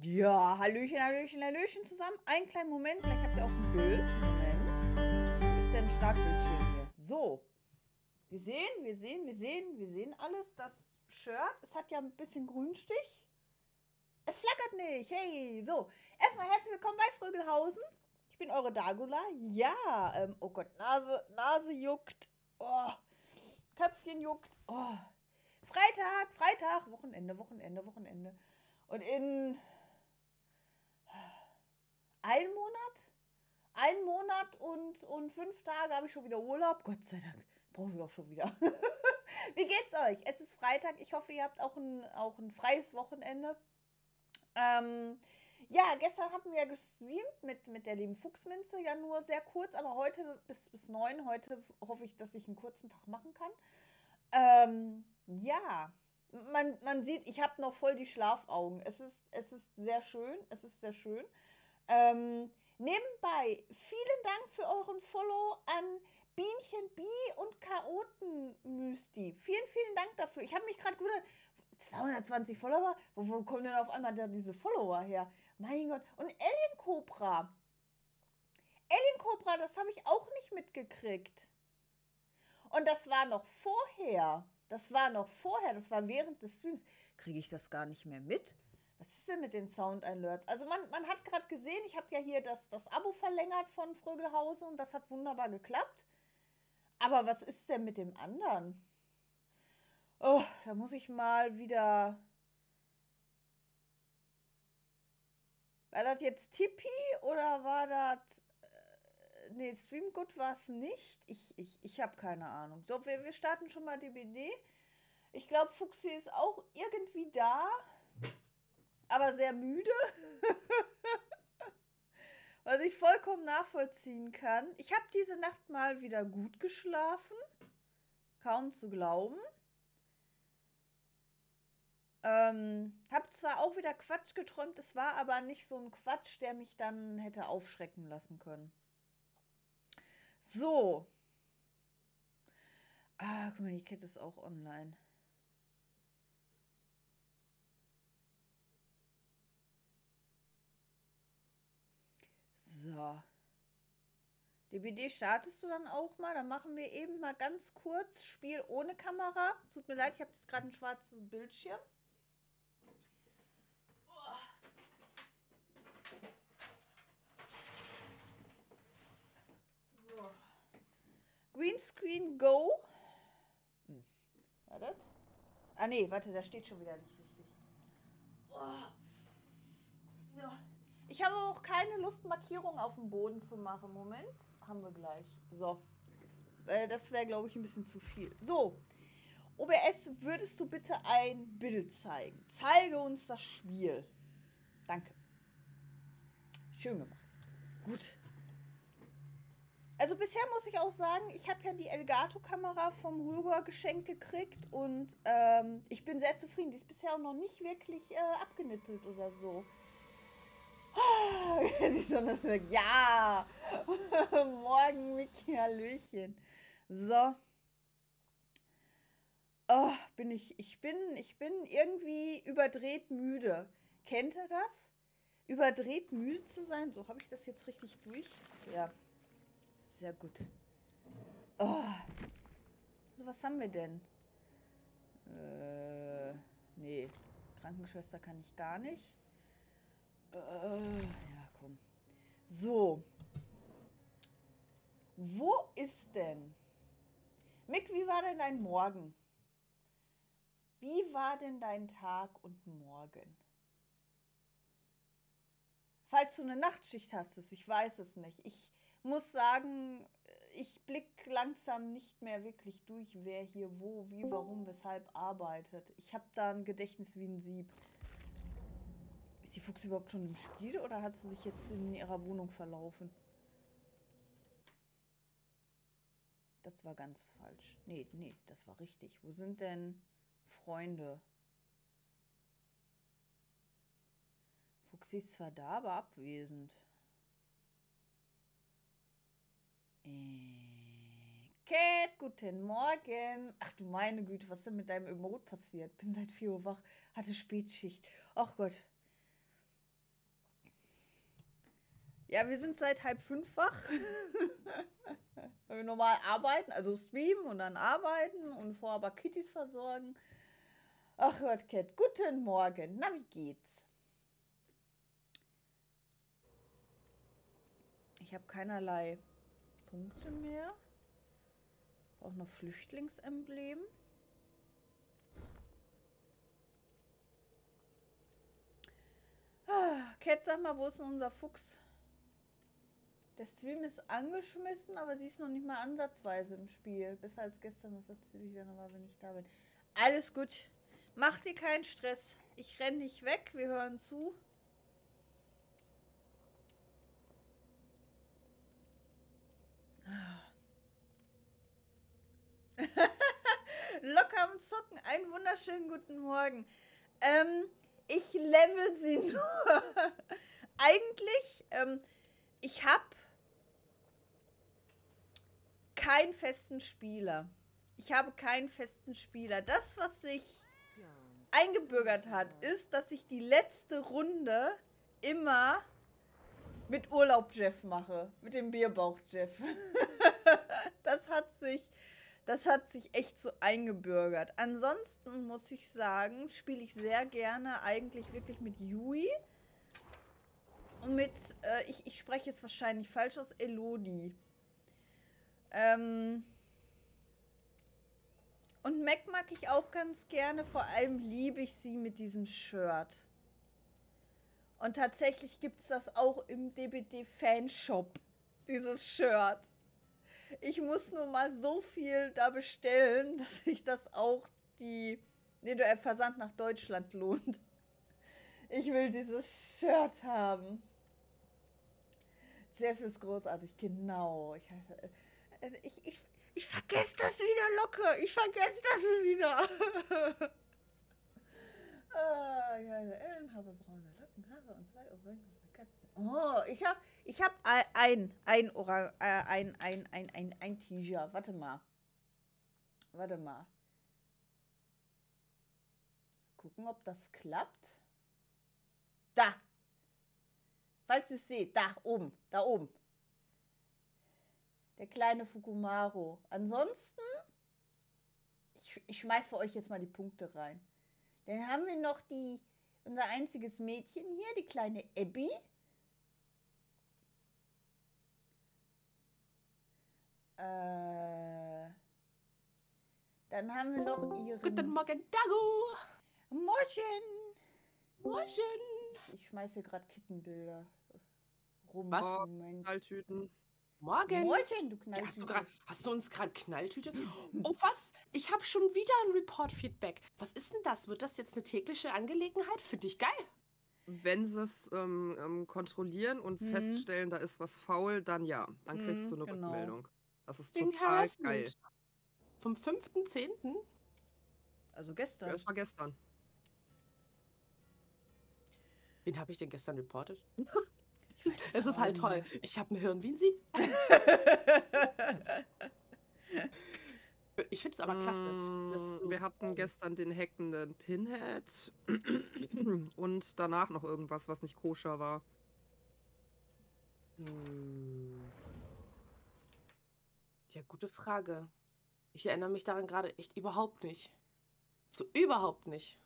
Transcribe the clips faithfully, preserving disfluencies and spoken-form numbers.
Ja, Hallöchen, Hallöchen, Hallöchen zusammen. Einen kleinen Moment, gleich habt ihr auch ein Bild. Moment. Wo ist denn ein Startbildschirm hier? So. Wir sehen, wir sehen, wir sehen, wir sehen alles. Das Shirt, es hat ja ein bisschen Grünstich. Es flackert nicht. Hey, so. Erstmal herzlich willkommen bei Frögelhausen. Ich bin eure Dagula. Ja, ähm, oh Gott, Nase, Nase juckt. Oh, Köpfchen juckt. Oh. Freitag, Freitag, Wochenende, Wochenende, Wochenende. Und in ein Monat? Ein Monat und, und fünf Tage habe ich schon wieder Urlaub. Gott sei Dank. Brauche ich auch schon wieder. Wie geht's euch? Es ist Freitag. Ich hoffe, ihr habt auch ein, auch ein freies Wochenende. Ähm, ja, gestern hatten wir ja gestreamt mit, mit der lieben Fuchsminze. Ja, nur sehr kurz, aber heute bis, bis neun. Heute hoffe ich, dass ich einen kurzen Tag machen kann. Ähm, ja, man, man sieht, ich habe noch voll die Schlafaugen. Es ist, es ist sehr schön. Es ist sehr schön. Ähm, nebenbei, vielen Dank für euren Follow an Bienchen B und Chaoten-Mysti. Vielen, vielen Dank dafür. Ich habe mich gerade gewundert, zweihundertzwanzig Follower? Wo, wo kommen denn auf einmal da diese Follower her? Mein Gott. Und Alien Cobra. Alien Cobra, das habe ich auch nicht mitgekriegt. Und das war noch vorher. Das war noch vorher. Das war während des Streams. Kriege ich das gar nicht mehr mit? Was ist denn mit den Sound-Alerts? Also man, man hat gerade gesehen, ich habe ja hier das, das Abo verlängert von Frögelhausen und das hat wunderbar geklappt. Aber was ist denn mit dem anderen? Oh, da muss ich mal wieder... War das jetzt Tippi oder war das... Äh, nee, Streamgood war es nicht. Ich, ich, ich habe keine Ahnung. So, wir, wir starten schon mal D B D. Ich glaube, Fuchsi ist auch irgendwie da, aber sehr müde. Was ich vollkommen nachvollziehen kann. Ich habe diese Nacht mal wieder gut geschlafen. Kaum zu glauben. Ähm, hab zwar auch wieder Quatsch geträumt, es war aber nicht so ein Quatsch, der mich dann hätte aufschrecken lassen können. So. Ah, guck mal, die Kette ist auch online. So. D B D startest du dann auch mal? Dann machen wir eben mal ganz kurz Spiel ohne Kamera. Tut mir leid, ich habe jetzt gerade einen schwarzen Bildschirm. So. Greenscreen Go. Hm. Warte. Ah nee, warte, da steht schon wieder nicht richtig. Oh. Ja. Ich habe auch keine Lust, Markierungen auf dem Boden zu machen. Moment, haben wir gleich. So. Äh, das wäre, glaube ich, ein bisschen zu viel. So. O B S, würdest du bitte ein Bild zeigen? Zeige uns das Spiel. Danke. Schön gemacht. Gut. Also bisher muss ich auch sagen, ich habe ja die Elgato-Kamera vom Rüger geschenkt gekriegt und ähm, ich bin sehr zufrieden. Die ist bisher auch noch nicht wirklich äh, abgenippelt oder so. Die Sonne ist weg. Ja! Morgen, Miki, Hallöchen. So. Oh, bin ich, ich bin, ich bin irgendwie überdreht müde. Kennt ihr das? Überdreht müde zu sein? So, habe ich das jetzt richtig durch? Ja. Sehr gut. Oh. So, was haben wir denn? Äh, nee. Krankenschwester kann ich gar nicht. Äh, ja, komm. So. Wo ist denn? Mick, wie war denn dein Morgen? Wie war denn dein Tag und Morgen? Falls du eine Nachtschicht hattest, ich weiß es nicht. Ich muss sagen, ich blicke langsam nicht mehr wirklich durch, wer hier wo, wie, warum, weshalb arbeitet. Ich habe da ein Gedächtnis wie ein Sieb. Ist die Fuchs überhaupt schon im Spiel oder hat sie sich jetzt in ihrer Wohnung verlaufen? Das war ganz falsch. Nee, nee, das war richtig. Wo sind denn Freunde? Fuchsi ist zwar da, aber abwesend. Äh, Cat, guten Morgen. Ach du meine Güte, was ist denn mit deinem Emote passiert? Bin seit vier Uhr wach, hatte Spätschicht. Ach Gott. Ja, wir sind seit halb fünf wach. Weil wir normal arbeiten, also streamen und dann arbeiten und vorher aber Kittys versorgen. Ach Gott, Cat, guten Morgen. Na, wie geht's? Ich habe keinerlei Punkte mehr. Auch noch Flüchtlingsemblem. Ah, Cat, sag mal, wo ist denn unser Fuchs? Der Stream ist angeschmissen, aber sie ist noch nicht mal ansatzweise im Spiel. Besser als gestern, das erzähle ich dann aber, wenn ich da bin. Alles gut. Mach dir keinen Stress. Ich renn nicht weg, wir hören zu. Locker am Zocken. Einen wunderschönen guten Morgen. Ähm, ich level sie nur. Eigentlich, ähm, ich habe keinen festen Spieler. Ich habe keinen festen Spieler. Das, was sich eingebürgert hat, ist, dass ich die letzte Runde immer mit Urlaub Jeff mache. Mit dem Bierbauch Jeff. Das hat sich, das hat sich echt so eingebürgert. Ansonsten muss ich sagen, spiele ich sehr gerne eigentlich wirklich mit Yui. Und mit, äh, ich, ich spreche es wahrscheinlich falsch aus, Elodie. Ähm... Und Mac mag ich auch ganz gerne, vor allem liebe ich sie mit diesem Shirt. Und tatsächlich gibt es das auch im D B D-Fanshop, dieses Shirt. Ich muss nur mal so viel da bestellen, dass sich das auch die, nee, der Versand nach Deutschland lohnt. Ich will dieses Shirt haben. Jeff ist großartig, genau. Ich heiße, äh, ich, ich, Ich vergesse das wieder locker. Ich vergesse das wieder. ah, ja, Ellen habe braune Locken, Haare und zwei orange Katzen. Oh, ich habe ich hab ein, ein, Orang, äh, ein, ein, ein, ein, ein T-Shirt. Warte mal. Warte mal. Gucken, ob das klappt. Da. Falls ihr es seht, da oben, da oben. Der kleine Fukumaro. Ansonsten, ich, ich schmeiß für euch jetzt mal die Punkte rein. Dann haben wir noch die, unser einziges Mädchen hier, die kleine Abby. Äh, dann haben wir noch ihren... Guten Morgen, Dago! Morgen! Morgen! Ich schmeiße hier gerade Kittenbilder rum. Was? Moment. Knalltüten. Morgen! Morgen, du Ja, Knalltüte. hast, du grad, hast du uns gerade Knalltüte? Oh, was? Ich habe schon wieder ein Report-Feedback. Was ist denn das? Wird das jetzt eine tägliche Angelegenheit? Finde ich geil. Wenn sie es ähm, ähm, kontrollieren und Hm. feststellen, da ist was faul, dann ja. Dann kriegst Hm, du eine genau. Rückmeldung. Das ist Wegen total Harassment. geil. Vom fünften zehnten Also Ja, gestern. das war gestern. Wen habe ich denn gestern reportet? Ich weiß Es ist auch halt toll. nicht. Ich habe ein Hirn wie ein Sieb. Ich finde es aber klasse. dass Mm, du- Wir hatten gestern den hackenden Pinhead und danach noch irgendwas, was nicht koscher war. Hm. Ja, gute Frage. Ich erinnere mich daran gerade echt überhaupt nicht. So überhaupt nicht.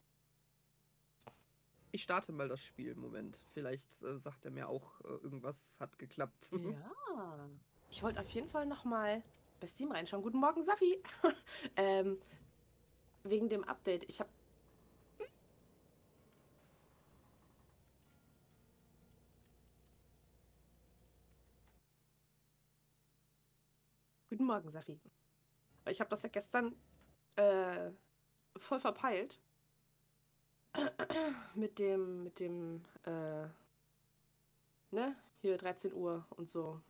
Ich starte mal das Spiel. Moment. Vielleicht äh, sagt er mir auch, äh, irgendwas hat geklappt. Ja. Ich wollte auf jeden Fall nochmal bei Steam reinschauen. Guten Morgen, Safi. ähm, wegen dem Update. Ich habe. Guten Morgen, Safi. Ich habe das ja gestern äh, voll verpeilt. mit dem, mit dem, äh, ne? Hier dreizehn Uhr und so.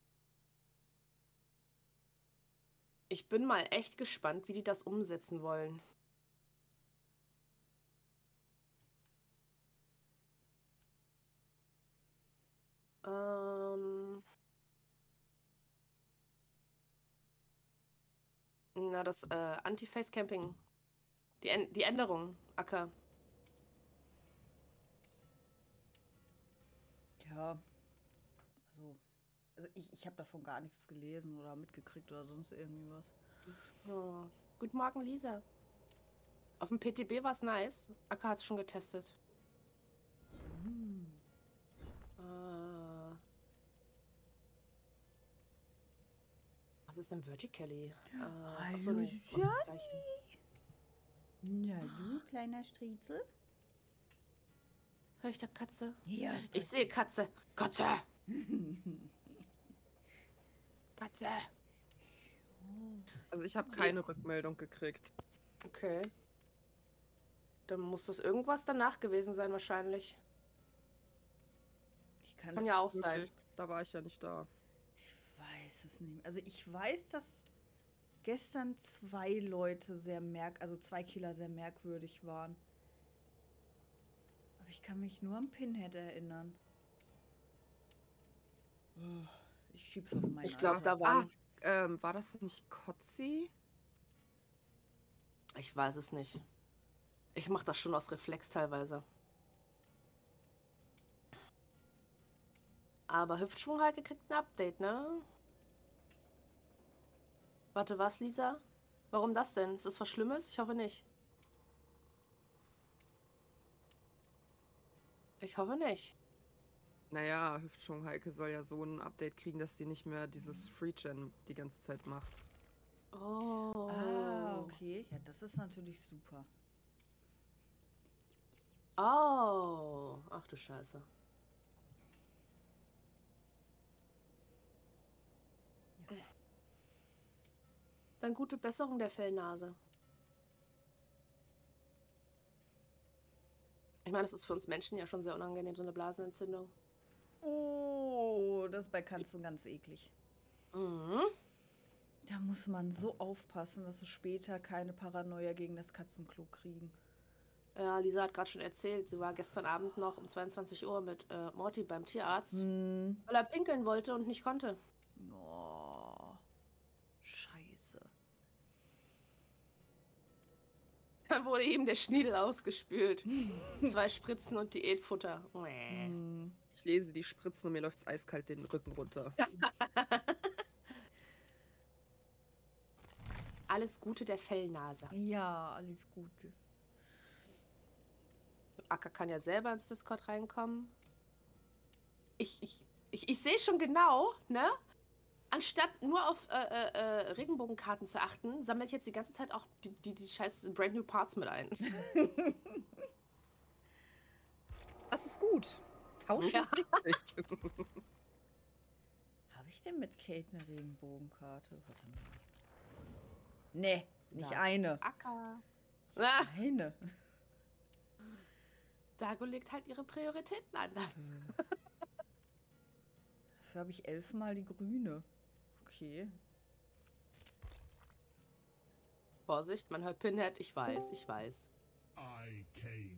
Ich bin mal echt gespannt, wie die das umsetzen wollen. Ähm. Na, das äh, Anti-Face-Camping. Die, Änd- die Änderung, Acker. Ja. Also ich, ich habe davon gar nichts gelesen oder mitgekriegt oder sonst irgendwie was. Oh. Guten Morgen, Lisa. Auf dem P T B war es nice. Akka hat es schon getestet. Hm. Äh, was ist denn Vertically? Äh, achso, Hallo, nee. Johnny. Gleiche. Na du, kleiner Striezel? Hör ich da Katze? Ja. Ich sehe Katze. Katze! Katze! Also ich habe keine Rückmeldung gekriegt. Okay. Dann muss das irgendwas danach gewesen sein, wahrscheinlich. Ich kann Kann ja auch sein. Wirklich, da war ich ja nicht da. Ich weiß es nicht. Also ich weiß, dass gestern zwei Leute sehr merk, also zwei Killer sehr merkwürdig waren. Aber ich kann mich nur an Pinhead erinnern. Oh, ich schieb's auf meinen Ich glaube, iPad. da waren. Ah, ähm, war das nicht Kotzi? Ich weiß es nicht. Ich mache das schon aus Reflex teilweise. Aber Hüftschwunghalke kriegt ein Update, ne? Warte, was, Lisa? Warum das denn? Ist das was Schlimmes? Ich hoffe nicht. Ich hoffe nicht. Naja, Hüftschwung Heike soll ja so ein Update kriegen, dass sie nicht mehr dieses Free-Gen die ganze Zeit macht. Oh. Ah, okay. Ja, das ist natürlich super. Oh. Ach du Scheiße. Dann gute Besserung der Fellnase. Ich meine, das ist für uns Menschen ja schon sehr unangenehm, so eine Blasenentzündung. Oh, das ist bei Katzen ganz eklig. Mhm. Da muss man so aufpassen, dass sie später keine Paranoia gegen das Katzenklo kriegen. Ja, Lisa hat gerade schon erzählt, sie war gestern Abend noch um zweiundzwanzig Uhr mit äh, Morty beim Tierarzt, Hm. weil er pinkeln wollte und nicht konnte. Oh, scheiße. Dann wurde ihm der Schniedel ausgespült. Zwei Spritzen und Diätfutter. Hm. Ich lese die Spritzen und mir läuft's eiskalt den Rücken runter. Alles Gute der Fellnase. Ja, alles Gute. Akka kann ja selber ins Discord reinkommen. Ich, ich, ich, ich sehe schon genau, ne? Anstatt nur auf äh, äh, äh, Regenbogenkarten zu achten, sammelt jetzt die ganze Zeit auch die, die, die scheiß Brand New Parts mit ein. Das ist gut. Tauschen Ja. ist richtig. Habe ich denn mit Kate eine Regenbogenkarte? Warte mal. Nee, nicht Ja. eine. Akka. Ah, Eine. Dago legt halt ihre Prioritäten anders. Dafür habe ich elfmal die grüne. Okay. Vorsicht, man hört Pinhead. Ich weiß, ich weiß. I came.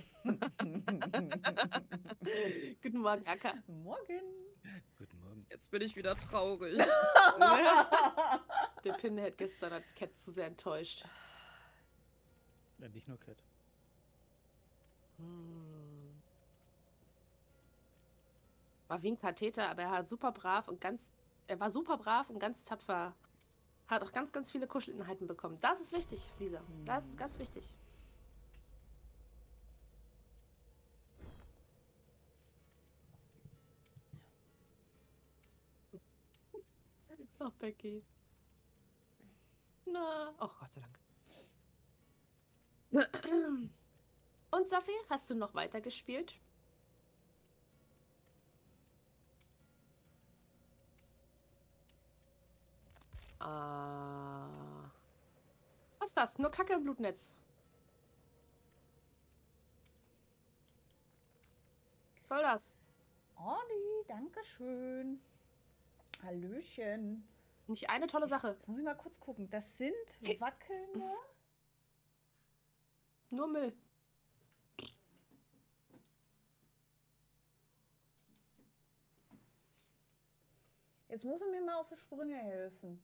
Guten Morgen, Akka. Morgen. Guten Morgen. Jetzt bin ich wieder traurig. Der Pinhead gestern hat Cat zu sehr enttäuscht. Ja, nicht nur Cat. Hm. War wie ein Katheter, aber er hat super brav und ganz. Er war super brav und ganz tapfer. Hat auch ganz, ganz viele Kuschelinhalten bekommen. Das ist wichtig, Lisa. Das ist ganz wichtig. Ach, Becky. Na, oh Gott sei Dank. Und Safi, hast du noch weiter gespielt? Ah. Was ist das? Nur Kacke im Blutnetz. Was soll das? Ordi, danke schön. Hallöchen. Nicht eine tolle Sache. Jetzt muss ich mal kurz gucken. Das sind wackelnde. Nur Müll. Jetzt muss er mir mal auf die Sprünge helfen.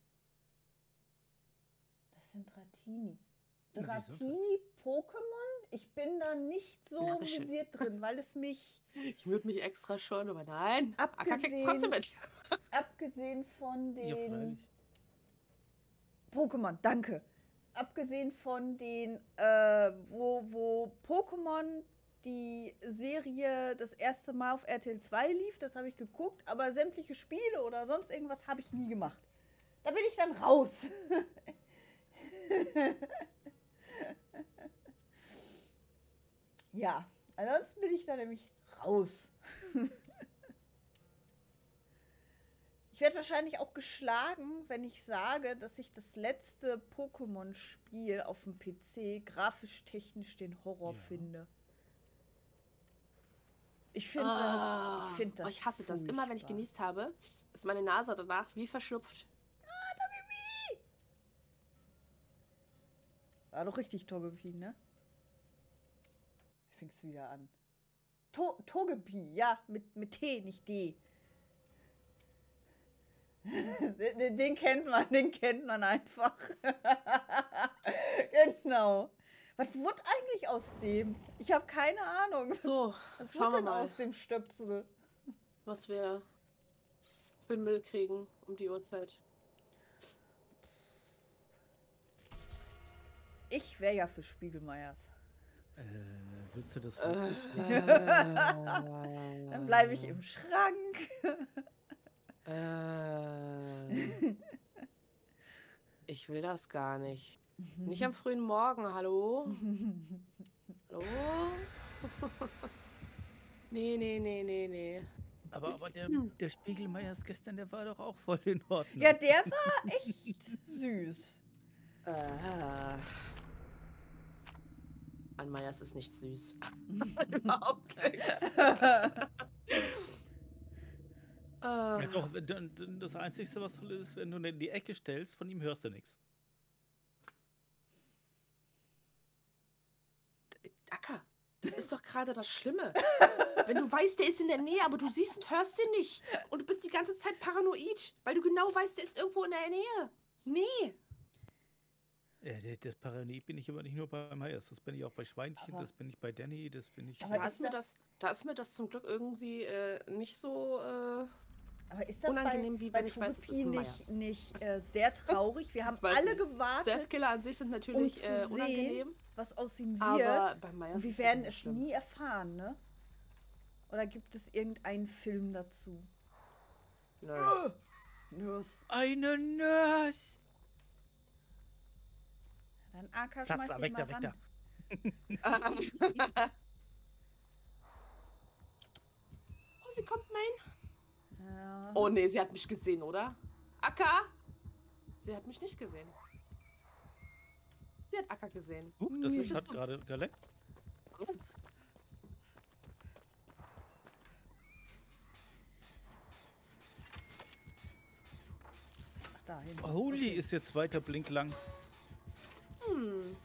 Das sind Dratini. Na, die sind Dratini Pokémon ich bin da nicht so Dankeschön. visiert drin, weil es mich, Ich würde mich extra schon, aber nein. Akka kriegt's abgesehen, trotzdem mit. abgesehen von Ja, den freilich. Pokémon, danke. Abgesehen von den, äh, wo, wo Pokémon die Serie das erste Mal auf R T L zwei lief, das habe ich geguckt, aber sämtliche Spiele oder sonst irgendwas habe ich nie gemacht. Da bin ich dann raus. Ja, ansonsten bin ich da nämlich raus. Ich werde wahrscheinlich auch geschlagen, wenn ich sage, dass ich das letzte Pokémon-Spiel auf dem P C grafisch-technisch den Horror Ja. finde. Ich finde Ah, das, ich finde das oh, ich hasse das. Immer wenn ich furchtbar. genießt habe, ist meine Nase danach wie verschnupft. War doch richtig Togepi, ne? Fängst du wieder an. To Togepi, ja, mit, mit T, nicht D. den, den- den kennt man, den kennt man einfach. Genau. Was wurde eigentlich aus dem? Ich habe keine Ahnung. Was, So, was schauen wir wurde denn mal, aus dem Stöpsel? was wir für Müll kriegen um die Uhrzeit. Ich wäre ja für Spiegelmeiers. Äh, willst du das Äh, wirklich? Dann bleibe ich im Schrank. Äh, ich will das gar nicht. Nicht am frühen Morgen, hallo? Hallo? Nee, nee, nee, nee, nee. Aber, aber der, der Spiegelmeiers gestern, der war doch auch voll in Ordnung. Ja, der war echt süß. Äh, An Meyers ist nicht süß. Überhaupt nicht. Ja, Äh, doch, d- d- das Einzige, was toll ist, wenn du ihn in die Ecke stellst, von ihm hörst du nichts. Acker, das ist doch gerade das Schlimme. Wenn du weißt, der ist in der Nähe, aber du siehst und hörst ihn nicht. Und du bist die ganze Zeit paranoid, weil du genau weißt, der ist irgendwo in der Nähe. Nee. Ja, das- das Paranoid bin ich aber nicht nur bei Meyers, das bin ich auch bei Schweinchen, Aber- das bin ich bei Danny, das bin ich... Aber Da ist ist, mir das- das, da ist mir das zum Glück irgendwie äh, nicht so. Äh, Aber ist das Unangenehm, bei, wie bei wenn ich weiß, es ist Togepi Meyers. nicht, nicht äh, sehr traurig? Wir haben weiß alle nicht. gewartet, Selfkiller an sich sind natürlich zu äh, sehen, unangenehm. was aus ihm wird. Aber bei Meyers Und wir ist werden nicht es schlimm. nie erfahren, ne? Oder gibt es irgendeinen Film dazu? Nurse. Nurse. Eine Nurse! Dann A K Platz schmeißt da, ihn weg mal da, weg ran. da. Oh, sie kommt, mein. Ja. Oh nee, sie hat mich gesehen, oder? Akka! Sie hat mich nicht gesehen. Sie hat Akka gesehen. Huch, das Nee, ist, das hat ist- gerade geleckt. Ach, dahin. Holy Okay. ist jetzt weiter blinklang. Hm.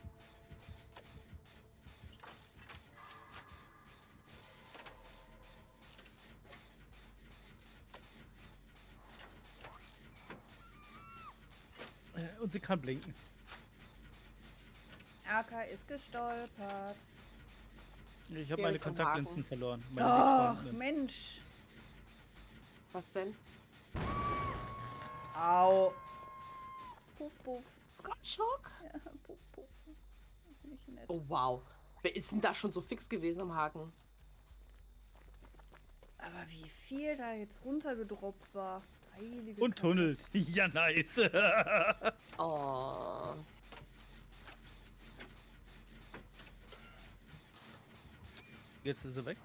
Äh, Und sie kann blinken. A K ist gestolpert. Ich habe Ja, meine ich kann Kontaktlinsen haken. verloren. Meine Ach, liebsten. Mensch. Was denn? Au. Puff, puff. Scott Shock? Ja, puff, puff. Das ist nicht nett. Oh wow. Wer ist denn da schon so fix gewesen am Haken? Aber wie viel da jetzt runtergedroppt war. Heilige Und Kacke. tunnelt. Ja, nice. Oh. Jetzt ist sie weg.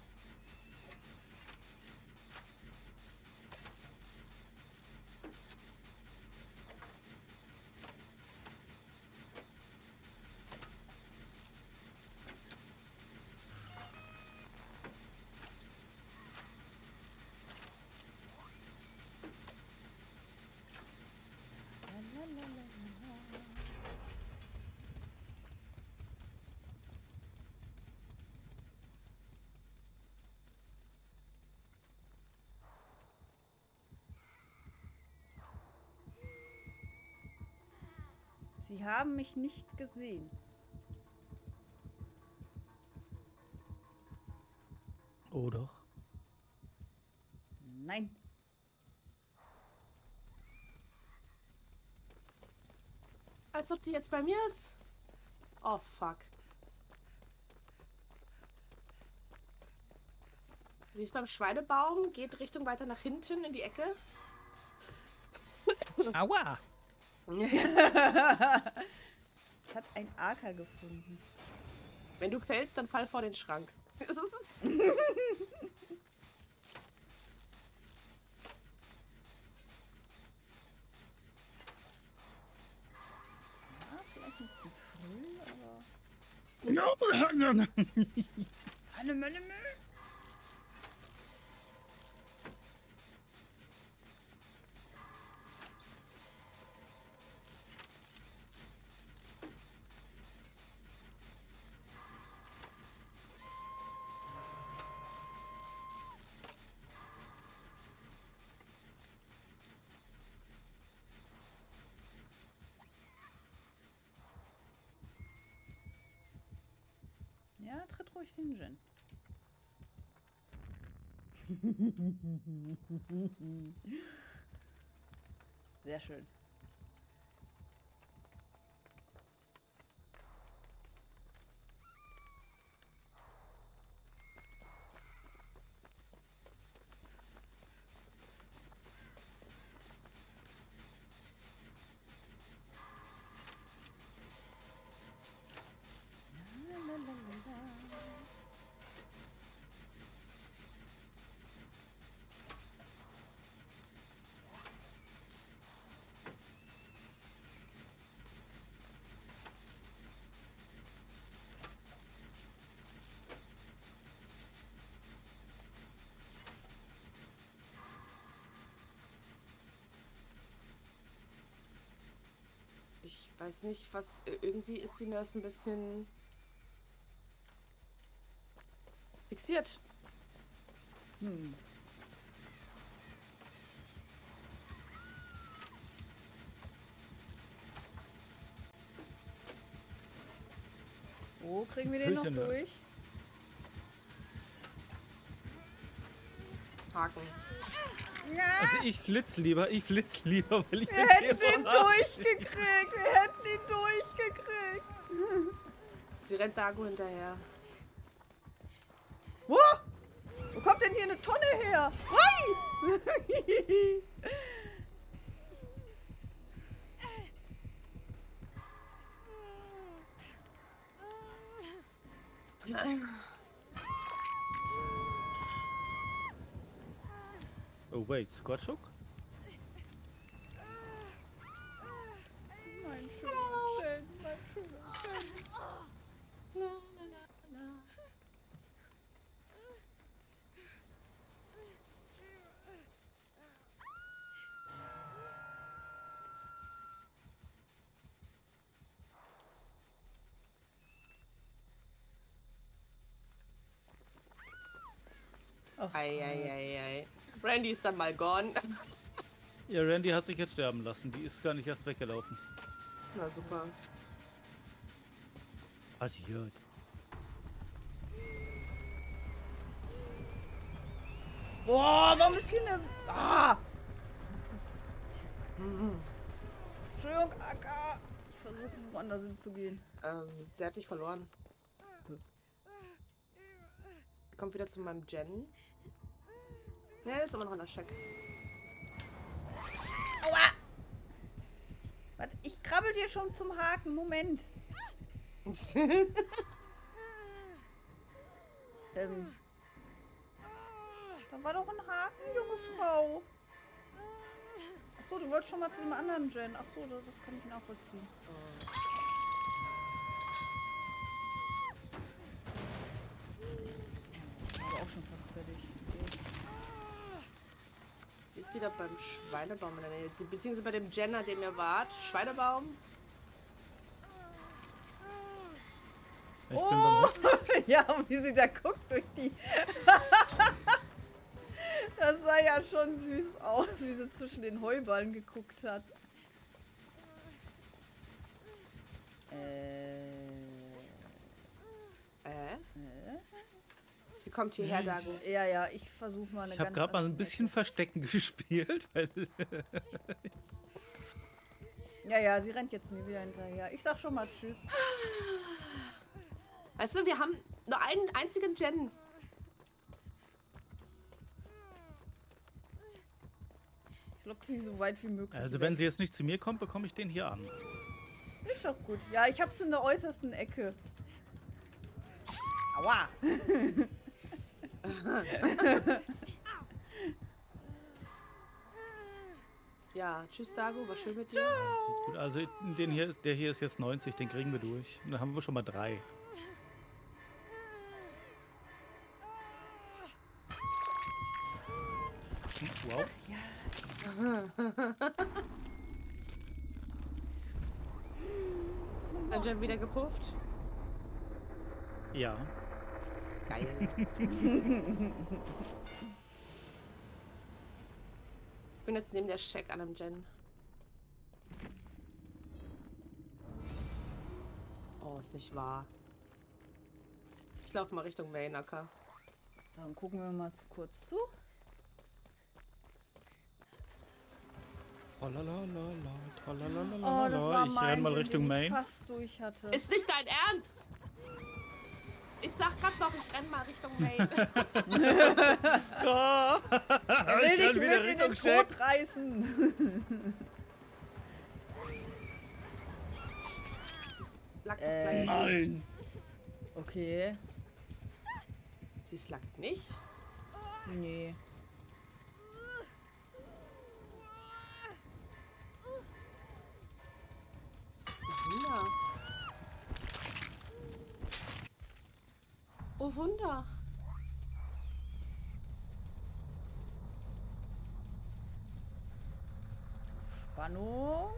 La, la, la, la, la, la. Sie haben mich nicht gesehen. Oh doch. Nein. Als ob die jetzt bei mir ist. Oh, fuck. Die ist beim Schweinebaum, geht Richtung weiter nach hinten in die Ecke. Aua! Ich hat ein Acker gefunden. Wenn du fällst, dann fall vor den Schrank. Das ist es. Ja, vielleicht ein bisschen früh, aber... No. Meine Mülle, Müll. Ja, tritt ruhig den Gin. Sehr schön. La, la, la, la, la. Ich weiß nicht, was. Irgendwie ist die Nurse ein bisschen fixiert. Hm. Wo kriegen wir den noch Hüllchen da. durch? Haken. Ja, Also ich flitz lieber, ich flitz lieber, weil ich wir bin hätten hier ihn so- durchgekriegt. Wir hätten ihn durchgekriegt. Sie rennt Dago hinterher. Wo? Wo kommt denn hier eine Tonne her? Hui! Oh wait, Scotchhook? Mein schöner Jen, mein schöner Jen. Ach Eieiei. Randy ist dann mal gone. Ja, Randy hat sich jetzt sterben lassen. Die ist gar nicht erst weggelaufen. Na super. Passiert. Boah, warum ist hier eine... Ah! Mhm. Entschuldigung, Acker. Ich versuche woanders hinzugehen. Ähm, sie hat dich verloren. Kommt wieder zu meinem Jen. Ne, ist immer noch in der Check. Aua! Warte, ich krabbel dir schon zum Haken. Moment. Ähm. Da war doch ein Haken, junge Frau. Achso, du wolltest schon mal zu dem anderen Jen. Achso, das, das kann ich nachvollziehen. Aber auch schon fast fertig. Okay. Die ist wieder beim Schweinebaum in der Nähe. Beziehungsweise bei dem Jenner, dem ihr wart. Schweinebaum. Ich Oh! bin beim Ja, und wie sie da guckt durch die... Das sah ja schon süß aus, wie sie zwischen den Heuballen geguckt hat. Äh... Äh? äh? Sie kommt hierher, Dago. Ja, ja, ich versuche mal eine Ich habe ganz gerade mal ein andere bisschen Ecke. Verstecken gespielt. Weil Ja, ja, sie rennt jetzt mir wieder hinterher. Ich sag schon mal Tschüss. Weißt du, wir haben nur einen einzigen Gen. Ich lock sie so weit wie möglich. also weg. wenn sie jetzt nicht zu mir kommt, bekomme ich den hier an. Ist doch gut. Ja, ich hab's in der äußersten Ecke. Aua! Ja, tschüss, Dago. War schön mit dir. Sieht gut. Also den hier, der hier ist jetzt neunzig, den kriegen wir durch. Da haben wir schon mal drei. Hm, wow. Dann Gen wieder gepufft. Ja. Geil. Ich bin jetzt neben der Shack an einem Gen. Oh, ist nicht wahr. Ich laufe mal Richtung Mainacker. Dann gucken wir mal zu kurz zu. Tralalala, tralalala, Oh, das war ich mein renn mal Gen, Richtung den Main. ich fast durch hatte. Ist nicht dein Ernst? Ich sag grad noch, ich renn mal Richtung Main. Oh, Er will ich dich renn wieder mit in Richtung den Shack. Tod reißen. Lag doch Äh. gleich. Nein. Okay. Sie slackt nicht. Nee. Wunder. Oh Wunder. Spannung.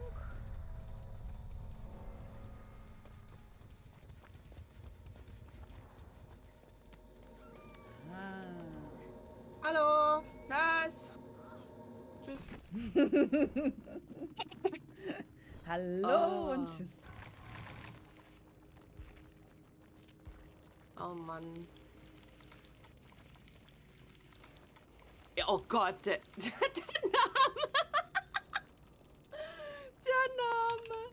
Ah. Hallo. Nice. Tschüss. Hallo Oh. und tschüss. Oh Mann. Ja, oh Gott, der, der Name. Der Name.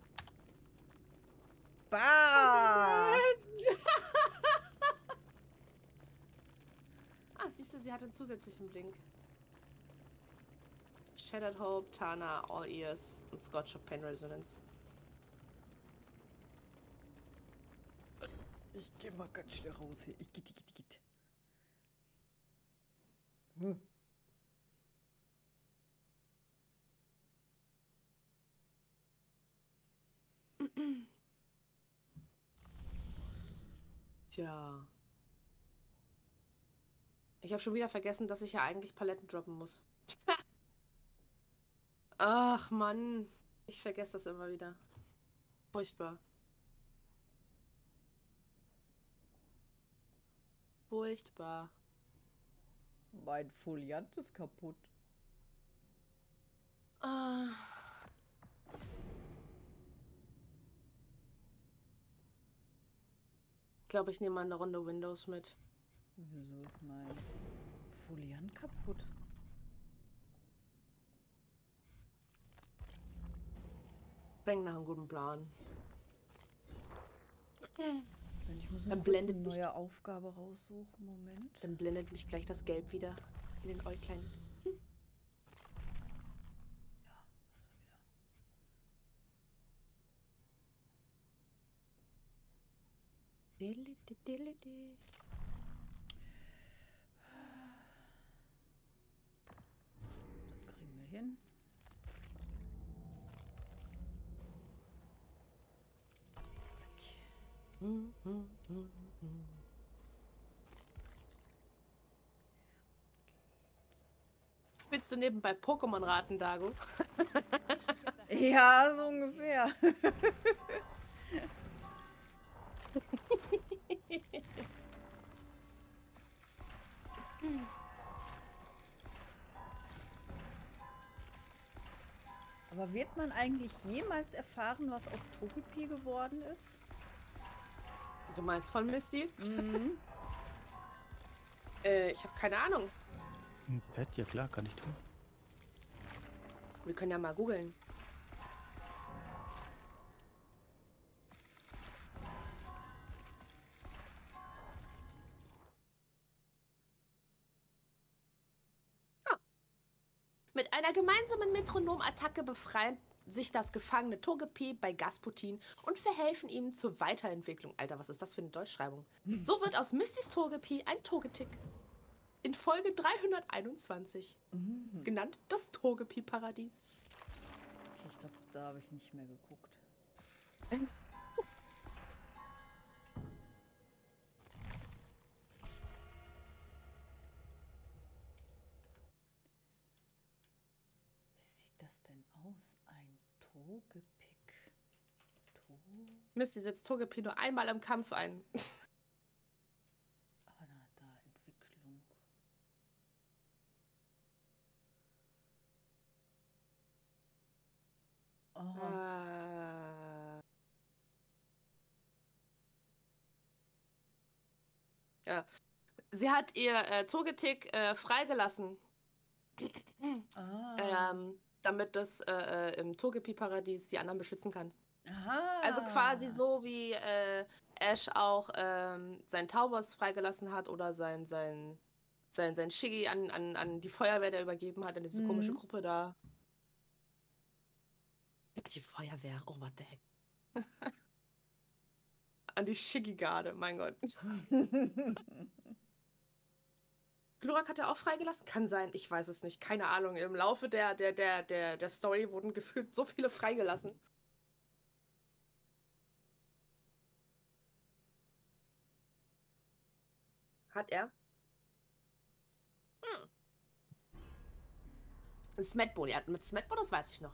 Bah! Ah, siehst du, sie hat einen zusätzlichen Blink. Shattered Hope, Tana, All Ears und Scotch of Pain Resonance. Ich geh mal ganz schnell raus hier. Ich gitt, gitt, gitt. Hm. Tja. Ich habe schon wieder vergessen, dass ich ja eigentlich Paletten droppen muss. Ach Mann, ich vergesse das immer wieder. Furchtbar. Furchtbar. Mein Foliant ist kaputt. Ah. Ich glaube, ich nehme mal eine Runde Windows mit. Wieso ist mein Foliant kaputt? Klingt nach einem guten Plan. Ich muss mir Dann kurz blendet eine mich- neue Aufgabe raussuchen. Moment. Dann blendet mich gleich das Gelb wieder in den Äuglein. Ja, ist er wieder. Das kriegen wir hin. Zack. Willst du nebenbei Pokémon raten, Dago? Ja, so ungefähr. Aber wird man eigentlich jemals erfahren, was aus Togepi geworden ist? Du meinst von Misty? Mhm. Äh, ich habe keine Ahnung. Ein Pad, ja klar, kann ich tun. Wir können ja mal googeln. Ah. Mit einer gemeinsamen Metronomattacke befreien sich das gefangene Togepi bei Gasputin und verhelfen ihm zur Weiterentwicklung. Alter, was ist das für eine Deutschschreibung? So wird aus Mistys Togepi ein Togetic. In Folge dreihunderteinundzwanzig. Mhm. Genannt das Togepi-Paradies. Okay, ich glaube, da habe ich nicht mehr geguckt. Wie sieht das denn aus? Ein Togepick. To Misty setzt Togepi nur einmal im Kampf ein. ah, da, da, Entwicklung. Oh, Ah. Ja. Sie hat ihr äh, Togetic äh, freigelassen, ah. ähm, damit das äh, äh, im Togepi-Paradies die anderen beschützen kann. Aha. Also quasi so wie äh, Ash auch ähm, seinen Taubos freigelassen hat oder sein, sein, sein, sein Shiggy an, an, an die Feuerwehr, der übergeben hat, an diese Mhm. komische Gruppe da. Die Feuerwehr, oh what the heck. An die Shiggy-Garde, mein Gott. Glurak hat er auch freigelassen? Kann sein, ich weiß es nicht. Keine Ahnung. Im Laufe der, der, der, der, der Story wurden gefühlt so viele freigelassen. Hat er? Hm. Smetbo, ja, mit Smetbo, das weiß ich noch.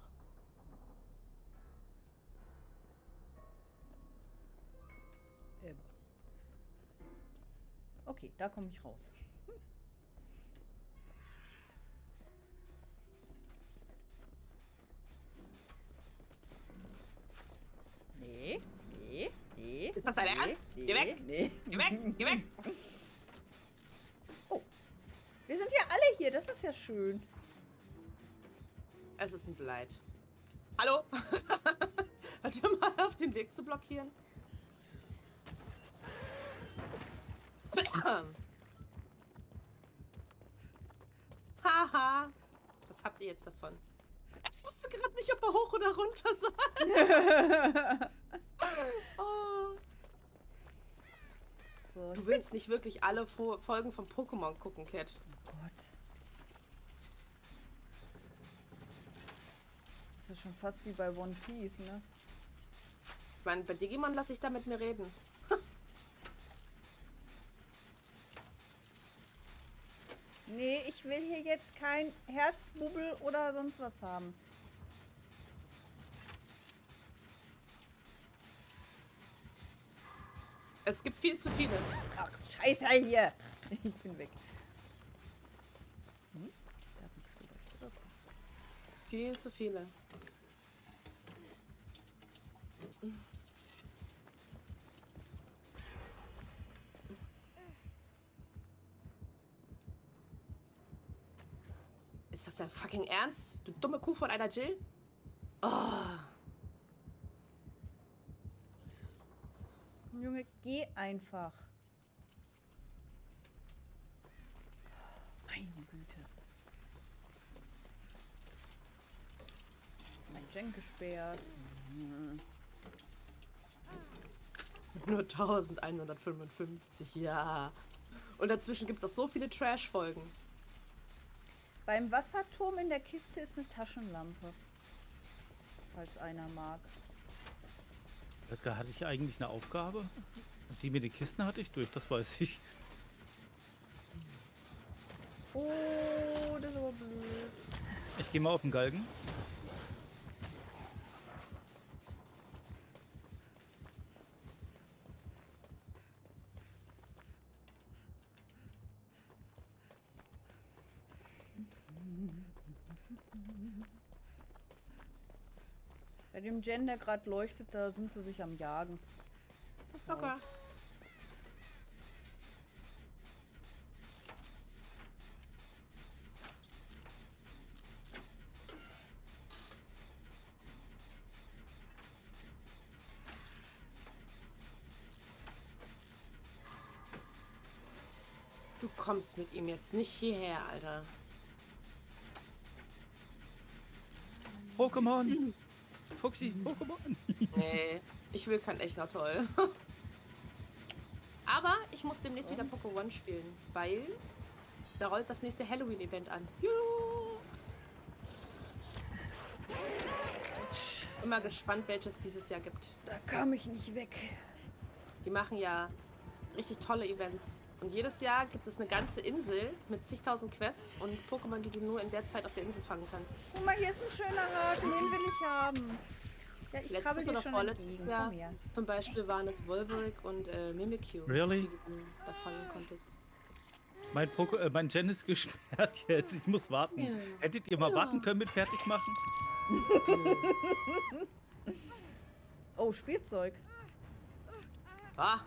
ähm. Okay, da komme ich raus. Nee, nee, nee. Ist das dein nee, Ernst? Nee, Geh weg! Nee. Geh weg! Geh weg! Oh, wir sind ja alle hier, das ist ja schön. Es ist ein Bleit. Hallo? Hört ihr mal auf, den Weg zu blockieren? Haha. Was habt ihr jetzt davon? Ich wusste gerade nicht, ob er hoch oder runter soll. Oh. So, ich Du willst nicht wirklich alle Fo Folgen von Pokémon gucken, Cat. Oh Gott. Das ist ja schon fast wie bei One Piece, ne? Ich meine, bei Digimon lasse ich da mit mir reden. Nee, ich will hier jetzt kein Herzbubbel oder sonst was haben. Es gibt viel zu viele. Ach, scheiße hier. Ich bin weg. Hm? Da hat nichts geleuchtet. Okay. Viel zu viele. Ist das dein fucking Ernst? Du dumme Kuh von einer Jill? Oh. Junge, geh einfach. Meine Güte. Ist mein Gen gesperrt. Hm. Nur eintausendeinhundertfünfundfünfzig, ja. Und dazwischen gibt es auch so viele Trash-Folgen. Beim Wasserturm in der Kiste ist eine Taschenlampe. Falls einer mag. Jessica, hatte ich eigentlich eine Aufgabe? Die mit den Kisten hatte ich durch, das weiß ich. Oh, das ist aber blöd. Ich gehe mal auf den Galgen. Bei dem Gen, der gerade leuchtet, da sind sie sich am Jagen. So. Okay. Du kommst mit ihm jetzt nicht hierher, Alter. Pokémon! Fuchsi, Pokémon! Nee, ich will kein echter toll. Aber ich muss demnächst wieder Pokémon spielen, weil da rollt das nächste Halloween-Event an. Juhu! Immer gespannt, welches dieses Jahr gibt. Da kam ich nicht weg. Die machen ja richtig tolle Events. Und jedes Jahr gibt es eine ganze Insel mit zigtausend Quests und Pokémon, die du nur in der Zeit auf der Insel fangen kannst. Guck mal, hier ist ein schöner Haken, den will ich haben. Ja, ich krabbel Letztes dir oder schon vorletztes entgegen. Jahr Komm her. zum Beispiel waren es Volveric und äh, Mimikyu, Really? die du da fangen konntest. Mein, Poko äh, mein Gen ist gesperrt jetzt. Ich muss warten. Ja. Hättet ihr mal Ja. warten können mit fertig machen? Oh, Spielzeug. Ah,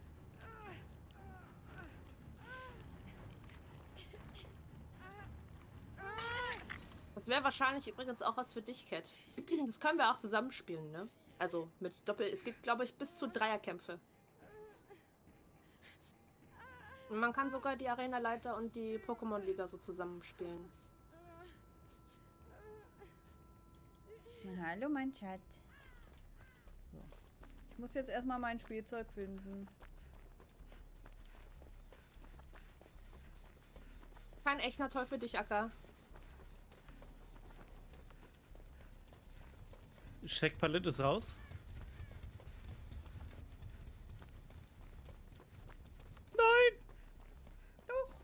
das wäre wahrscheinlich übrigens auch was für dich, Cat. Das können wir auch zusammenspielen, ne? Also mit Doppel... Es gibt, glaube ich, bis zu Dreierkämpfe. Und man kann sogar die Arena-Leiter und die Pokémon-Liga so zusammenspielen. Na, hallo, mein Schatz. So. Ich muss jetzt erstmal mein Spielzeug finden. Kein echter Toll für dich, Acker. Checkpalette ist raus. Nein! Doch.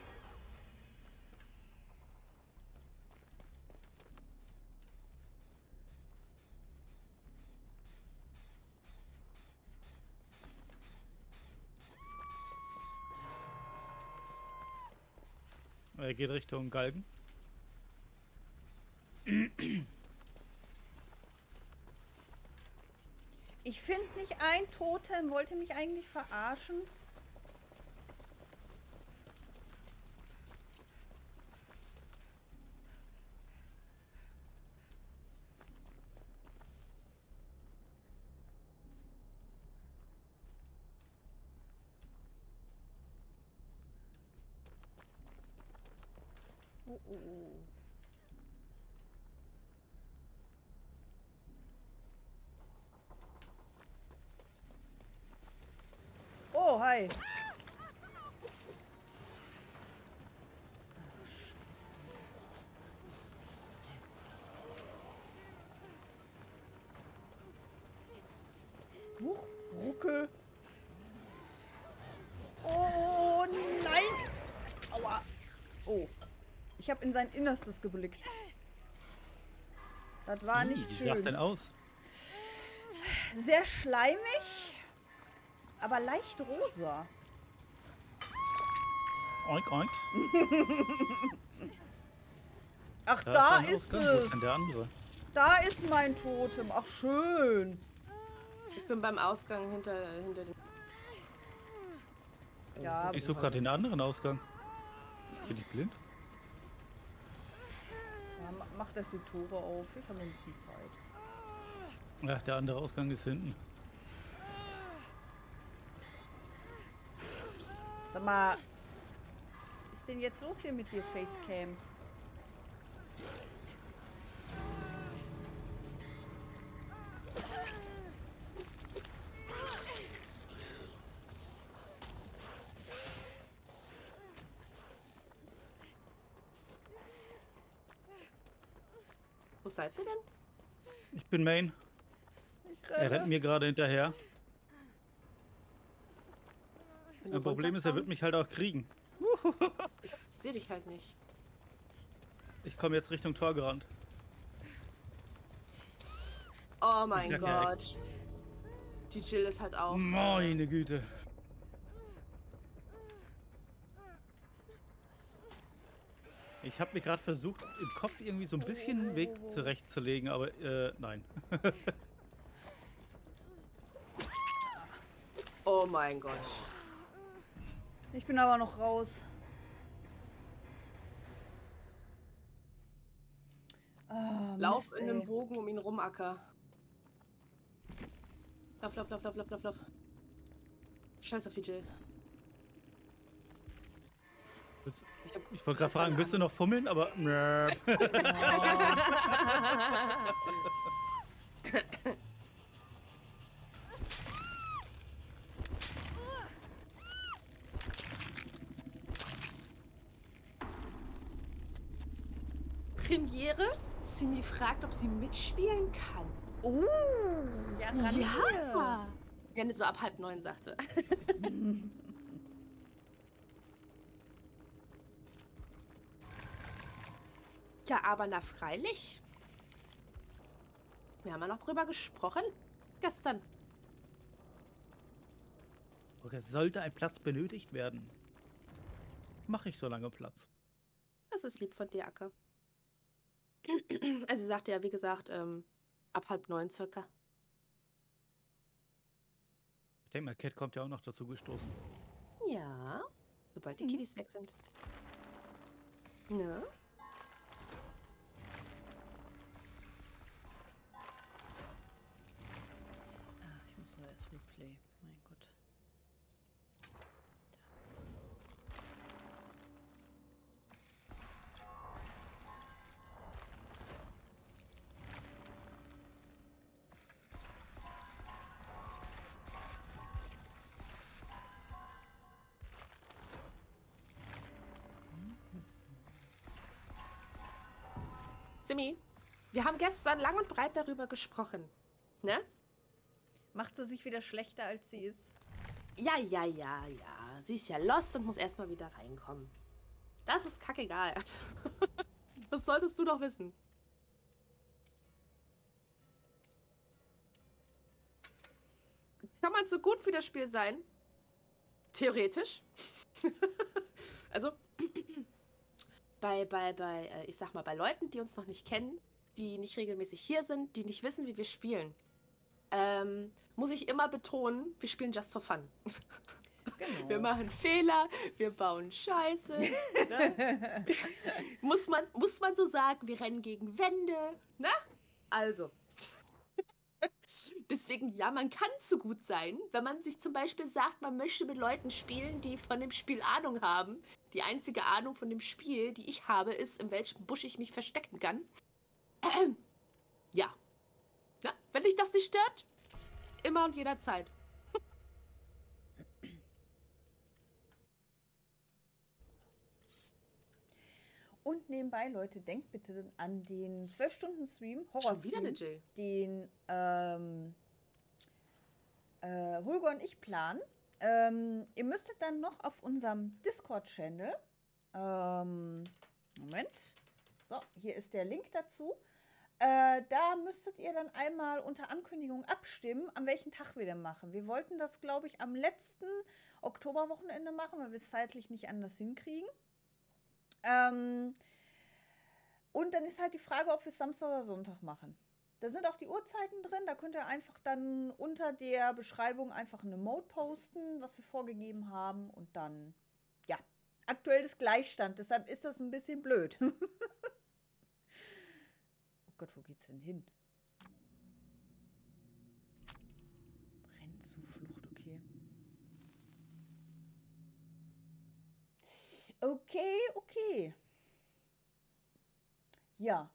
Er geht Richtung Galgen. Ich finde nicht ein Totem. Wollte mich eigentlich verarschen. Oh, oh, oh. Oh, hi. Ach, Scheiße. Huch, Ruckel. Oh, nein. Aua. Oh. Ich habe in sein Innerstes geblickt. Das war Ih, nicht wie sah's denn schön. aus? Sehr schleimig, aber leicht rosa. Oink, oink. Ach, Da, da ein ist Ausgang. Wo ist es. denn der andere? Da ist mein Totem. Ach, schön. Ich bin beim Ausgang hinter, hinter den... Ja, Ich suche gerade den anderen Ausgang. Bin ich blind? Ja, ma- mach das die Tore auf. Ich habe ein bisschen Zeit. Ja, der andere Ausgang ist hinten. Sag mal, was ist denn jetzt los hier mit dir, Facecam? Wo seid ihr denn? Ich bin Main. Ich Er rennt renne. mir gerade hinterher. Wenn du Das Problem ist, er wird runterkommst? mich halt auch kriegen. Ich sehe dich halt nicht. Ich komme jetzt Richtung Tor gerannt. Oh mein sag ja, Gott. Die Jill ist halt auch... Meine Güte. Ich habe mir gerade versucht, im Kopf irgendwie so ein bisschen einen Weg zurechtzulegen, aber äh, nein. Oh mein Gott. Ich bin aber noch raus. Ah, Lauf Mist, in einem ey. Bogen um ihn rum, Acker. Lauf, lauf, lauf, lauf, lauf, lauf, lauf. Scheiß auf die Jill. Willst- Ich, hab- Ich wollte gerade fragen, willst du noch fummeln? Aber. Nö. Premiere? Simi fragt, ob sie mitspielen kann. Oh, ja, ran Ja. Ja, nicht so ab halb neun, sagte. hier. Ja, aber na freilich. Wir haben ja noch drüber gesprochen. Gestern. Okay, sollte ein Platz benötigt werden, mache ich so lange Platz. Das ist lieb von dir, Acker. Also sie sagte ja, wie gesagt, ähm, ab halb neun circa. Ich denke mal, Cat kommt ja auch noch dazu gestoßen. Ja, sobald die Mhm. Kiddies weg sind. Ja. Ah, ich muss doch erst Replay. Mein Gott. Simi, wir haben gestern lang und breit darüber gesprochen. Ne? Macht sie sich wieder schlechter, als sie ist? Ja, ja, ja, ja. Sie ist ja lost und muss erstmal wieder reinkommen. Das ist kackegal. Das solltest du doch wissen. Kann man so gut für das Spiel sein? Theoretisch. Also, bei, bei, bei, äh, ich sag mal, bei Leuten, die uns noch nicht kennen, die nicht regelmäßig hier sind, die nicht wissen, wie wir spielen, ähm, muss ich immer betonen, wir spielen just for fun. Genau. Wir machen Fehler, wir bauen Scheiße. Ne? muss, man, muss man so sagen, wir rennen gegen Wände. Ne? Also. Deswegen, ja, man kann so gut sein, wenn man sich zum Beispiel sagt, man möchte mit Leuten spielen, die von dem Spiel Ahnung haben. Die einzige Ahnung von dem Spiel, die ich habe, ist, in welchem Busch ich mich verstecken kann. Ähm, ja. Na, wenn dich das nicht stört, immer und jederzeit. Und nebenbei, Leute, denkt bitte an den zwölf Stunden Stream, Schon wieder Horror-Stream, eine Jill. den ähm, äh, Holger und ich planen. Ähm, ihr müsstet dann noch auf unserem Discord-Channel, ähm, Moment, so, hier ist der Link dazu. Äh, da müsstet ihr dann einmal unter Ankündigung abstimmen, an welchen Tag wir denn machen. Wir wollten das, glaube ich, am letzten Oktoberwochenende machen, weil wir es zeitlich nicht anders hinkriegen. Ähm, und dann ist halt die Frage, ob wir es Samstag oder Sonntag machen. Da sind auch die Uhrzeiten drin. Da könnt ihr einfach dann unter der Beschreibung einfach eine Mode posten, was wir vorgegeben haben. Und dann, ja, aktuell ist Gleichstand. Deshalb ist das ein bisschen blöd. Oh Gott, wo geht's denn hin? Rennzuflucht, okay. Okay, okay. Ja.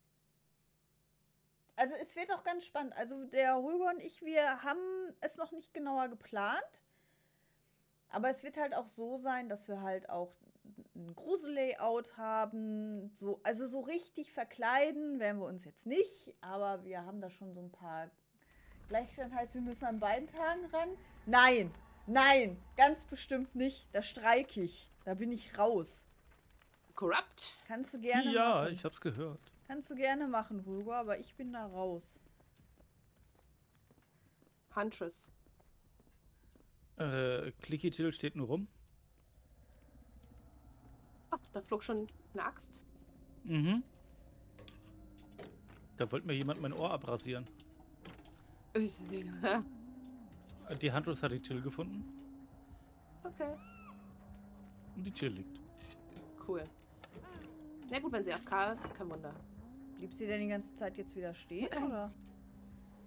Also es wird auch ganz spannend. Also der Holger und ich, wir haben es noch nicht genauer geplant. Aber es wird halt auch so sein, dass wir halt auch ein Grusel-Layout haben. So, also so richtig verkleiden werden wir uns jetzt nicht. Aber wir haben da schon so ein paar... Gleichstand heißt, wir müssen an beiden Tagen ran. Nein, nein, ganz bestimmt nicht. Da streike ich. Da bin ich raus. Corrupt. Kannst du gerne Ja, machen. ich hab's gehört. Kannst du gerne machen, Hugo, aber ich bin da raus. Huntress. Äh, Clicky Jill steht nur rum. Ach, da flog schon eine Axt. Mhm. Da wollte mir jemand mein Ohr abrasieren. Okay. Die Huntress hat die Jill gefunden und die Jill liegt. Cool. Na gut, wenn sie A F K ist, kein Wunder. Blieb sie denn die ganze Zeit jetzt wieder stehen, oder?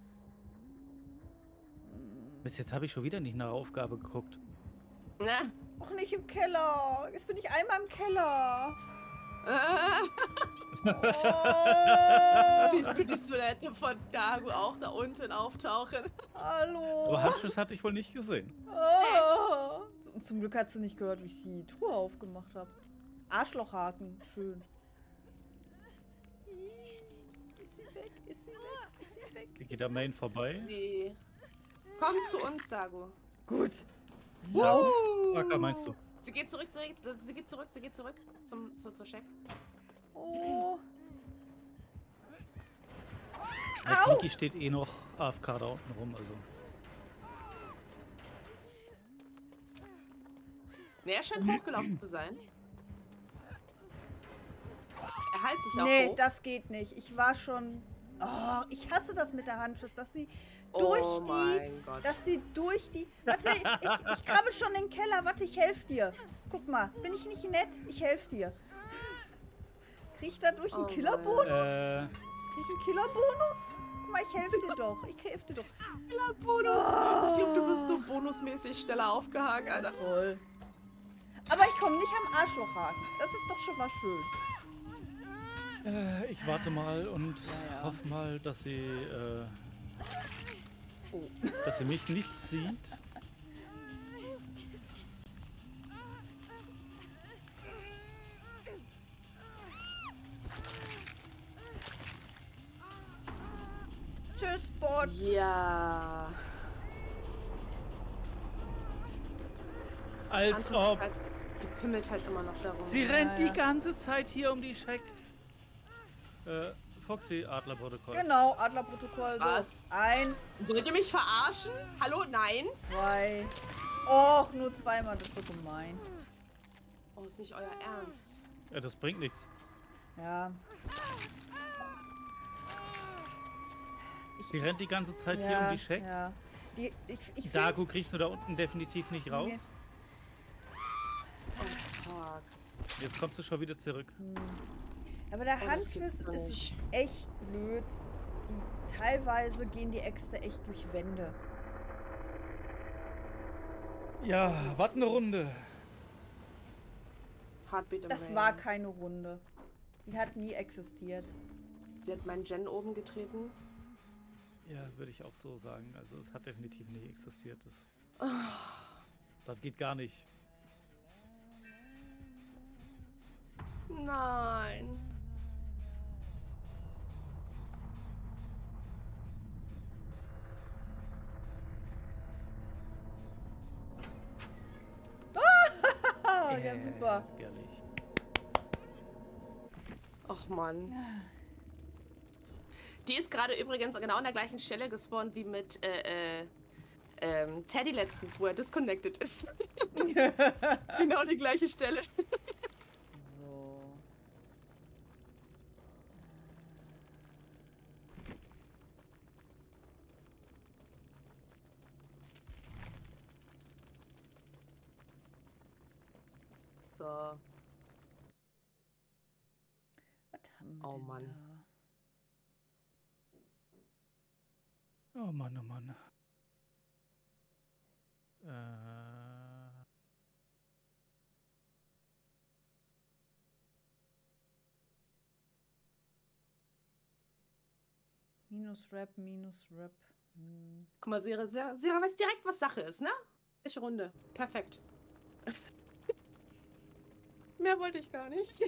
Bis jetzt habe ich schon wieder nicht nach Aufgabe geguckt. Na, Och, nicht im Keller. Jetzt bin ich einmal im Keller. Oh. Oh. Siehst du die Silhouette von Dago auch da unten auftauchen? Hallo. Aber Handschuss hatte ich wohl nicht gesehen. Oh. Zum- Zum Glück hat sie nicht gehört, wie ich die Truhe aufgemacht habe. Arschlochhaken. Schön. Ist sie weg? Ist sie weg? Ist sie weg? Die geht am Main vorbei. Nee. Komm zu uns, Dago. Gut. Lauf. Acker, meinst du? Sie geht zurück, sie, sie geht zurück, sie geht zurück zum, zu, zur Check. Oh. Der Au. Kiki steht eh noch A F K da unten rum, also. Ne, er scheint hochgelaufen zu sein. Er heilt sich auch Nee, hoch. das geht nicht. Ich war schon... Oh, ich hasse das mit der Handschrift, dass sie Oh durch die... mein Gott. Dass sie durch die... Warte, ich, ich krabbel schon in den Keller. Warte, ich helfe dir. Guck mal, bin ich nicht nett? Ich helfe dir. Krieg ich dadurch einen Oh Killerbonus? Äh, Krieg ich einen Killerbonus? Guck mal, ich helfe dir doch. Ich helfe dir doch. Ja, Bonus. Ich glaube, du bist nur bonusmäßig schneller aufgehangen, Alter. Toll. Aber ich komme nicht am Arschlochhaken. Das ist doch schon mal schön. äh, ich warte mal und Ja, ja. hoffe mal, dass sie, äh, Oh. dass sie mich nicht sieht. Tschüss, Bot. Ja. Als Andere ob. halt, die pimmelt halt immer noch darum. Sie Ja, rennt ja. die ganze Zeit hier um die Scheck. Äh, Foxy, Adlerprotokoll. Genau, Adlerprotokoll. So. Was? Eins, Wollt ihr mich verarschen? Hallo? Nein? zwei. Och, nur zweimal. Das ist so gemein. Oh, ist nicht euer Ernst. Ja, das bringt nichts. Ja. Sie rennt die ganze Zeit hier ja, um die Scheck. Ja. Die, ich, ich find- Dago kriegst du da unten definitiv nicht raus. Nee. Oh, fuck. Jetzt kommt sie schon wieder zurück. Hm. Aber der Oh, das gibt's Handschrift doch ist nicht. echt blöd. Die, teilweise gehen die Äxte echt durch Wände. Ja, warte eine Runde. Heartbeat im Das Rain. war keine Runde. Die hat nie existiert. Sie hat meinen Gen oben getreten. Ja, würde ich auch so sagen. Also es hat definitiv nicht existiert. Das, Ah. das geht gar nicht. Nein. Ah, ja, super. Ärgerlich. Och Mann. Die ist gerade übrigens genau an der gleichen Stelle gespawnt wie mit äh, äh, ähm, Teddy letztens, wo er disconnected ist. Genau die gleiche Stelle. So. So. Was haben wir Oh denn Mann. da? Oh Mann, oh Mann. Äh, Minus Rap, minus Rap. Hm. Guck mal, Sarah, Sarah, Sarah weiß direkt, was Sache ist, ne? Welche Runde? Perfekt. Mehr wollte ich gar nicht.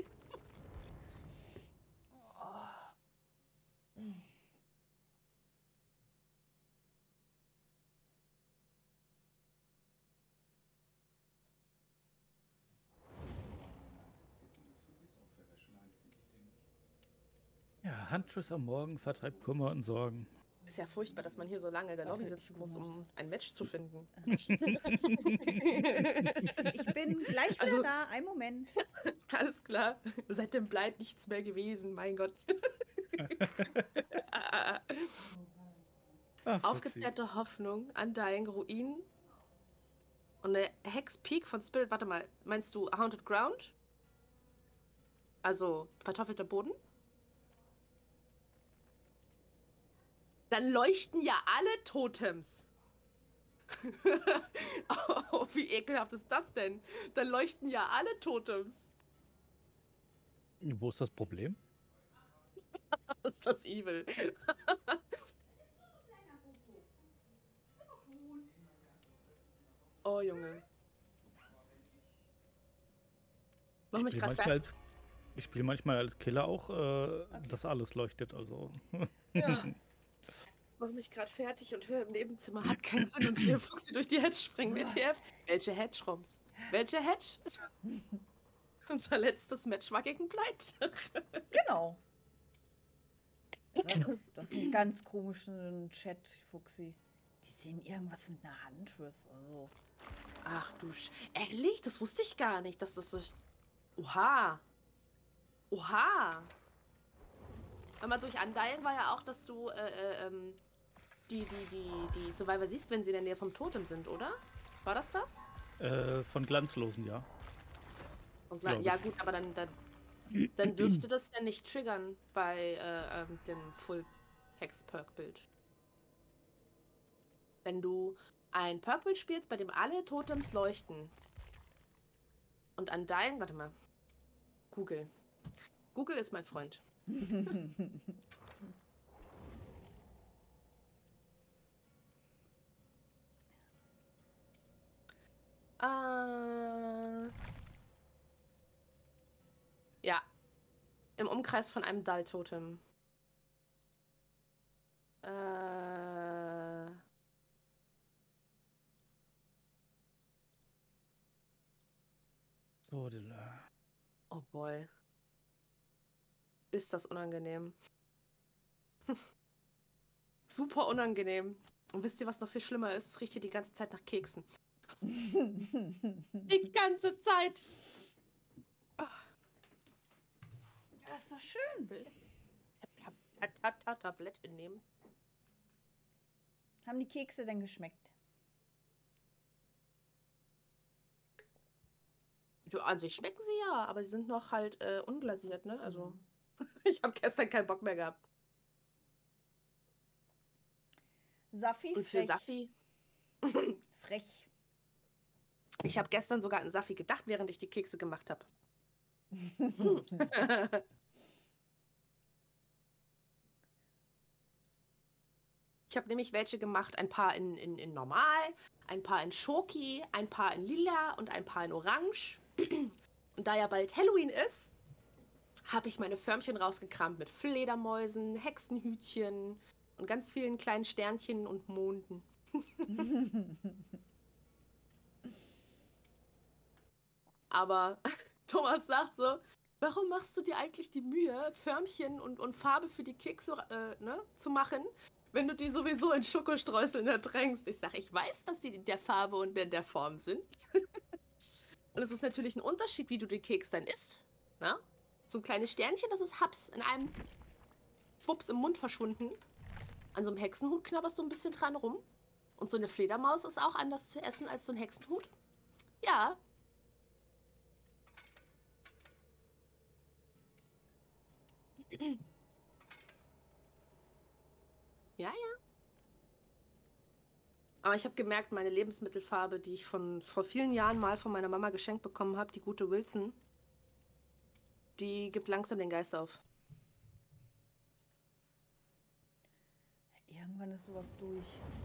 ja, Huntress am Morgen vertreibt Kummer und Sorgen. Ist ja furchtbar, dass man hier so lange in der Ach, Lobby hätte ich sitzen muss, gemacht. um ein Match zu finden. Ich bin gleich wieder Also- da. Ein Moment. Alles klar. Seit dem Bleib nichts mehr gewesen, mein Gott. Ah, Foxy. Aufgeklärte Hoffnung, Undying Ruinen und eine Hex Peak von Spirit. Warte mal, meinst du Haunted Ground? Also verteufelter Boden? Dann leuchten ja alle Totems. Oh, wie ekelhaft ist das denn? Dann leuchten ja alle Totems. Wo ist das Problem? Das ist das evil. Oh, Junge. Mach Ich mich spiele gerade manchmal, fertig. als, ich spiel manchmal als Killer auch, äh, dass alles leuchtet. Also. Ja. Mach mich gerade fertig und höre im Nebenzimmer, hat keinen Sinn und sehe Fuchsi durch die Hedge springen. W T F? Welche Hedge, Roms? Welche Hedge? Unser letztes Match war gegen Blight. Genau. Also, das ist ein ganz komischen Chat, Fuchsi. Die sehen irgendwas mit einer Hand, Riss. Also. Ach du Sch... Ehrlich? Das wusste ich gar nicht, dass das so... Oha. Oha. Aber durch Undying war ja auch, dass du äh, äh, ähm, die, die, die, die Survivor siehst, wenn sie in der Nähe vom Totem sind, oder? War das das? Äh, von Glanzlosen, ja. Und gleich- Glaub ja ich. gut, aber dann, dann, dann dürfte das ja nicht triggern bei äh, ähm, dem Full Hex Perk Bild. Wenn du ein Perk Bild spielst, bei dem alle Totems leuchten und Undying, warte mal, Google. Google ist mein Freund. Äh, ja, im Umkreis von einem Dull-Totem. Äh, So, Dilla. oh boy. Ist das unangenehm. Super unangenehm. Und wisst ihr, was noch viel schlimmer ist? Es riecht hier die ganze Zeit nach Keksen. Die ganze Zeit. Das ist doch schön. Tablette nehmen. Haben die Kekse denn geschmeckt? Ja, an sich schmecken sie ja, aber sie sind noch halt äh, unglasiert, ne? Also, ich habe gestern keinen Bock mehr gehabt. Saffi, Und für frech. Saffi, Frech. ich habe gestern sogar an Saffi gedacht, während ich die Kekse gemacht habe. Ich habe nämlich welche gemacht, ein paar in, in, in normal, ein paar in Schoki, ein paar in lila und ein paar in orange. Und da ja bald Halloween ist, habe ich meine Förmchen rausgekramt mit Fledermäusen, Hexenhütchen und ganz vielen kleinen Sternchen und Monden. Aber Thomas sagt so, warum machst du dir eigentlich die Mühe, Förmchen und, und Farbe für die Kekse äh, ne, zu machen, wenn du die sowieso in Schokostreuseln ertränkst? Ich sage, ich weiß, dass die in der Farbe und in der Form sind. Und es ist natürlich ein Unterschied, wie du den Keks dann isst. Ne? So ein kleines Sternchen, das ist Haps in einem Schwupps im Mund verschwunden. An so einem Hexenhut knabberst du ein bisschen dran rum. Und so eine Fledermaus ist auch anders zu essen als so ein Hexenhut. Ja. Ja, ja. Aber ich habe gemerkt, meine Lebensmittelfarbe, die ich von vor vielen Jahren mal von meiner Mama geschenkt bekommen habe, die gute Wilson, die gibt langsam den Geist auf. Irgendwann ist sowas durch.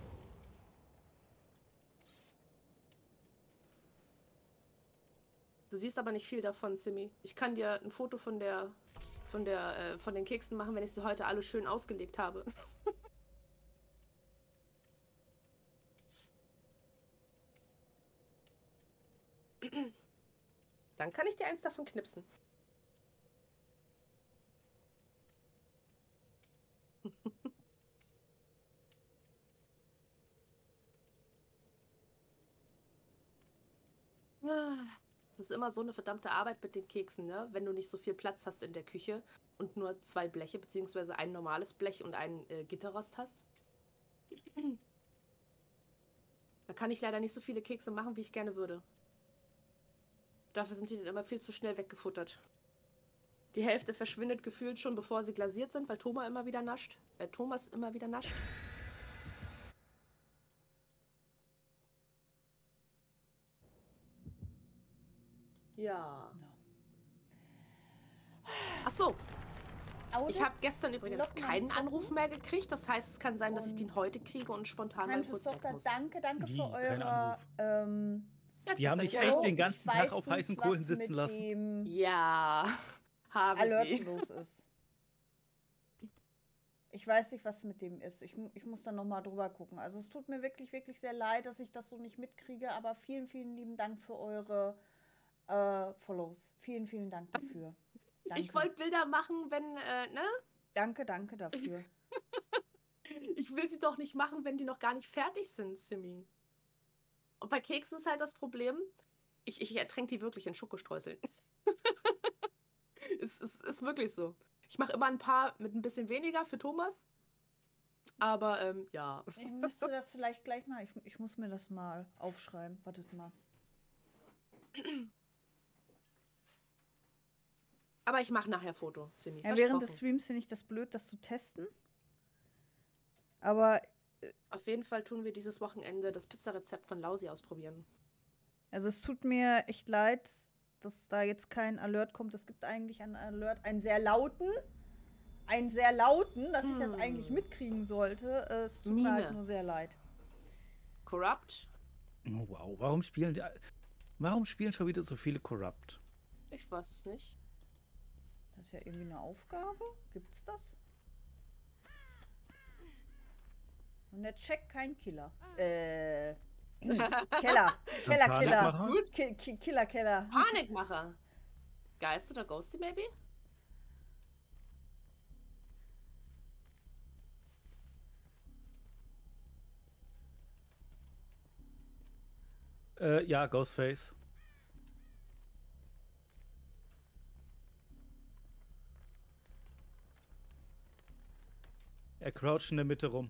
Du siehst aber nicht viel davon, Simi. Ich kann dir ein Foto von der, von der, äh, von den Keksen machen, wenn ich sie heute alle schön ausgelegt habe. Dann kann ich dir eins davon knipsen. Es ist immer so eine verdammte Arbeit mit den Keksen, ne? Wenn du nicht so viel Platz hast in der Küche und nur zwei Bleche, beziehungsweise ein normales Blech und ein äh, Gitterrost hast. Da kann ich leider nicht so viele Kekse machen, wie ich gerne würde. Dafür sind die dann immer viel zu schnell weggefuttert. Die Hälfte verschwindet gefühlt schon, bevor sie glasiert sind, weil Thomas immer wieder nascht. Äh, Thomas immer wieder nascht. Ja. So. Ach so, ich habe Audits? gestern übrigens Locken keinen anzocken? Anruf mehr gekriegt. Das heißt, es kann sein, dass ich Und- den heute kriege und spontan mal kurz weg Tochter, muss. danke, danke Wie? für Kein eure. Anruf. Ähm, Ja, Die haben gestern dich nicht echt Hallo, den angerufen. ganzen ich Tag weiß auf nicht, heißen Kohlen was sitzen mit lassen. Dem Ja, habe Alert sie. los ist. Ich weiß nicht, was mit dem ist. Ich, mu- ich muss dann nochmal drüber gucken. Also es tut mir wirklich, wirklich sehr leid, dass ich das so nicht mitkriege, aber vielen, vielen lieben Dank für eure äh, Follows. Vielen, vielen Dank dafür. Danke. Ich wollte Bilder machen, wenn, äh, ne? Danke, danke dafür. Ich will sie doch nicht machen, wenn die noch gar nicht fertig sind, Simi. Und bei Keksen ist halt das Problem, ich, ich ertränke die wirklich in Schokostreuseln. es, es ist wirklich so. Ich mache immer ein paar mit ein bisschen weniger für Thomas. Aber, ähm, ja. Ich müsste das vielleicht gleich mal. Ich, ich muss mir das mal aufschreiben. Wartet mal. Aber ich mache nachher Foto, Simi. Ja, während des Versprochen. Streams finde ich das blöd, das zu testen. Aber, Auf jeden Fall tun wir dieses Wochenende das Pizzarezept von Lausi ausprobieren. also es tut mir echt leid, dass da jetzt kein Alert kommt. Es gibt eigentlich einen Alert, einen sehr lauten. Einen sehr lauten, dass ich das Hm. eigentlich mitkriegen sollte. Äh, Es tut mir halt Mine. nur sehr leid. Corrupt? Oh, wow, warum spielen die, warum spielen schon wieder so viele Corrupt? Ich weiß es nicht. Das ist ja irgendwie eine Aufgabe. Gibt's das? Und der checkt kein Killer. Äh. Keller. Keller, Keller. Panikmacher? Gut. Ki Ki Killer, Keller. Panikmacher. Geist oder Ghosty, maybe? Äh, ja, Ghostface. Er croucht in der Mitte rum.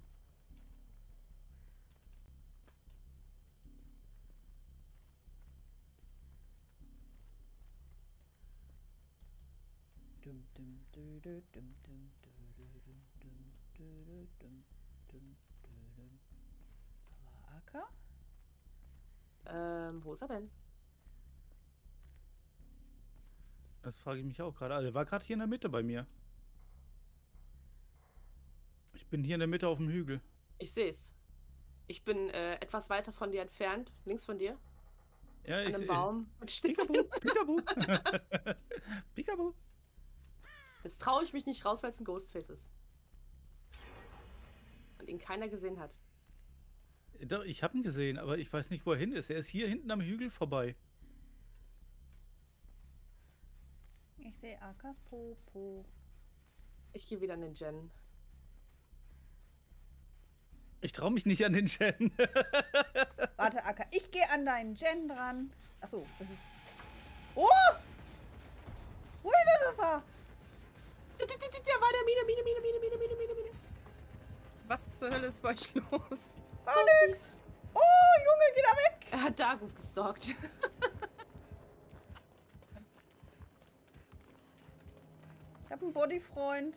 Dum, dum, dü, dü, dum, dum, dü, dü, dum, dum, dü, dü, dum, dum, dü, dum. Da war Acker. Ähm, wo ist er denn? Das frage ich mich auch gerade. Also, er war gerade hier in der Mitte bei mir. Ich bin hier in der Mitte auf dem Hügel. Ich sehe es. Ich bin äh, etwas weiter von dir entfernt, links von dir, Ja, an ich einem seh- Baum mit Sticken. Peekaboo, Peekaboo. Peekaboo. Jetzt traue ich mich nicht raus, weil es ein Ghostface ist. Und ihn keiner gesehen hat. Doch, ich habe ihn gesehen, aber ich weiß nicht, wo er hin ist. Er ist hier hinten am Hügel vorbei. Ich sehe Ackers Popo. Ich gehe wieder an den Gen. Ich traue mich nicht an den Chen. Warte, Acker, ich gehe an deinen Gen dran. Achso, das ist. Oh! Wo ist er? Da war der Mine, Mine, Mine, Mine, Mine, Mine, Mine, Mine. Was zur Hölle ist bei euch los? Gar nix. Oh, Junge, geh da weg. Er hat Dago gestalkt. Ich hab einen Bodyfreund.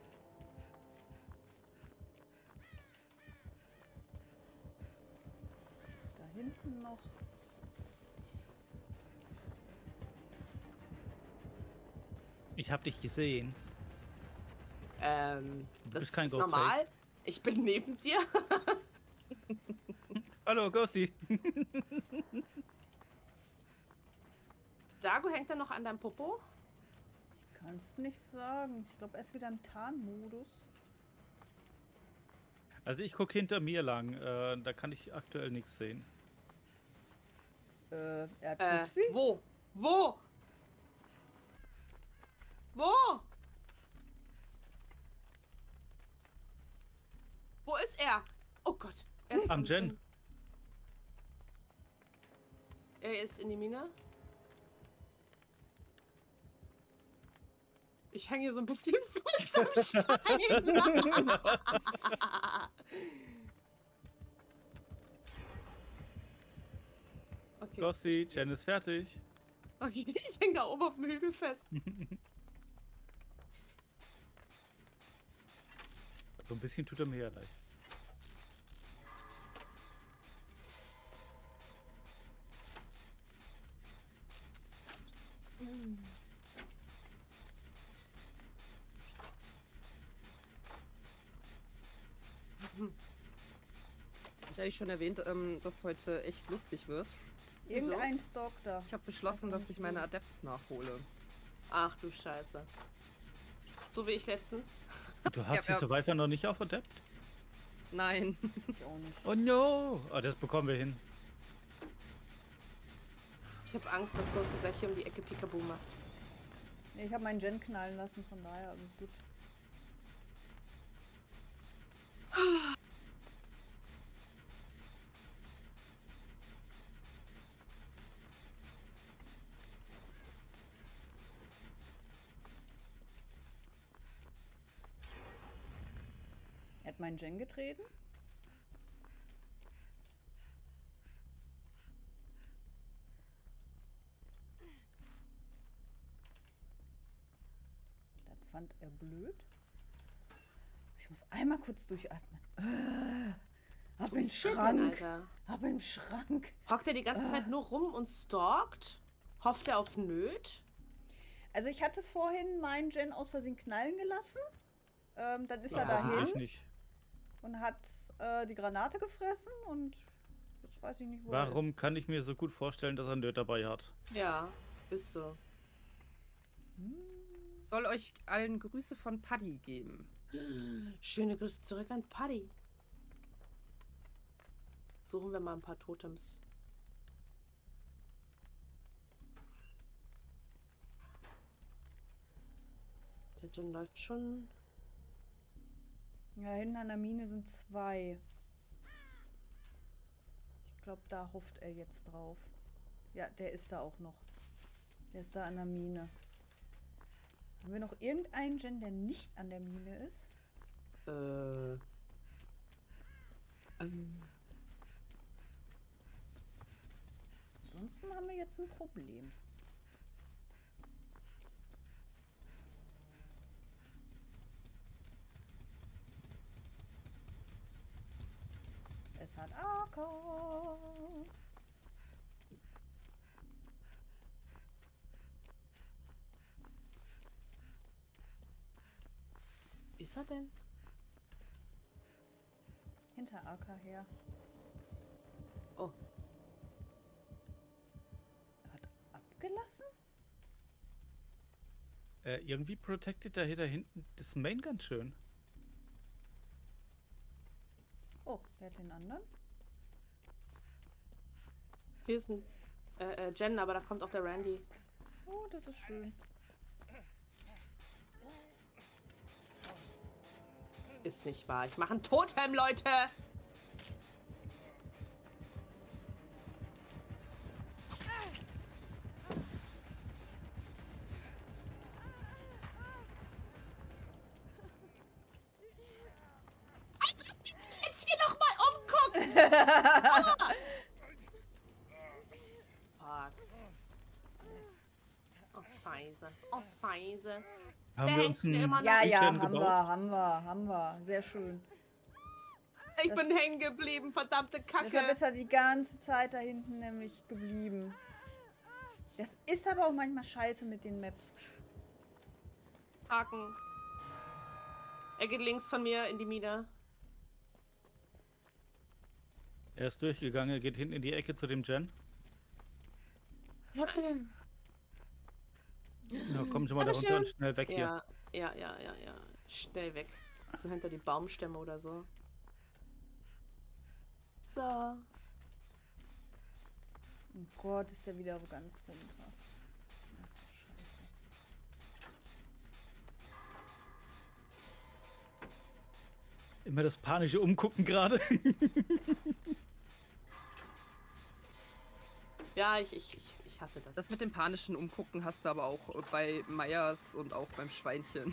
Ist da hinten noch? Ich habe dich gesehen. Ähm, Du das bist kein ist Ghostface. normal. Ich bin neben dir. Hallo, Ghosty. Dago hängt er noch an deinem Popo? Ich kann es nicht sagen. Ich glaube, er ist wieder im Tarnmodus. Also ich gucke hinter mir lang. Äh, da kann ich aktuell nichts sehen. Äh, er hat Äh, Fuchsi. wo? Wo? Wo? Wo ist er? Oh Gott. Er ist Am Gen. Er ist in die Mine. Ich hänge hier so ein bisschen fest am Stein. Okay. Ghosty, Chen ist fertig. Okay, ich hänge da oben auf dem Hügel fest. So ein bisschen tut er mir ja leid. Ich hatte schon erwähnt, ähm, dass heute echt lustig wird. Irgendein Stock da. Ich habe beschlossen, dass ich meine Adepts nachhole. Ach du Scheiße. So wie ich letztens. Du hast Ja, dich ja. so weiter noch nicht auf Adept? Nein. Ich auch nicht. Oh no! Oh, das bekommen wir hin. Ich habe Angst, dass Ghost gleich hier um die Ecke Pikaboo macht. Nee, ich habe meinen Gen knallen lassen, von daher alles gut. Er hat meinen Gen getreten. Das fand er blöd. Ich muss einmal kurz durchatmen. Äh, ab Wo im ist der denn, Schrank. Alter? Ab im Schrank. Hockt er die ganze Zeit nur rum und stalkt? Hofft er auf Nöt? Also ich hatte vorhin meinen Gen aus Versehen knallen gelassen. Ähm, dann ist er Ja, dahin Ich nicht. und hat äh, die Granate gefressen und jetzt weiß ich nicht, wo er Warum ist. kann ich mir so gut vorstellen, dass er einen Nerd dabei hat? Ja, ist so. Soll euch allen Grüße von Paddy geben. Schöne Grüße zurück an Paddy. Suchen wir mal ein paar Totems. Der Gen läuft schon. Ja, hinten an der Mine sind zwei. Ich glaube, da hofft er jetzt drauf. Ja, der ist da auch noch. Der ist da an der Mine. Haben wir noch irgendeinen Gen, der nicht an der Mine ist? Äh. Ähm. Ansonsten haben wir jetzt ein Problem. Es hat A K. Ist er denn? Hinter A K her. Oh. Er hat abgelassen? Äh, irgendwie protected er hier da hinten das Main ganz schön. Oh, der hat den anderen. Hier ist ein äh, äh, Jen, aber da kommt auch der Randy. Oh, das ist schön. Ist nicht wahr. Ich mache ein Totem, Leute! Als ob die sich jetzt hier noch mal umguckt! Ah! Fuck. Oh, Scheiße. Oh, Scheiße. Haben wir uns Denkt einen immer noch- Ja, ja, Regen haben gebaut? wir, haben wir, haben wir. Sehr schön. Ich Das- bin hängen geblieben, verdammte Deshalb Kacke. ist er die ganze Zeit da hinten nämlich geblieben. Das ist aber auch manchmal scheiße mit den Maps. Haken. Er geht links von mir in die Mine. Er ist durchgegangen, er geht hinten in die Ecke zu dem Gen. Na, kommen Sie mal da runter Dankeschön. und schnell weg hier. Ja, ja, ja, ja, ja. Schnell weg. So hinter die Baumstämme oder so. So. Oh Gott, ist der wieder ganz runter. Das ist so scheiße. Immer das panische Umgucken gerade. Ja, ich, ich, ich, ich hasse das. Das mit dem panischen Umgucken hast du aber auch bei Meyers und auch beim Schweinchen.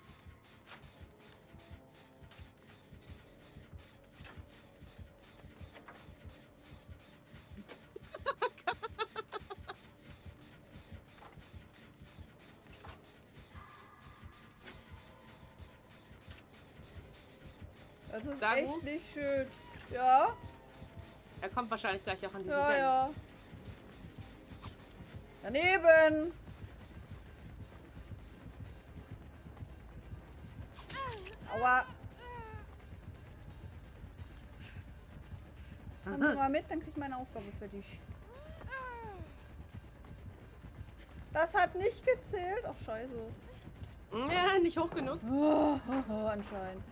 Das ist Sagu? echt nicht schön. Ja, Er kommt wahrscheinlich gleich auch an diese ja, Gen. ja. Daneben! Aua. Komm du mal mit, dann krieg ich meine Aufgabe für dich. Das hat nicht gezählt. Ach, scheiße. Ja, nicht hoch genug. Oh, anscheinend.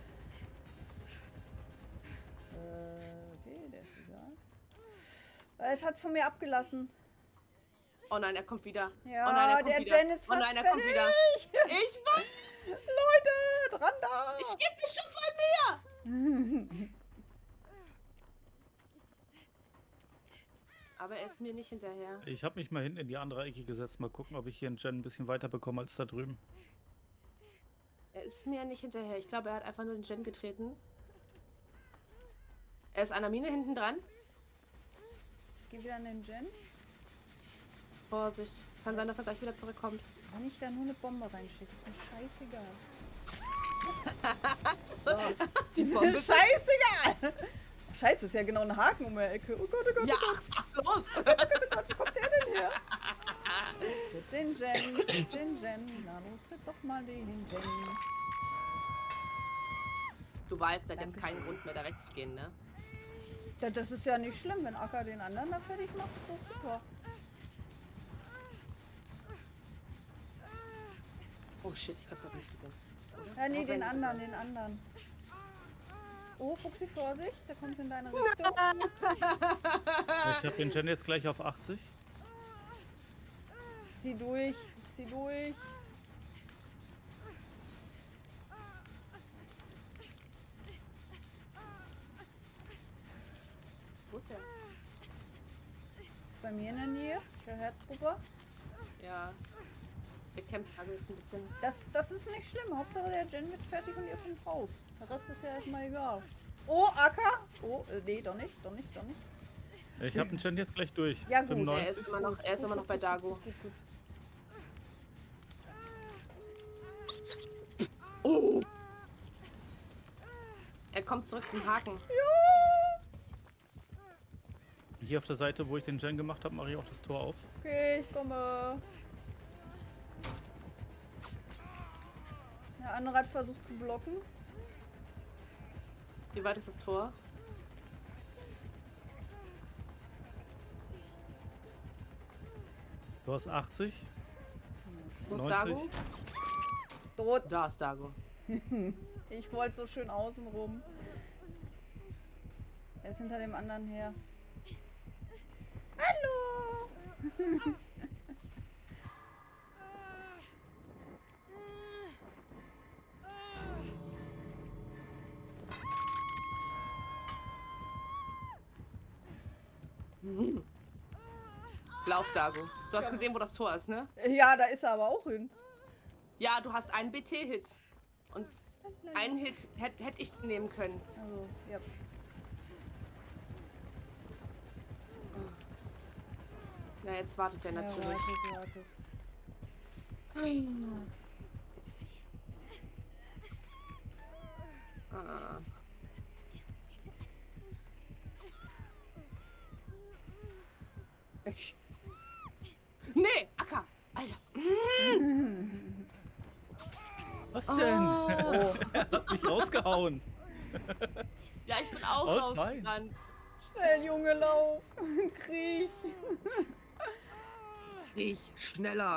Äh, okay, der ist egal. Es hat von mir abgelassen. Oh nein, er kommt wieder. Ja, oh nein, er kommt der wieder. Jen ist Oh fast nein, er kommt wieder. fertig. Ich weiß. Leute, dran da. Ich geb mich schon voll mehr. Aber er ist mir nicht hinterher. Ich habe mich mal hinten in die andere Ecke gesetzt. Mal gucken, ob ich hier einen Gen ein bisschen weiter bekomme als da drüben. Er ist mir nicht hinterher. Ich glaube, er hat einfach nur den Gen getreten. Er ist an der Mine hinten dran. Ich geh wieder an den Gen. Vorsicht. Kann sein, dass er gleich wieder zurückkommt. Wenn ich da nur eine Bombe reinschicke, ist mir scheißegal. So. Die Bombe. Scheißegal! Scheiße, ist ja genau ein Haken um die Ecke. Oh Gott, oh Gott, Ja, oh Gott. ach, los! Oh Gott, oh Gott, wo kommt der denn her? Tritt den Gen, tritt den Gen. Nano, tritt doch mal den Gen. Du weißt, er hat jetzt Dankeschön. keinen Grund mehr, da wegzugehen, ne? Ja, das ist ja nicht schlimm, wenn Acker den anderen da fertig macht, ist doch super. Oh shit, ich glaube, das hab ich nicht gesehen. Oder? Ja, nee, Hab den ich anderen, gesehen. den anderen. Oh, Fuchsi, Vorsicht, der kommt in deine Richtung. Ich habe den Gen jetzt gleich auf achtzig. Zieh durch, zieh durch. Wo ist er? Ist bei mir in der Nähe. Ich höre Herzpupper. Ja. Der kämpft also jetzt ein bisschen. Das, das ist nicht schlimm. Hauptsache der Gen wird fertig und ihr kommt raus. Der Rest ist ja erstmal egal. Oh, Acker. Oh, äh, nee, doch nicht, doch nicht, doch nicht. Ich habe den Gen jetzt gleich durch. Ja, gut. Er ist fünfundneunzig. immer noch, er ist immer noch bei Dago. Gut, gut. Oh! Er kommt zurück zum Haken. Hier auf der Seite, wo ich den Gen gemacht habe, mache ich auch das Tor auf. Okay, ich komme. Der andere hat versucht zu blocken. Wie weit ist das Tor? Du hast achtzig. Wo ist neunzig. Dago? Tot. Da ist Dago. Ich wollte so schön außen rum. Er ist hinter dem anderen her. Hallo! Mhm. Lauf, Dago. Du hast gesehen, wo das Tor ist, ne? Ja, da ist er aber auch hin. Ja, du hast einen B T-Hit. Und einen Hit hätte hätt ich nehmen können. Also, ja. Na, jetzt wartet der Ja, natürlich. wartet, wartet. Ah. Ich. Nee, Acker! Alter! Was denn? Oh. Er hat mich rausgehauen. Ja, ich bin auch Oh, nein. rausgerannt. Schnell, Junge, lauf! Kriech! Ich schneller.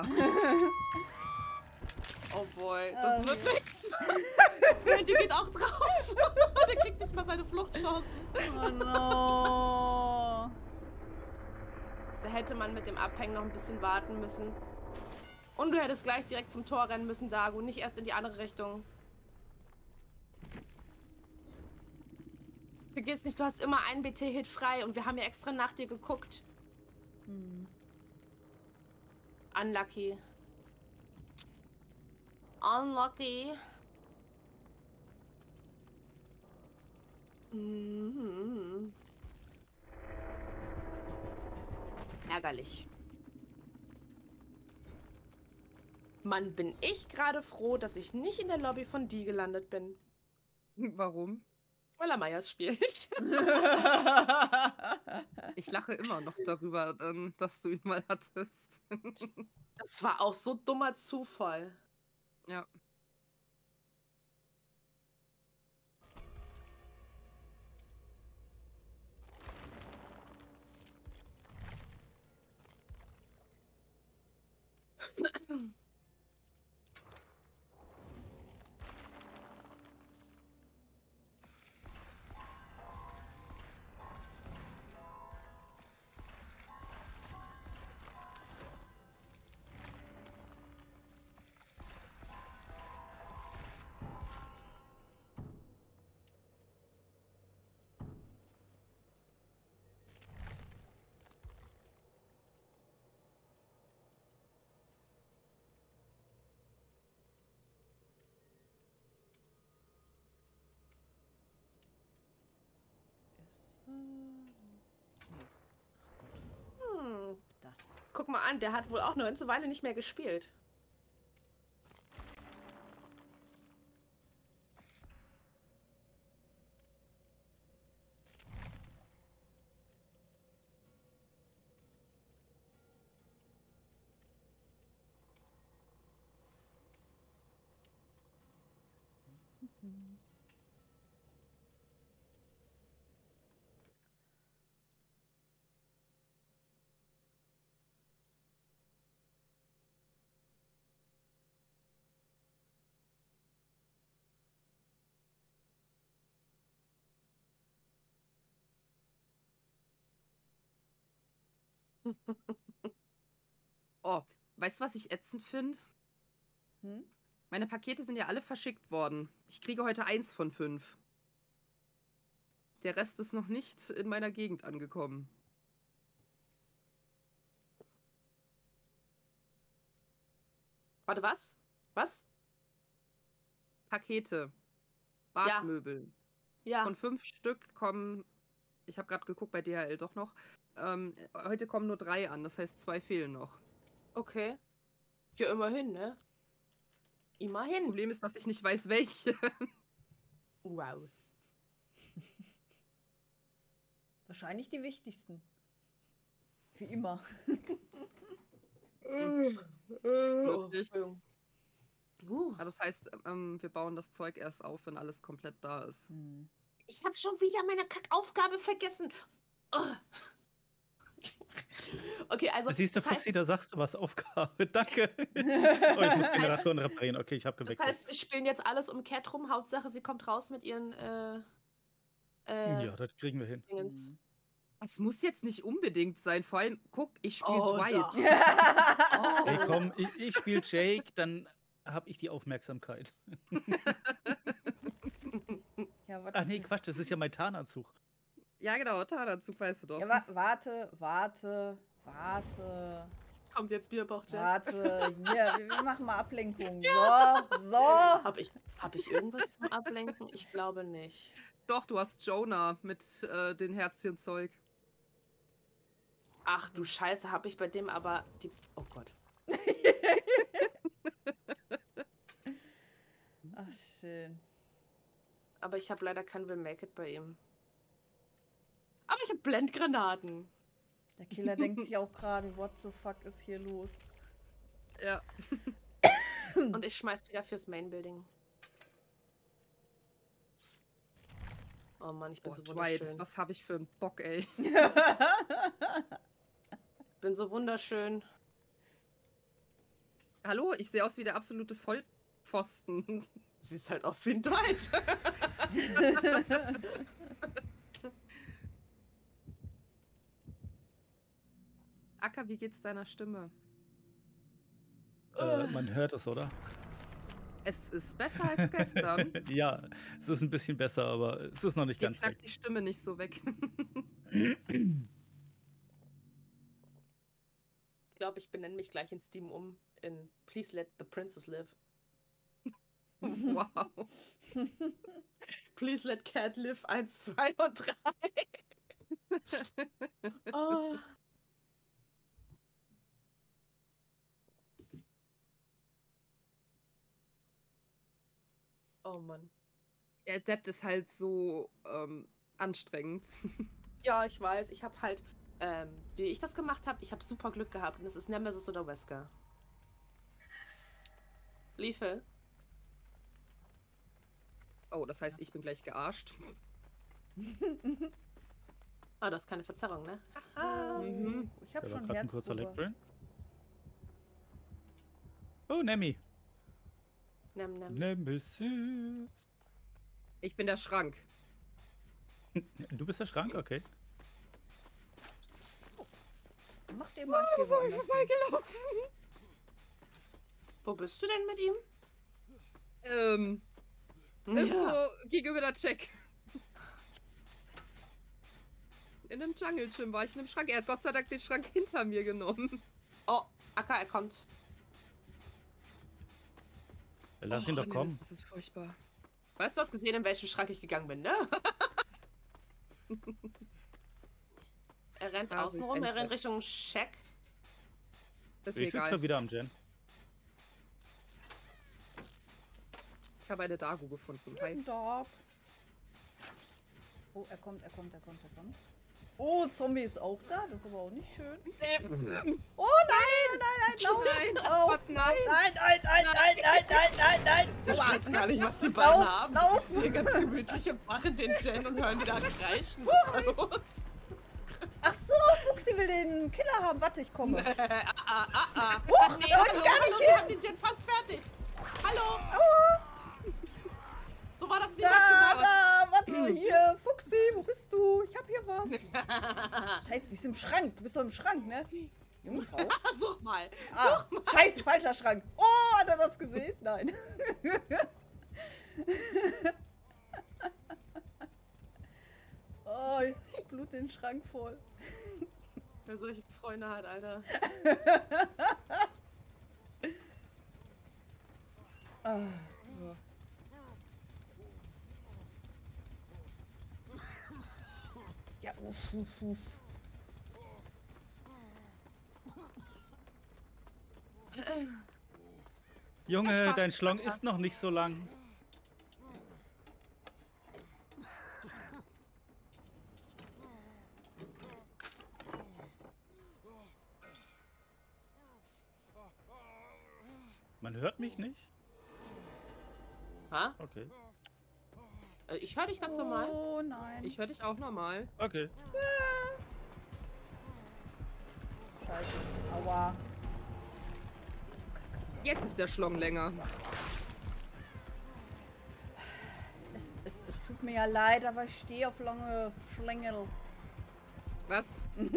Oh boy, das Oh, wird ja. nix. Die geht auch drauf. Der kriegt nicht mal seine Fluchtchance. Oh no! Da hätte man mit dem Abhängen noch ein bisschen warten müssen. Und du hättest gleich direkt zum Tor rennen müssen, Dago. Nicht erst in die andere Richtung. Vergiss nicht, du hast immer einen B T-Hit frei und wir haben ja extra nach dir geguckt. Hm. Unlucky. Unlucky. Mhm. Ärgerlich. Mann, bin ich gerade froh, dass ich nicht in der Lobby von die gelandet bin. Warum? Weil er Meyers spielt. Ich lache immer noch darüber, ähm, dass du ihn mal hattest. Das war auch so dummer Zufall. Ja. Hm. Da. Guck mal an, der hat wohl auch eine ganze Weile nicht mehr gespielt. Oh, weißt du, was ich ätzend finde? Hm? Meine Pakete sind ja alle verschickt worden. Ich kriege heute eins von fünf. Der Rest ist noch nicht in meiner Gegend angekommen. Warte, was? Was? Pakete. Badmöbel. Ja. Von fünf Stück kommen, ich habe gerade geguckt bei D H L doch noch, ähm, heute kommen nur drei an, das heißt zwei fehlen noch. Okay. Ja, immerhin, ne? Das Immerhin. Problem ist, dass ich nicht weiß, welche. Wow. Wahrscheinlich die wichtigsten. Wie immer. Wirklich? Uh. Ja, das heißt, ähm, wir bauen das Zeug erst auf, wenn alles komplett da ist. Hm. Ich habe schon wieder meine Kackaufgabe vergessen. Oh. Okay, also Siehst du, das heißt, Fuchsi, da sagst du was, Aufgabe. Danke. Oh, ich muss Generatoren reparieren. Okay, ich habe das gewechselt. heißt, wir spielen jetzt alles um Cat rum. Hauptsache, sie kommt raus mit ihren äh, äh, Ja, das kriegen wir hin. Dingens. Hm. Das muss jetzt nicht unbedingt sein. Vor allem, guck, ich spiele Oh, Dwight. doch. Oh. Ey, komm, ich, ich spiele Jake, dann habe ich die Aufmerksamkeit. Ja, warte. Ach nee, Quatsch, das ist ja mein Tarnanzug. Ja, genau, Tarnanzug, weißt du doch. Ja, wa warte, warte, warte, Kommt jetzt Bierbauch-Jazz. warte. Hier, wir, wir machen mal Ablenkung. So, so. Hab ich, hab ich irgendwas zum Ablenken? Ich glaube nicht. Doch, du hast Jonah mit äh, den Herzchenzeug. Ach du Scheiße, hab ich bei dem aber die. Oh Gott. Ach, schön. Aber ich habe leider kein Will Make It bei ihm. Aber ich habe Blendgranaten. Der Killer denkt sich auch gerade, what the fuck ist hier los? Ja. Und ich schmeiß wieder fürs Main Building. Oh Mann, ich bin Oh, so Dwight, wunderschön. was habe ich für einen Bock, ey. Ich bin so wunderschön. Hallo, ich sehe aus wie der absolute Vollpfosten. Siehst halt aus wie ein Dwight. Acker, wie geht's deiner Stimme? Äh, man hört es, oder? Es ist besser als gestern. Ja, es ist ein bisschen besser, aber es ist noch nicht Hier ganz knackt weg. die Stimme nicht so weg. Ich glaube, ich benenne mich gleich in Steam um in Please Let the Princess Live. Wow. Please Let Cat Live eins, zwei und drei. Oh. Oh Mann. Der Adept ist halt so ähm, anstrengend. Ja, ich weiß. Ich habe halt, ähm, wie ich das gemacht habe, ich habe super Glück gehabt. Und es ist Nemesis oder Wesker. Liefe. Oh, das heißt, ich bin gleich gearscht. Ah, das ist keine Verzerrung, ne? Haha. Mhm. Ich habe Da war schon gerade ein kurzer Herzbuber. Leckbrain. Oh, Nemmi. Nem, nem. Nemesis. Ich bin der Schrank. Du bist der Schrank, okay. Macht ihr mal Oh, hier so bin ich woanders hin. vorbeigelaufen. Wo bist du denn mit ihm? Ähm, irgendwo gegenüber der Check. In einem Jungle Gym war ich in einem Schrank. Er hat Gott sei Dank den Schrank hinter mir genommen. Oh, Akka, er kommt. Lass Oh, ihn doch nee, kommen. Das ist furchtbar. Weißt du, hast gesehen, in welchen Schrank ich gegangen bin, ne? Er rennt Also, außen ich rum, renn er rennt fest. Richtung Shack. Das ist mir Ich sitze egal. schon wieder am Gen. Ich habe eine Dagu gefunden. Hi. Guten Tag. Oh, er kommt, er kommt, er kommt, er kommt. Oh, Zombie ist auch da. Das ist aber auch nicht schön. Oh nein, nein, nein, nein, lauf, Nein, lauf, Gott, nein. nein, nein, nein, nein, nein, nein, nein, nein. Ich weiß gar nicht, was die beiden Lauf, haben. lauf. Wir ganz gemütlich und machen den Jen und hören wieder kreischen. Was ist da los? Ach so, Fuchsi will den Killer haben. Warte, ich komme. Äh, ah, ah, ah, ah. Huch, Nee, da wollte hallo, ich gar nicht hallo, hin. wir haben den Jen fast fertig. Hallo. Aua. So war das nicht Da, abgebaut. da, warte, hier. Fuchsi, wo bist du? Ich hab hier was. Scheiße, die ist im Schrank. Du bist doch im Schrank, ne? Jungfrau? Such mal. Ah, scheiße, falscher Schrank. Oh, hat er das gesehen? Nein. Oh, ich blut den Schrank voll. Wer solche Freunde hat, Alter. Ah, ja. Ja, uff, uff, uff. Junge, Spaß, dein Schlong Alter. ist noch nicht so lang. Man hört mich nicht? Ha? Okay. Äh, Ich höre dich ganz normal. Oh nein. Ich höre dich auch normal. Okay. Scheiße. Aua. Jetzt ist der Schlong länger. Es, es, es tut mir ja leid, aber ich stehe auf lange Schlängel. Was?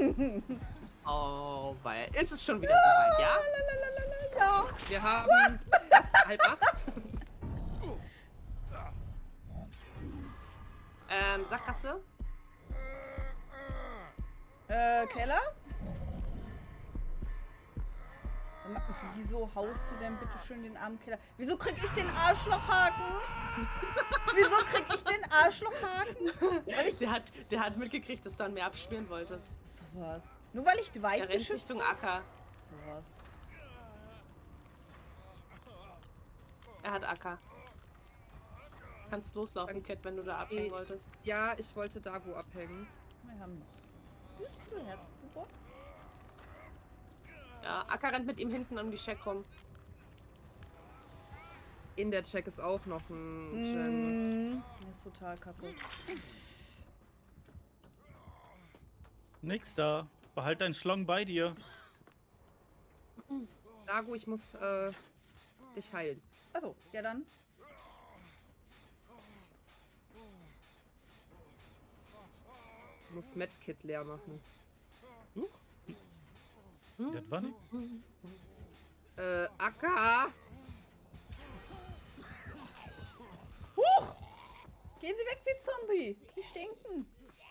Oh, weil ist es schon wieder soweit, ja? Lalalala, ja. Wir haben erst halb acht. Ähm, Sackgasse? Äh, Keller? Ma- Wieso haust du denn bitte schön den armen Keller? Wieso krieg ich den Arschlochhaken? Wieso krieg ich den Arschlochhaken? Weil ich... Der hat, der hat mitgekriegt, dass du an mir abspielen wolltest. Sowas. Nur weil ich Dwight Der rennt beschütze? Richtung Acker. Sowas. Er hat Acker. Kannst loslaufen, Cat, wenn du da abhängen Eh. wolltest. Ja, ich wollte Dagu abhängen. Wir haben noch. Bisschen Herzbuber. Ja, Acker rennt mit ihm hinten um die Shack rum. In der Check ist auch noch ein Gen. Mm, das ist total kacke. Nix da. Behalt deinen Schlong bei dir. Dagu, ich muss äh, dich heilen. Achso, ja dann. Ich muss Medkit leer machen. Huch. Das war nix. Äh, Akka! Huch! Gehen Sie weg, Sie Zombie! Die stinken!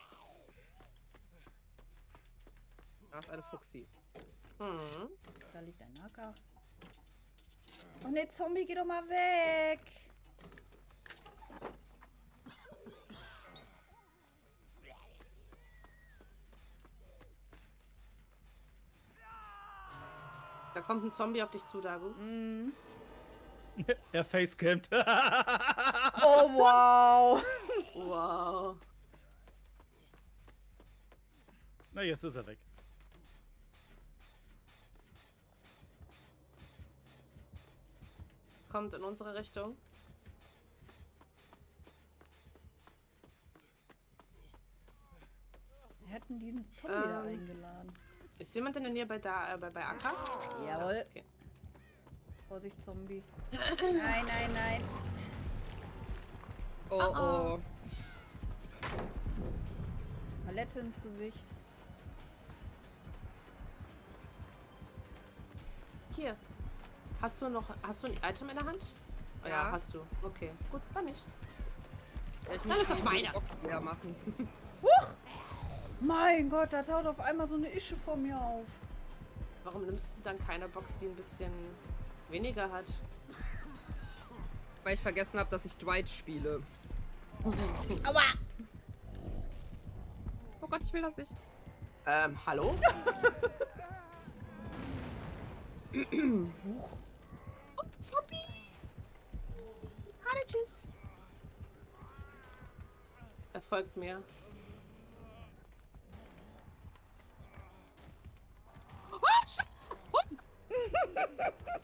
Da ist eine Fuchsi. Mhm. Da liegt ein Acker. Oh ne, Zombie, geh doch mal weg! Da kommt ein Zombie auf dich zu, Dagu. Mm. Er facecampt. Oh wow! Wow. Na, jetzt ist er weg. Kommt in unsere Richtung. Wir hätten diesen Zombie da Ähm. eingeladen. Ist jemand in der Nähe bei, da, äh, bei, bei Acker? Jawohl. Okay. Vorsicht, Zombie. Nein, nein, nein. Oh, oh. Palette ins Gesicht. Hier. Hast du noch, hast du ein Item in der Hand? Oh, ja, Ja. hast du. Okay, gut, dann nicht. Ja, ich Dann muss ist das die meine. Box leer machen. Huch! Mein Gott, da taucht auf einmal so eine Ische vor mir auf. Warum nimmst du dann keine Box, die ein bisschen weniger hat? Weil ich vergessen habe, dass ich Dwight spiele. Aua! Oh Gott, ich will das nicht. Ähm, hallo? Huch. Oh, Zombie! Hallo, tschüss. Er folgt mir. Oh, Scheiße! Oh.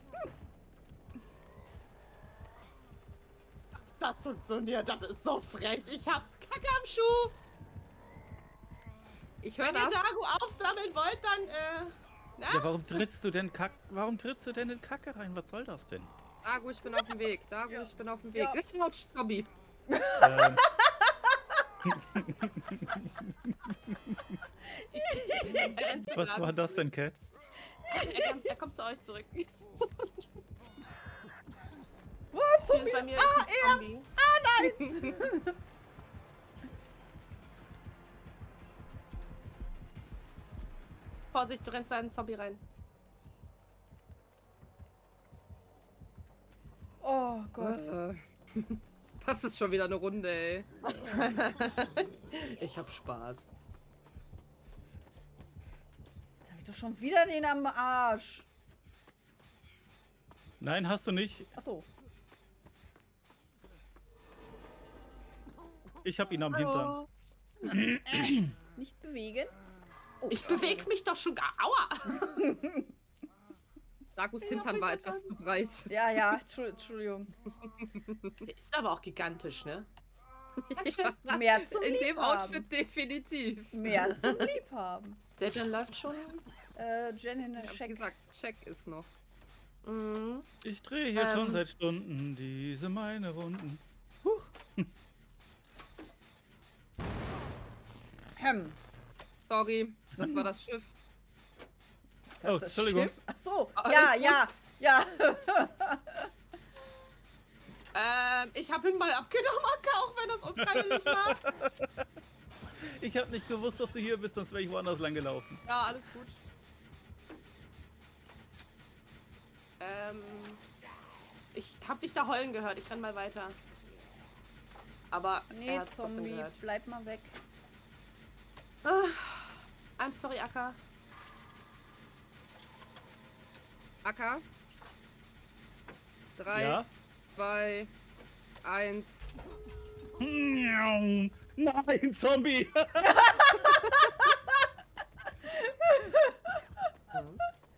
Das funktioniert, das ist so frech. Ich hab Kacke am Schuh. Ich höre Wenn ihr das. Dago aufsammeln wollt, dann, äh... Na? Ja, warum trittst du denn Kack, warum trittst du denn in Kacke rein? Was soll das denn? Dago, ich bin auf dem Weg. Dago, Ja. ich bin auf dem Weg. Ja. Couch, Zombie. Ähm, Er rennt zu was Dago war das denn, Cat? zurück. Er, kommt- er kommt zu euch zurück. Hier Oh, ist Zombie! bei mir Ah, ist ein Zombie. nein! Vorsicht, du rennst da in den Zombie rein. Oh Gott. Äh, Das ist schon wieder eine Runde, ey. Ich hab Spaß. Jetzt habe ich doch schon wieder den am Arsch. Nein, hast du nicht. Achso. Ich hab ihn am Hintern. Hallo. Nicht bewegen. Oh, Ich bewege mich doch schon gar. Aua! Dagos Hintern war etwas zu breit. Ja, ja, Entschu- Entschuldigung. Der ist aber auch gigantisch, ne? Ja, Mehr zum in dem Liebhaben. Outfit definitiv. Mehr zum Liebhaben. Der Jen läuft schon. Äh, Jen in der Ich hab Check. gesagt, Check ist noch. Mhm. Ich drehe hier Ähm. schon seit Stunden diese meine Runden. Huch. Hm. Sorry, das war das Schiff. Das Oh, ist das Entschuldigung. Schiff. Achso. Alles Ja, gut. ja, ja. Ähm, ich habe ihn mal abgenommen, Acker, auch wenn das unfreiwillig war. Ich hab nicht gewusst, dass du hier bist, sonst wäre ich woanders lang gelaufen. Ja, alles gut. Ähm, ich hab dich da heulen gehört. Ich renn mal weiter. Aber Nee, er hat's trotzdem Zombie, gehört. bleib mal weg. Ah, I'm sorry, Acker. Acker. Drei, Ja? zwei, eins. Nein, Zombie! Hm.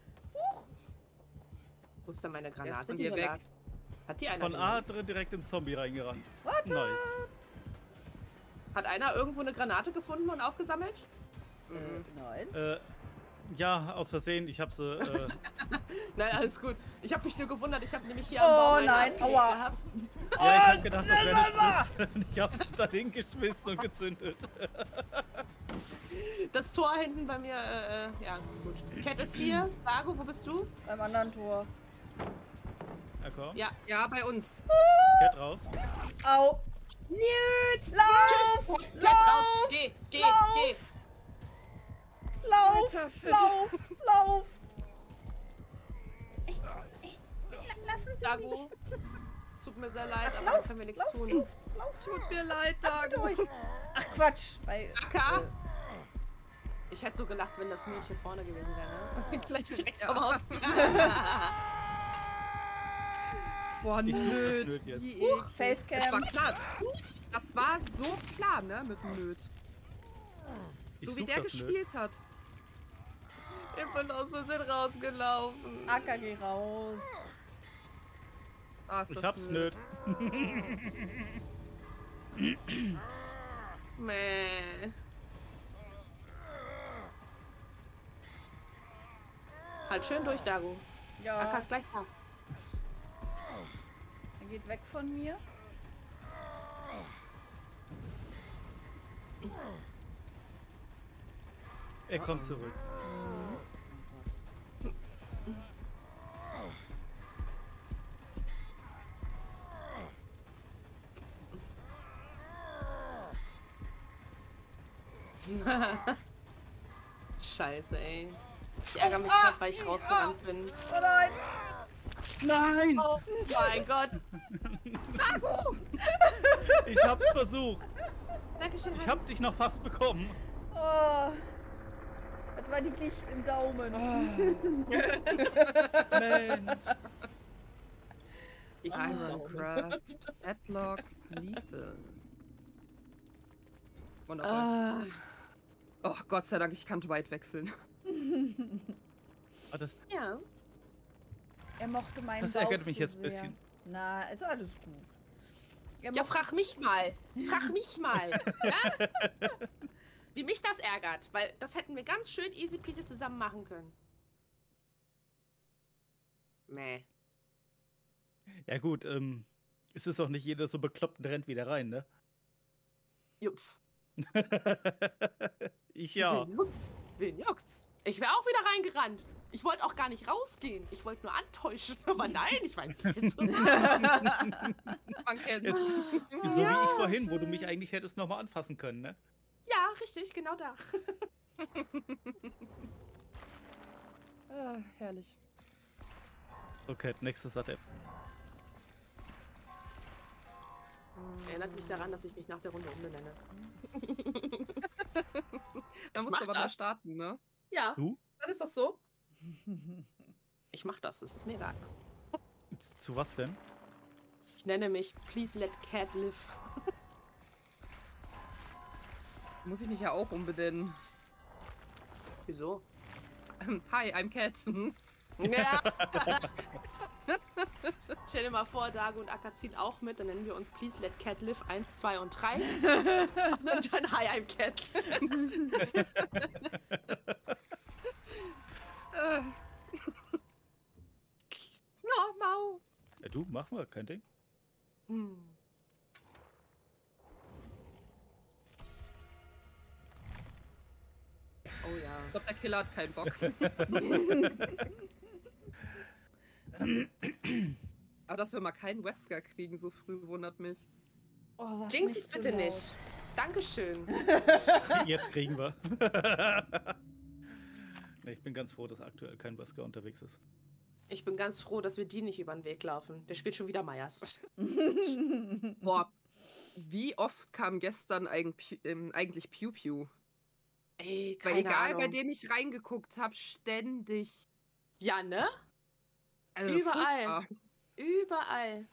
Wo ist denn meine Granate, von die dir hier weg. lag? Hat die einer Von genommen? Adre direkt in Zombie reingerannt. Warte. Nice. Hat einer irgendwo eine Granate gefunden und aufgesammelt? Mhm. Äh, nein. Äh, ja, aus Versehen. Ich hab sie. Äh, Nein, alles gut. Ich habe mich nur gewundert. Ich habe nämlich hier Oh, am Baum eine nein, abgelegt aua. gehabt. ja, ich hab gedacht, das das wäre eine ist er! Spitze. Ich hab's dahin geschmissen und gezündet. Das Tor hinten bei mir, äh, äh, ja, gut. Cat ist hier. Dago, wo bist du? Beim anderen Tor. Ja, komm. Ja. Ja, bei uns. Cat raus. Au. Newt! Lauf! Cat raus. Lauf! Geh, geh, Lauf! geh. Lauf! Alter, Fisch. Lauf! Lauf! Lassen Sie mich. Dago, es tut mir sehr leid, aber da Lauf! können wir nichts Lauf! tun. Lauf! Lauf! Tut mir leid, Ach, Dago. durch. Ach Quatsch! Bei, Acker? äh, Ich hätte so gelacht, wenn das Nerd hier vorne gewesen wäre. Ne? Vielleicht direkt Ja. vom Haus. Boah, Ich such das Nöt. Nöt jetzt. Wie eklig. Facecam. Das war klar. Das war so klar, ne, mit dem Nöt. Ich So wie such der das Nöt. gespielt hat. Ich bin aus Versehen rausgelaufen. Acker, geh raus. Ah, ist Ich das hab's Nöt. Nöt. Mäh. Halt schön durch, Dago. Acker Ja. ist gleich da. Er geht weg von mir. Er kommt zurück. Scheiße, ey. Ich ärgere mich Oh, grad, weil ich rausgerannt bin. Oh nein! Nein! Oh mein Gott. Ich hab's versucht. Dankeschön. Ich hab dich noch fast bekommen. Oh, das war die Gicht im Daumen. Mensch. Ich Iron Grasp, Deadlock, Lethal. Wundervoll. Ah, Oh, Gott sei Dank, ich kann Dwight wechseln. Ah, das, ja. Er mochte meinen das Bauch ärgert mich so jetzt ein sehr. bisschen. Na, ist alles gut. Er Ja, mochte- frag mich mal. Frag mich mal. Ja? Wie mich das ärgert, weil das hätten wir ganz schön easy peasy zusammen machen können. Meh. Ja gut, ähm, es ist doch nicht jeder so bekloppt und rennt wieder rein, ne? Jupf. Ich ja. Wen juckt's? Wen juckt's? Ich wäre auch wieder reingerannt. Ich wollte auch gar nicht rausgehen. Ich wollte nur antäuschen. Aber nein, ich war ein bisschen zu nah. Man kennt's. Es, so wie ich vorhin, wo du mich eigentlich hättest nochmal anfassen können, ne? Ja, richtig, genau da. Ah, herrlich. Okay, nächstes Adept. Erinnert mich daran, dass ich mich nach der Runde umbenenne. Da Ich musst mach du aber das. mal starten, ne? Ja, Du? dann ist das so. Ich mach das, das ist mir egal. Zu was denn? Ich nenne mich Please Let Cat Live. Muss ich mich ja auch umbenennen. Wieso? Hi, I'm Cat. Ja. Stell dir mal vor, Dago und Akka ziehen auch mit, dann nennen wir uns Please Let Cat Live eins, zwei und drei. Und dann Hi, I'm Cat. äh, Ja, Mau. Ja, du, machen wir, kein Ding. Hm. Oh ja. ich glaube, der Killer hat keinen Bock. Aber dass wir mal keinen Wesker kriegen so früh, wundert mich. Oh, sag's Jinx nicht es so bitte laut. nicht. Dankeschön. Jetzt kriegen wir. Nee, ich bin ganz froh, dass aktuell kein Wesker unterwegs ist. Ich bin ganz froh, dass wir die nicht über den Weg laufen. Der spielt schon wieder Meyers. Boah, wie oft kam gestern eigentlich, ähm, eigentlich Pew Pew? Ey, Weil keine egal, Ahnung. bei dem ich reingeguckt habe, ständig. Ja, ne? Also Überall. furchtbar. Überall.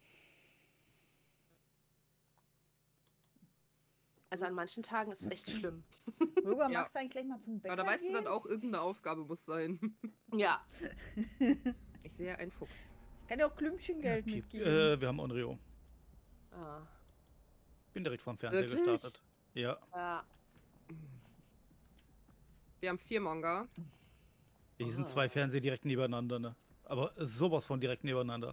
Also an manchen Tagen ist es echt schlimm. Rüber, Ja. magst du eigentlich gleich mal zum Bäcker Aber da weißt du dann gehen? auch, irgendeine Aufgabe muss sein. Ja. Ich sehe einen Fuchs. Ich kann dir auch Klümpchengeld Piep. mitgeben. Äh, wir haben Onryo. Ah, Bin direkt vom Fernseher Wirklich? gestartet. Ja. ja. Wir haben vier Manga. Hier sind Ah. zwei Fernseher direkt nebeneinander, ne? Aber sowas von direkt nebeneinander.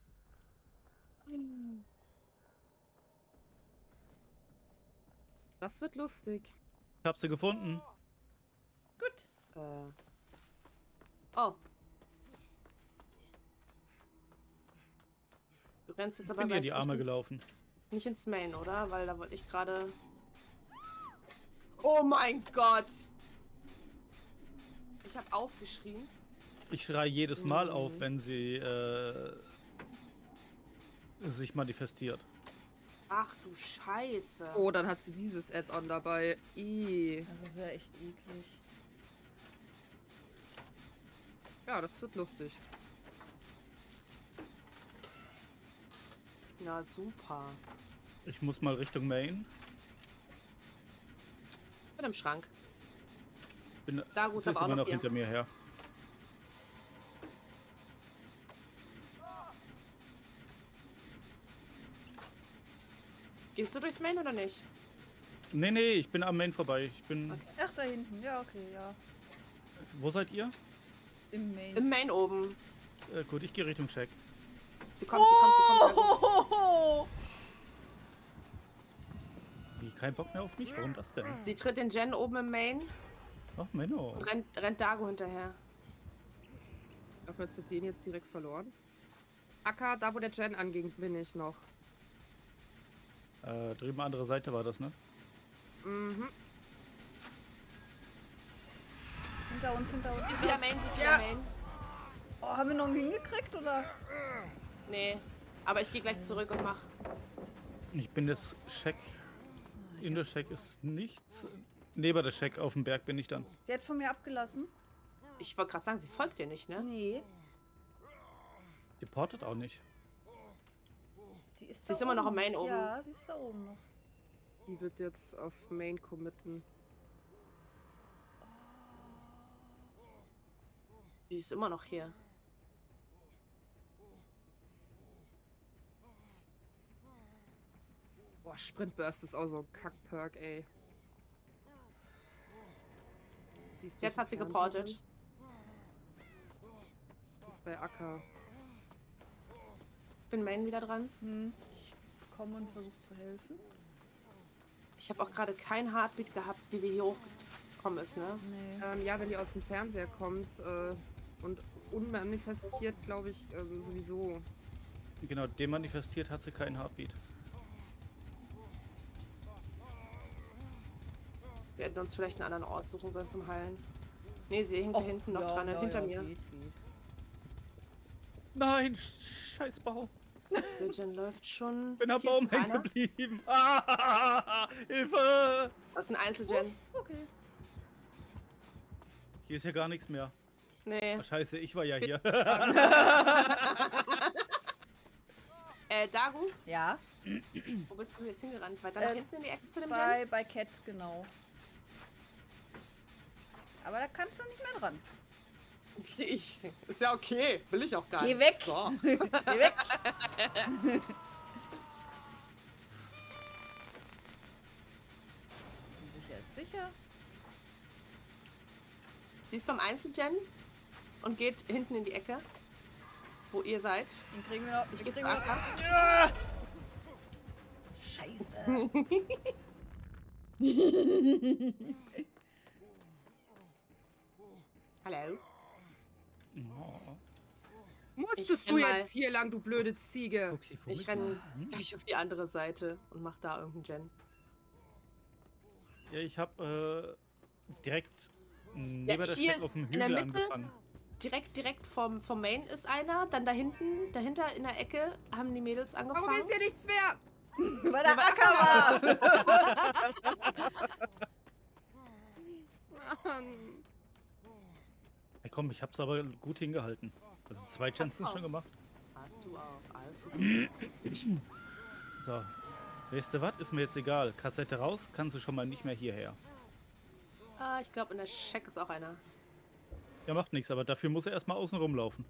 Das wird lustig. Ich hab sie gefunden. Gut. Äh. Oh. Du rennst jetzt Ich aber bin dir in gleich die Arme nicht, gelaufen. nicht ins Main, oder? Weil da wollte ich gerade... Oh mein Gott! Ich habe aufgeschrien. Ich schreie jedes Mal Mhm. auf, wenn sie äh, sich manifestiert. Ach du Scheiße. Oh, dann hat sie dieses Add-on dabei. I. Das ist ja echt eklig. Ja, das wird lustig. Na super. Ich muss mal Richtung Main. Bin im Schrank. Bin, Da gut, es ist aber auch immer noch noch hier. hinter mir her. Gehst du durchs Main oder nicht? Nee, nee, ich bin am Main vorbei. Ich bin. Okay. Ach, da hinten. Ja, okay, ja. Wo seid ihr? Im Main. Im Main oben. Äh, gut, ich gehe Richtung Check. Sie kommt, sie kommt, sie kommt. Oh! Wie, kein Bock mehr auf mich? Warum das denn? Sie tritt den Jen oben im Main Ach, Menno. und rennt, rennt Dago hinterher. Dafür hat sie den jetzt direkt verloren. Acker, da wo der Jen anging, bin ich noch. Äh, drüben andere Seite war das, ne? Mhm. Hinter uns, hinter uns. Sie ist wieder Main, sie ist Ja. wieder Main. Oh, haben wir noch einen hingekriegt, oder? Nee, aber ich gehe gleich zurück und mach. Ich bin das Scheck. In der Scheck ist nichts. Neben der Scheck auf dem Berg bin ich dann. Sie hat von mir abgelassen. Ich wollte gerade sagen, sie folgt dir nicht, ne? Nee. Die portet auch nicht. Sie ist, Sie da ist immer noch am oben. Main oben. Ja, sie ist da oben noch. Die wird jetzt auf Main committen. Die ist immer noch hier. Boah, Sprintburst ist auch so ein Kack-Perk, ey. Siehst du Jetzt die hat sie Fernseher? geportet. Ist bei Acker. Bin Main wieder dran. Hm. Ich komme und versuche zu helfen. Ich habe auch gerade kein Heartbeat gehabt, wie die hier hochgekommen ist, ne? Nee. Ähm, ja, wenn die aus dem Fernseher kommt äh, und unmanifestiert, glaube ich, ähm, sowieso. Genau, demanifestiert hat sie keinen Heartbeat. Wir hätten uns vielleicht einen anderen Ort suchen sollen zum Heilen. Nee, sie hängt da Och, hinten noch ja, dran, ja, hinter ja, mir. Geht, geht. Nein, Scheißbau. Der Jen läuft schon. Bin am Hier Baum ist hängen einer. geblieben. Ah, Hilfe! Das ist ein Einzelgen. Okay. Hier ist ja gar nichts mehr. Nee. Ah, scheiße, ich war ja hier. Äh, Dagu, Ja, wo bist du jetzt hingerannt? Weiter nach Äh, hinten in die Ecke zu dem Jen? bei, bei Cat, genau. Aber da kannst du nicht mehr dran. Ich. Ist ja okay. Will ich auch gar Geh nicht. weg! So. Geh weg! Sicher ist sicher. Sie ist beim Einzelgen und geht hinten in die Ecke, wo ihr seid. Den kriegen wir noch. Ich den gebe kriegen wir noch. Acker. Ja! Scheiße. Hallo. Oh, Musstest Ich du renn mal- jetzt hier lang, du blöde Ziege? Fuchsi, Fuchsi. Ich renne Hm? gleich auf die andere Seite und mach da irgendeinen Gen. Ja, ich habe äh, direkt neben Ja, der hier Scheck ist auf dem in der Hügel Mitte- angefangen. Direkt, direkt vom, vom Main ist einer, dann da hinten, dahinter in der Ecke haben die Mädels Warum angefangen. ist hier nichts mehr? Weil der Acker war! Mann. Ja, komm, ich hab's aber gut hingehalten. Also zwei Chances auch. schon gemacht. Hast du auch, alles super. So. Weißt du was? Ist mir jetzt egal. Kassette raus, kannst du schon mal nicht mehr hierher. Ah, ich glaube in der Scheck ist auch einer. Ja, macht nichts, aber dafür muss er erstmal außen rumlaufen.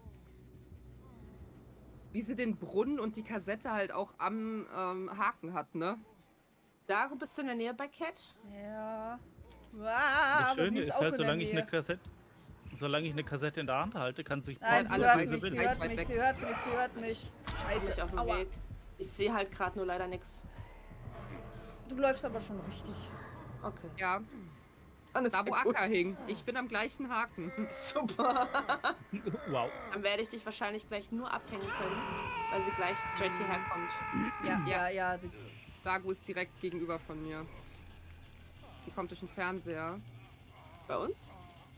Wie sie den Brunnen und die Kassette halt auch am ähm, Haken hat, ne? Dago, bist du in der Nähe bei Cat? Ja. Das Ah, aber sie Schöne ist ist auch halt, in der solange ich eine Nähe. Kassette, solange ich eine Kassette in der Hand halte, kann sich Nein, Alle sie alle hört Weise mich, bin sie ich hört weit mich, weg. sie hört mich, sie hört mich. Bin ich Scheiße, auf dem aua. Weg. Ich sehe halt gerade nur leider nichts. Du läufst aber schon richtig. Okay. Ja, Dann ist da wo ja gut. Acker hing. Ich bin am gleichen Haken. Super. Wow. Dann werde ich dich wahrscheinlich gleich nur abhängen können, weil sie gleich straight hierher kommt. Ja, ja, ja. Sie, Dago ist direkt gegenüber von mir. Die kommt durch den Fernseher. Bei uns?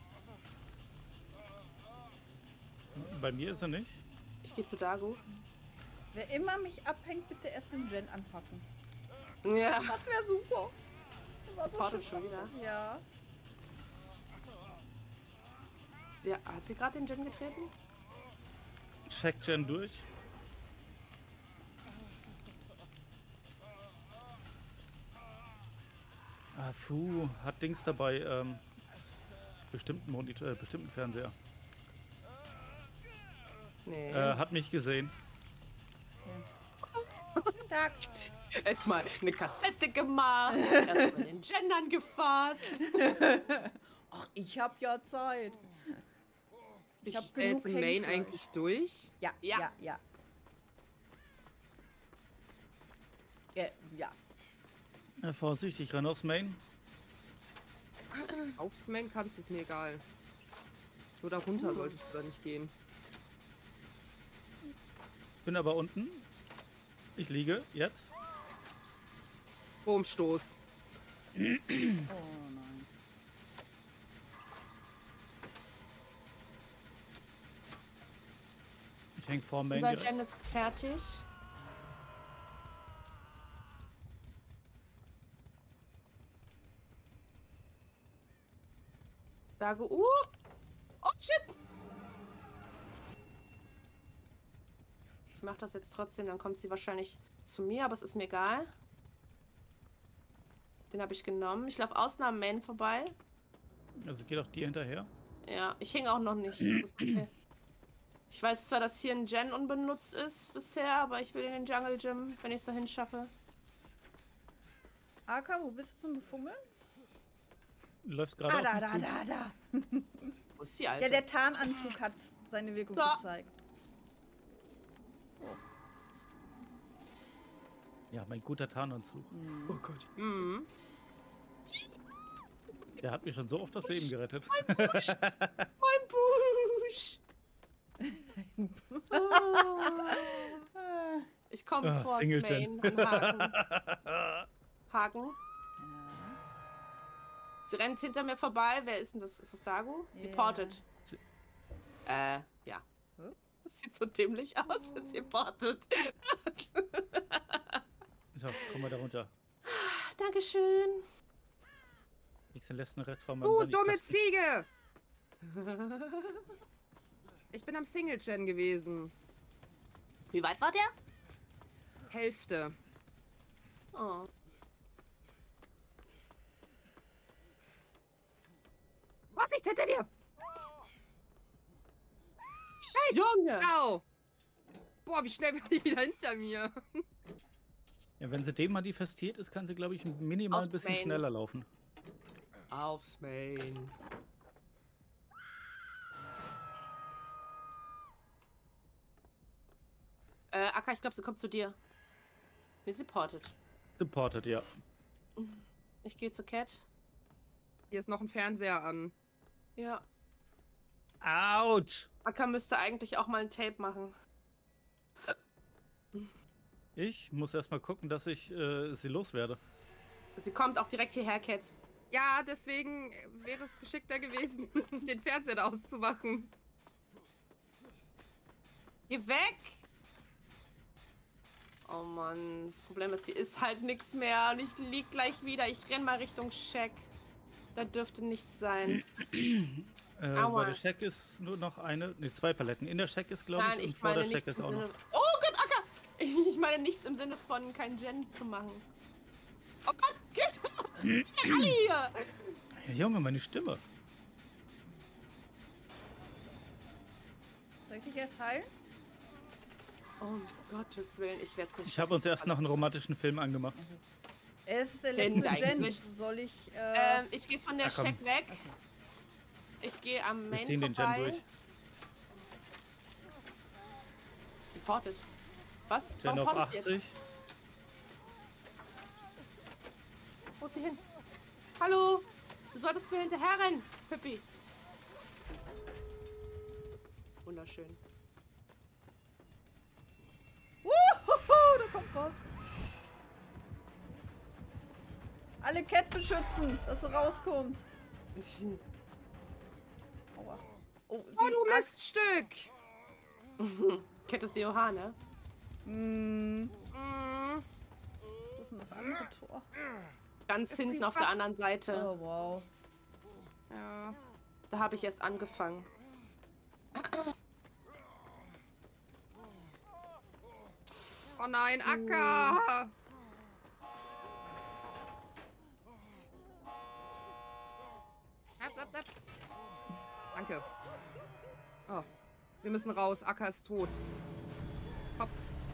Bei mir ist er nicht. Ich gehe zu Dago. wer immer mich abhängt, bitte erst den Gen anpacken. Ja. Das wäre super. Das war so Supportet schön. schon wieder. Ja. Sie, hat sie gerade den Gen getreten? Check Gen durch. Ah, Fu hat Dings dabei, ähm, bestimmten Monitor, äh, bestimmten Fernseher. Nee. Äh, hat mich gesehen. Guten Tag. Erstmal eine Kassette gemacht, erstmal den Gen angefasst. Ach, ich hab ja Zeit. Ich hab Ist der genug jetzt im Main Hängfleisch. eigentlich durch? Ja, Ja. ja, ja. Äh, ja. Ja, Vorsicht, ich renne aufs Main. Aufs Main kannst ist mir egal. Nur darunter Uh. solltest du da nicht gehen. Bin aber unten. Ich liege jetzt. Boomstoß. Oh nein. Ich häng vor Main. Unser direkt. Gen ist fertig. Sage, uh! Oh shit! Ich mach das jetzt trotzdem, dann kommt sie wahrscheinlich zu mir, aber es ist mir egal. Den habe ich genommen. Ich laufe außen am Main vorbei. Also geht auch dir hinterher. Ja, ich hing auch noch nicht. Das ist okay. Ich weiß zwar, dass hier ein Gen unbenutzt ist bisher, aber ich will in den Jungle Gym, wenn ich es dahin schaffe. Aka, wo bist du zum Befummeln? Du läufst gerade Ah, auf da, mich da, zu. da, da. Wo ist die Alte? Ja, der Tarnanzug hat seine Wirkung Da. gezeigt. Ja, mein guter Tarnanzug. Oh Gott. Mhm. Der hat mir schon so oft das Leben gerettet. Mein Busch! Ich komme Ah, vor Single Main Gen. an Haken. Haken. Ja. Sie rennt hinter mir vorbei. Wer ist denn das? Ist das Dago? Sie Ja. portet. Sie- Äh, ja. Hä? Das sieht so dämlich aus, wenn sie portet. So, komm mal da runter. Dankeschön. Ich den letzten Rest von meinem Du Sonic dumme Kasten. Ziege! Ich bin am Single-Gen gewesen. Wie weit war der? Hälfte. Oh. Vorsicht, hinter dir! Junge! Au! Boah, wie schnell war die wieder hinter mir? Ja, wenn sie demanifestiert ist, kann sie, glaube ich, minimal ein Aufs bisschen Main. schneller laufen. Aufs Main. Äh, Akka, ich glaube, sie kommt zu dir. Nee, sie portet. Deported, ja. Ich gehe zu Cat. Hier ist noch ein Fernseher an. Ja. Autsch! Akka müsste eigentlich auch mal ein Tape machen. Ich muss erstmal gucken, dass ich äh, sie loswerde. Sie kommt auch direkt hierher, Cat. Ja, deswegen wäre es geschickter gewesen, den Fernseher da auszumachen. Geh weg! Oh Mann, das Problem ist, hier ist halt nichts mehr und ich lieg gleich wieder. Ich renn mal Richtung Shack. Da dürfte nichts sein. Äh, Aua. bei der Shack ist nur noch eine, ne, zwei Paletten. In der Shack ist, glaube Nein, ich, und ich vor meine der Shack nichts ist im auch Sinne... noch. Oh Gott, Akka! Ich meine nichts im Sinne von kein Gen zu machen. Oh Gott, Kind! Was sind denn alle hier? Ja, Junge, meine Stimme. Soll ich dich erst heilen? Oh, um Gottes Willen, ich werde es nicht Ich habe uns erst noch einen romantischen Film angemacht. Es ist der Denn letzte Gen. eigentlich- Soll ich. Äh, Ähm, ich gehe von der Ja, komm. Shack weg. okay. Ich gehe am Wir Main ziehen den Gen vorbei. durch. Sie portet. Was? Gen Warum auf portet sie jetzt? achtzig. Wo ist sie hin? Hallo? Du solltest mir hinterher rennen, Pippi. Wunderschön. Wuhuhu, da kommt was. Alle Cat beschützen, dass sie rauskommt. Aua. Oh, sie Oh, du Miststück! Cat ist die Johanne. Mm, Mm, wo ist denn das andere Tor? Ganz Das hinten klingt auf der fast- anderen Seite. Oh, wow. ja. Da habe ich erst angefangen. Oh nein, Akka! Ab, ab, ab. Danke. Oh, wir müssen raus. Akka ist tot. Hopp.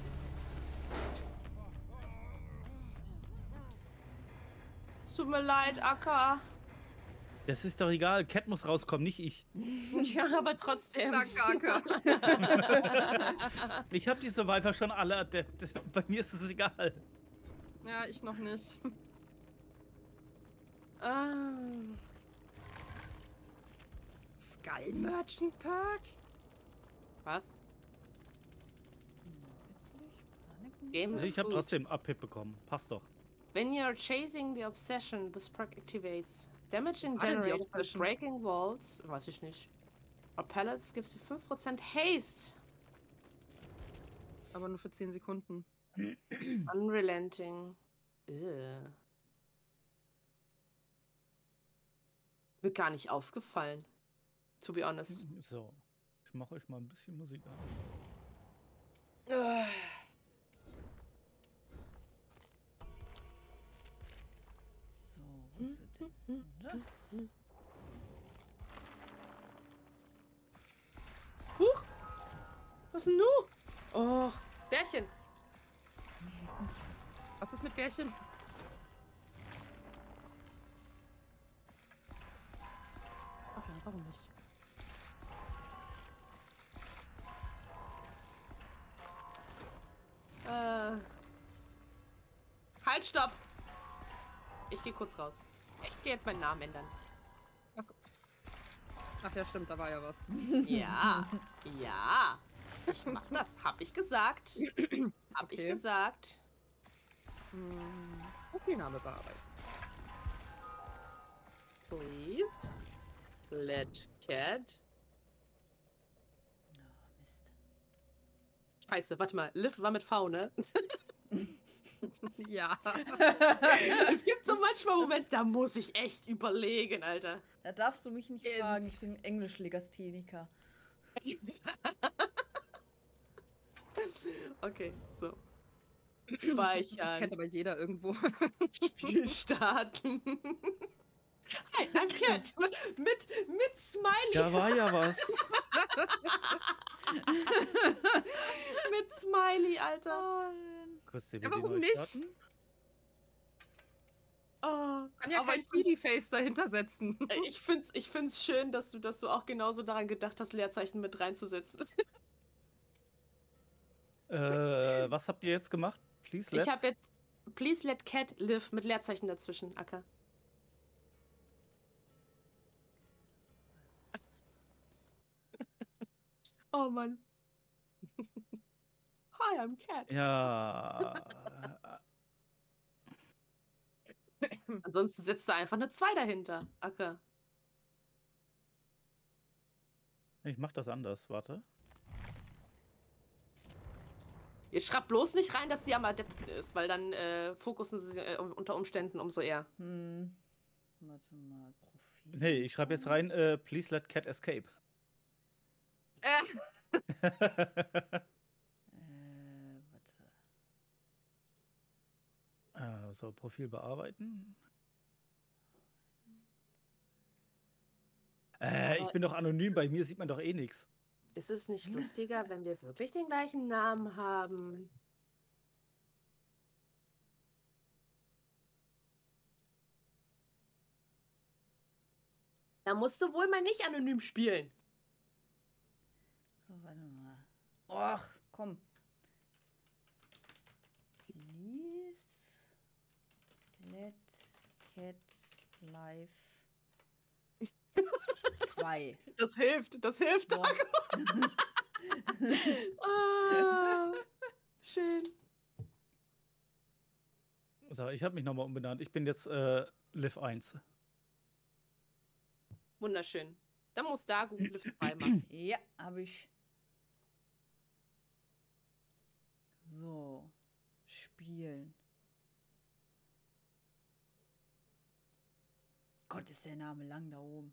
Es tut mir leid, Akka. Das ist doch egal. Cat muss rauskommen, nicht ich. Ja, aber trotzdem. Danke, Akka. Ich habe die Survivor schon alle adept. Bei mir ist es egal. Ja, ich noch nicht. Ah. Sky Merchant Perk? Was? Wirklich? Game Also ich habe Food. trotzdem Abhip bekommen. Passt doch. When you're chasing the obsession, this perk activates. Damaging War denn die generators and Obsession? breaking walls. Weiß ich nicht. Or pellets gives you fünf Prozent Haste. Aber nur für zehn Sekunden. Unrelenting. Ugh. Ist mir gar nicht aufgefallen. To be honest. So. Ich mache euch mal ein bisschen Musik an. Ugh. So, wo ist sie denn? Oder? Huch! Was denn nu? Oh, Bärchen. Was ist mit Bärchen? Ach ja, warum nicht? Äh. Halt, stopp! Ich gehe kurz raus. Ich gehe jetzt meinen Namen ändern. Ach ja, stimmt, da war ja was. Ja, ja. Ich mach das. Hab ich gesagt. Hab ich Okay. gesagt. Hm, Profilname bearbeiten. Please. Let cat. Oh, Mist. Scheiße, warte mal. Liv war mit V, ne? Ja. Es gibt so manchmal Momente, da muss ich echt überlegen, Alter. Da darfst du mich nicht Ähm. fragen, ich bin Englischlegastheniker. Okay, so. Das kennt Speichern. aber jeder irgendwo. Spiel starten. Hi, I'm Cat. Mit, mit Smiley. Da war ja was. Mit Smiley, Alter. Kurz den Ja, Video warum neu nicht? starten. Oh, Kann ja aber kein ich find's, Babyface dahinter setzen. ich find's, ich find's schön, dass du, dass du auch genauso daran gedacht hast, Leerzeichen mit reinzusetzen. Äh, was habt ihr jetzt gemacht? Please let. Ich habe jetzt Please let cat live mit Leerzeichen dazwischen, Acker. Oh Mann. Hi, I'm Cat. Ja. Ansonsten setzt du einfach eine zwei dahinter, Acker. Ich mach das anders, warte. Ihr schreibt bloß nicht rein, dass sie am Adepten ist, weil dann äh, fokussen sie äh, unter Umständen umso eher. Hm. Warte mal, Profil. Nee, ich schreibe jetzt rein, äh, please let cat escape. Äh, Äh, warte. Ah, so, Profil bearbeiten. Äh, ich bin doch anonym, bei mir sieht man doch eh nichts. ist es nicht lustiger, wenn wir wirklich den gleichen Namen haben? Da musst du wohl mal nicht anonym spielen. So, warte mal. Och, komm. Please let cat live zwei. Das hilft, das hilft. Boah. Ah, schön. So, ich habe mich nochmal umbenannt. Ich bin jetzt äh, Liv eins. Wunderschön. Dann muss da Google Live zwei machen. Ja, habe ich. So, spielen. Gott, ist der Name lang da oben.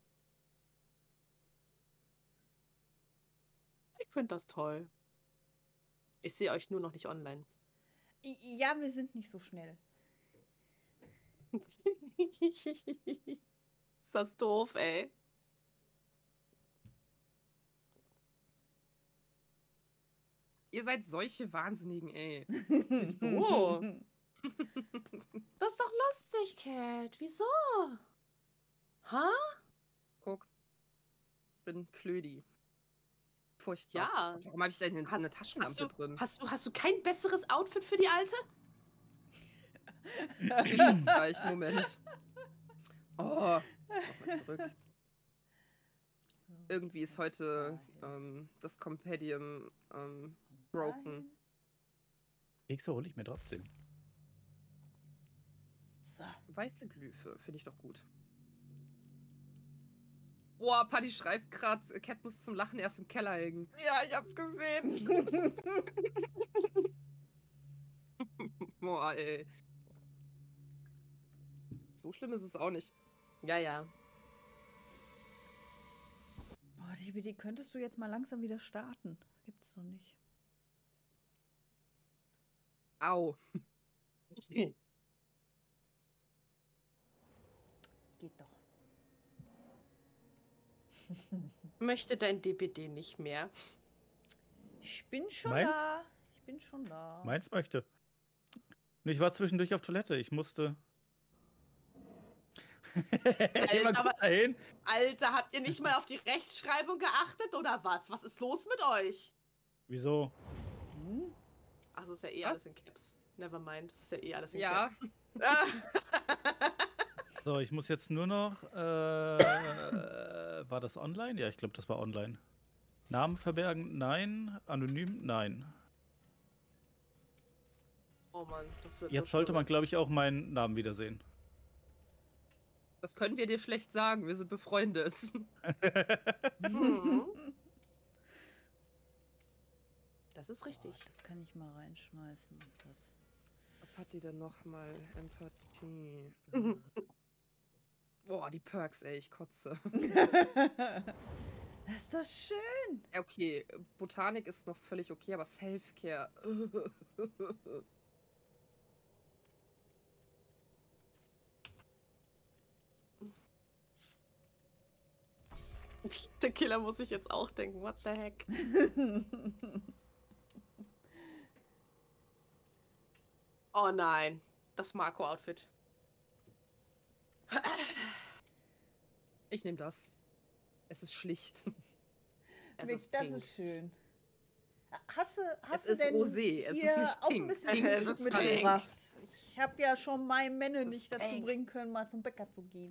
Ich finde das toll. Ich sehe euch nur noch nicht online. I- Ja, wir sind nicht so schnell. Ist das doof, ey. Ihr seid solche Wahnsinnigen, ey. Wieso? Das ist doch lustig, Cat. Wieso? Ha? Guck. Ich bin Klödi. Furchtbar. Ja. Warum habe ich denn eine, Hast- eine Taschenlampe Hast du, drin? hast, du, hast du kein besseres Outfit für die Alte? Gleich, Moment. Oh, nochmal zurück. Irgendwie ist heute ähm, das Compendium ähm, broken. Kekse hole ich mir trotzdem. So. Weiße Glyphe, finde ich doch gut. Boah, Paddy schreibt gerade, Cat muss zum Lachen erst im Keller hängen. Ja, ich hab's gesehen. Boah, ey. So schlimm ist es auch nicht. Ja, ja. Oh, die, die könntest du jetzt mal langsam wieder starten. Das gibt's doch nicht. Au. Geht doch. Möchte dein D P D nicht mehr? Ich bin schon Meins? da. Ich bin schon da. Meins möchte. Und ich war zwischendurch auf Toilette. Ich musste. Geh mal Alter, kurz was- dahin. Alter, habt ihr nicht mal auf die Rechtschreibung geachtet oder was? Was ist los mit euch? Wieso? Hm? Ach, das ist ja eh Was? alles in Caps. Never mind, das ist ja eh alles in Ja. Caps. Ah. So, ich muss jetzt nur noch. Äh, war das online? Ja, ich glaube, das war online. Namen verbergen? Nein. Anonym? Nein. Oh Mann, das wird Jetzt so sollte man, schlimm. glaube ich, auch meinen Namen wiedersehen. Das können wir dir schlecht sagen, wir sind befreundet. Mhm. Das ist richtig. Das kann ich mal reinschmeißen. Das. Was hat die denn nochmal? Empathie. Mhm. Boah, die Perks, ey, ich kotze. Das ist doch schön. Ja, okay, Botanik ist noch völlig okay, aber Selfcare. Der Killer muss sich jetzt auch denken, what the heck? Oh nein, das Marco-Outfit. Ich nehme das. Es ist schlicht. Es Mick, ist das pink. ist schön. Hast du, hast Es du ist denn Rosé, es ist hier nicht auch ein pink. bisschen Es Frühstück ist mitgebracht? Ich habe ja schon mein Männer Es ist nicht dazu pink. bringen können, mal zum Bäcker zu gehen.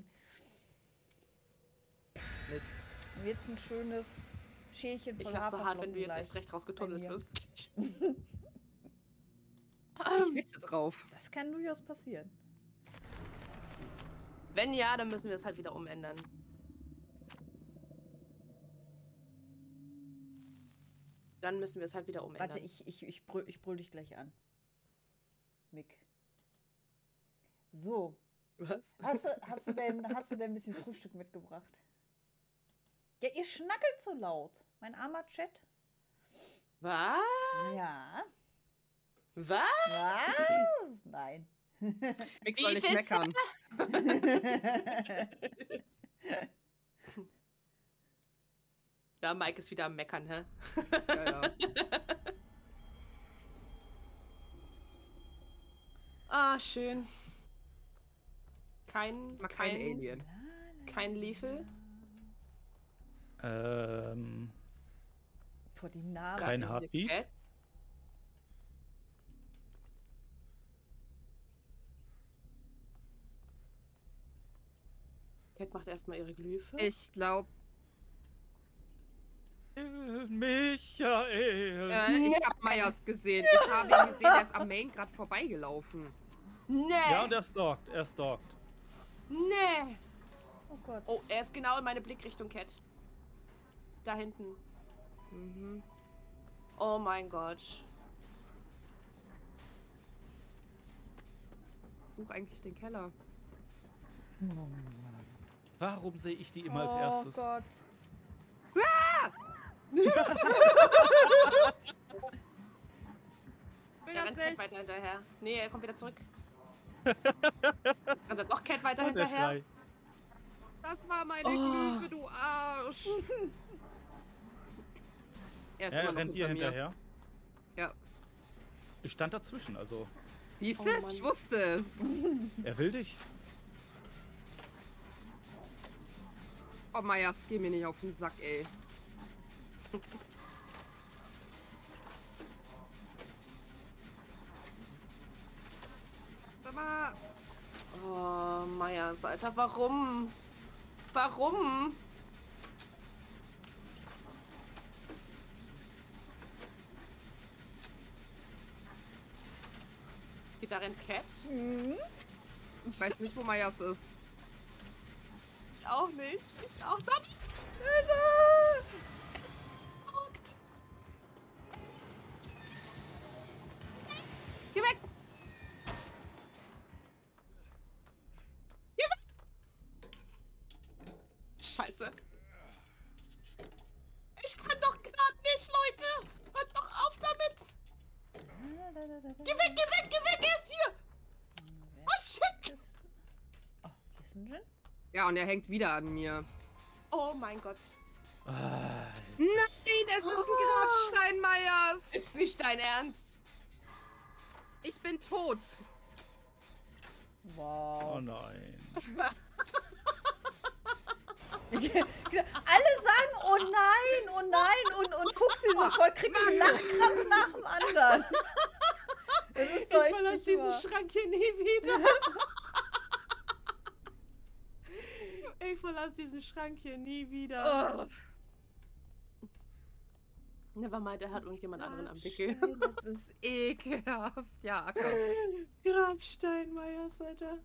Mist. Und jetzt ein schönes Schälchen Ich voll lasse hart, wenn Haferflocken du jetzt gleich. erst recht rausgetunnelt mir. wirst. Ich wette drauf. Das kann durchaus passieren. Wenn ja, dann müssen wir es halt wieder umändern. Dann müssen wir es halt wieder umändern. Warte, ich, ich, ich, brüll, ich brüll dich gleich an. Mick. So, Was? hast du, hast, du denn, hast du denn ein bisschen Frühstück mitgebracht? Ja, ihr schnackelt so laut. Mein armer Chat. Was? Ja. Was? Was? Nein. Mix Wie soll nicht bitte? meckern. Ja, Mike ist wieder am Meckern, hä? Ja, ja. Ah, schön. Kein, Das war kein kein, Alien. kein Liefel. Ähm, Vor die Namen. Kein ist eine Heartbeat? Cat. Cat macht erstmal ihre Glyphe. Ich glaube, Michael. äh, ich habe Meyers gesehen. Ich habe ihn gesehen, der ist am Main gerade vorbeigelaufen. Nee! Ja, und er stalkt. Er stalkt. Nee! Oh Gott. Oh, er ist genau in meine Blickrichtung, Cat. Da hinten. Mhm. Oh mein Gott. Such eigentlich den Keller. Warum sehe ich die immer oh als erstes? Gott. Will Er das rennt Cat nicht. weiter hinterher. Nee, er kommt wieder zurück. Rennt er doch Cat weiter Und der hinterher? Schrei. Das war meine Oh. Glyphe, du Arsch. Er ist Ja, immer noch rennt ihr hinter mir. hinterher? Ja. Ich stand dazwischen, also Siehst Oh du? Mann. Ich wusste es. er will dich. Oh, Meyers, geh mir nicht auf den Sack, ey. Sag mal. Oh, Meyers, Alter, warum? Warum? Geht darin Cat? Mhm. Ich weiß nicht, wo Mayas ist. Ich auch nicht. Ich auch nicht. Hilfe! Es guckt. Geh weg! Geh weg! Scheiße. Ich kann doch gerade nicht, Leute! Hört doch auf damit! Geh weg, geh weg, geh weg! Er ist hier! Oh, shit! Das- Oh, hier ist ein Djinn. Ja, und er hängt wieder an mir. Oh mein Gott. Ah, Nein, es ist ein Grabstein, Mayas. Ist nicht dein Ernst? Ich bin tot. Wow. oh nein. Alle sagen, oh nein, oh nein, und, und Fuchsi sofort kriegt einen Lachkrampf nach dem anderen. Das ist Ich doch echt verlasse nicht diesen wahr. Schrank hier nie wieder. Ich verlasse diesen Schrank hier nie wieder. Oh. Nevermind, er hat irgendjemand anderen am Wickel. Grabstein, das ist ekelhaft. Ja, Acker. Grabstein, Meyers, Alter.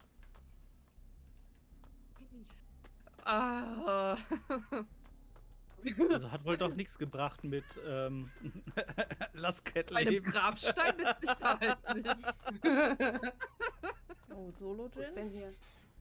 Ah. Also hat wohl doch nichts gebracht mit ähm, Lass Cat Bei einem leben. Grabstein nützt sich da halt nicht. Oh, Solo Was ist Djinn. denn hier?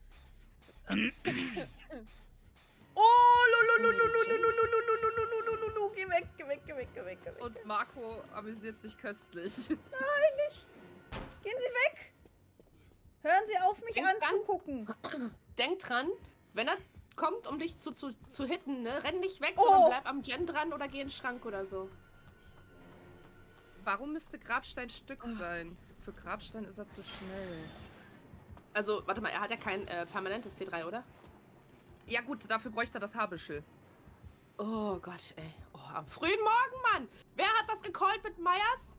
Oh, lulululululululululululululululu. Geh weg, geh weg, geh weg, geh weg, geh weg. Und Marco amüsiert sich köstlich. Gehen Sie weg! Hören Sie auf, mich Denk dran. anzugucken. Denk dran, wenn er kommt, um dich zu, zu, zu hitten, ne? Renn nicht weg, Oh. sondern bleib am Gen dran oder geh in den Schrank oder so. Warum müsste Grabstein Stück sein? Für Grabstein ist er zu schnell. Also, warte mal, er hat ja kein äh, permanentes T drei, oder? Ja gut, dafür bräuchte er das Haarbüschel. Oh Gott, ey. Oh, am frühen Morgen, Mann! Wer hat das gecallt mit Meyers?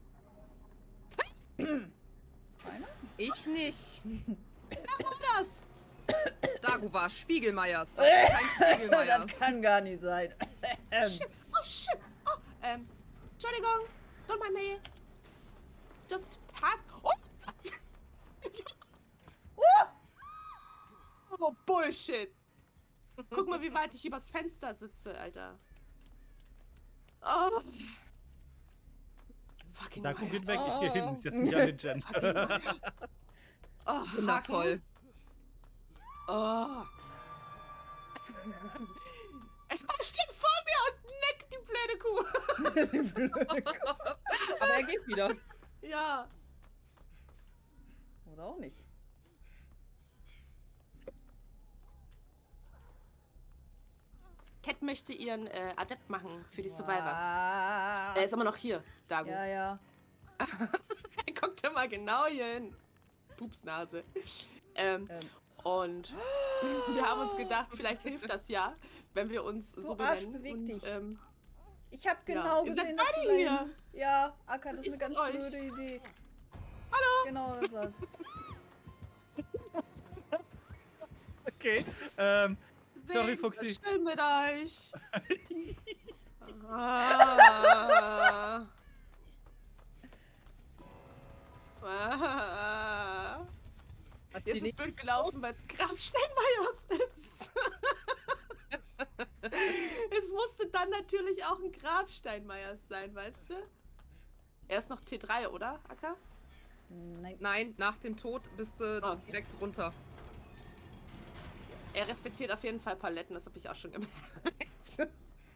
Ich nicht. Wer war das? Dagobah, Spiegelmeyers. Das ist kein Spiegelmeyers. Das kann gar nicht sein. Shit, oh shit. Oh, ähm, Entschuldigung. Don't mind me. Just pass. Oh, oh Bullshit. Guck mal, wie weit ich übers Fenster sitze, Alter. Oh. Fucking Da guck ihn Meyers. weg, ich geh hin. Ist jetzt nicht an den Gen. Fucking Meyers. Oh, Wundervoll. Oh. Er steht vor mir und neckt die blöde Kuh. Aber er geht wieder. Ja. Oder auch nicht. Cat möchte ihren äh, Adept machen für die Survivor. Wow. Er ist immer noch hier, Dago. Ja, ja. Er guckt immer genau hier hin. Pupsnase. Ähm, Ähm. Und wir haben uns gedacht, vielleicht hilft das ja, wenn wir uns so Du Arsch, benennen. beweg und, dich. Ähm, Ich habe Ja. genau Ihr seid gesehen, dass beide du da hier. hin- Ja, Akka, das ist Ist eine ganz euch. blöde Idee. Hallo! Genau das. Okay. Ähm, Sorry, Sehen, Fuchsi. Schön mit euch. ah. Ah. Hast Jetzt die ist nicht blöd gelaufen, weil es Grabsteinmeyers ist. Es musste dann natürlich auch ein Grabsteinmeyers sein, weißt du? Er ist noch T drei, oder, Akka? Nein. Nein, nach dem Tod bist du Okay. direkt runter. Er respektiert auf jeden Fall Paletten, das habe ich auch schon gemerkt.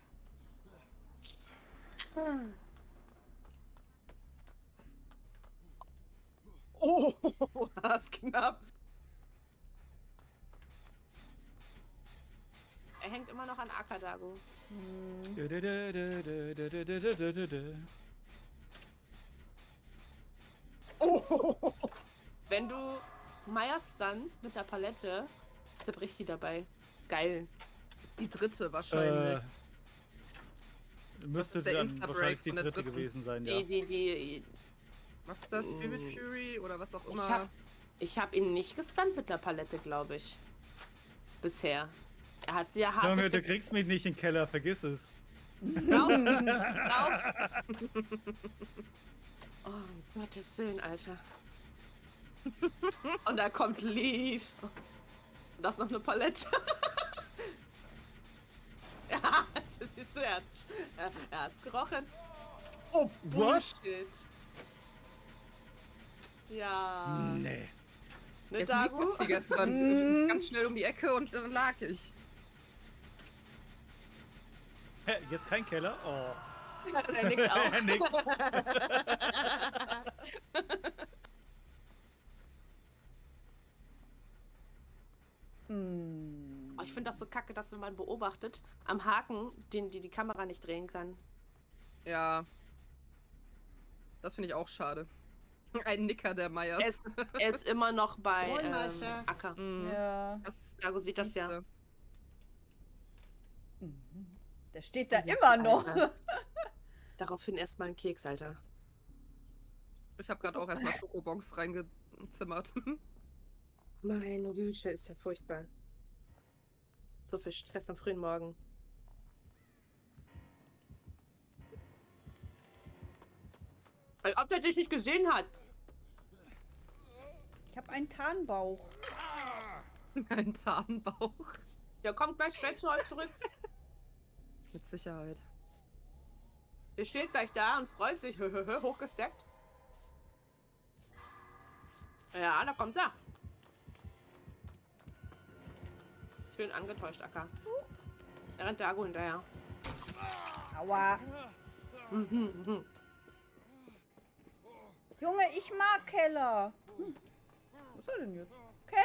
Oh, das ist knapp. Er hängt immer noch an Akadago. Hm. Wenn du Maya stunst mit der Palette, zerbricht die dabei. Geil. Die dritte wahrscheinlich. Äh, müsste ist der dann Insta-Break wahrscheinlich die von der dritte dritten. gewesen sein, ja. Die, die, die, Was ist das? Spirit Mm. Fury oder was auch Ich immer? hab- Ich habe ihn nicht gestunt mit der Palette, glaube ich. Bisher. Er hat sehr hart. Junge, du kriegst mich nicht in den Keller, vergiss es. Rauf! Rauf! Oh, um Gottes Willen, Alter. Und da kommt Leaf. Und das ist noch eine Palette. Ja, das siehst du, er hat's, er, er hat's gerochen. Oh, What? Bullshit. Ja. Nee. Ne, Jetzt Dago? liegt sie gestern ganz schnell um die Ecke und dann lag ich. Hä, jetzt kein Keller? Oh. Er nickt auch. Er nickt. Hm. Oh, ich finde das so kacke, dass wenn man beobachtet, am Haken, den die die Kamera nicht drehen kann. Ja. Das finde ich auch schade. Ein Nicker der Meyers. Er ist, er ist immer noch bei ähm, Wohnmeister. Acker. Mhm. Ja. Das Dago sieht das ja. siehste. Mhm. Der steht da Ja, immer noch. Alter. Daraufhin erstmal ein Keks, Alter. Ich habe gerade auch erstmal Schokobons reingezimmert. Meine Güte, ist ja furchtbar. So viel Stress am frühen Morgen. Als ob der dich nicht gesehen hat. Ich habe einen Tarnbauch. Ein Zahnbauch. Der kommt gleich schnell zu euch zurück. Mit Sicherheit. Der steht gleich da und freut sich. Hochgesteckt. Ja, da kommt er. Schön angetäuscht, Acker. Er rennt Dago hinterher. Aua. Junge, ich mag Keller. Hm. Was ist er denn jetzt?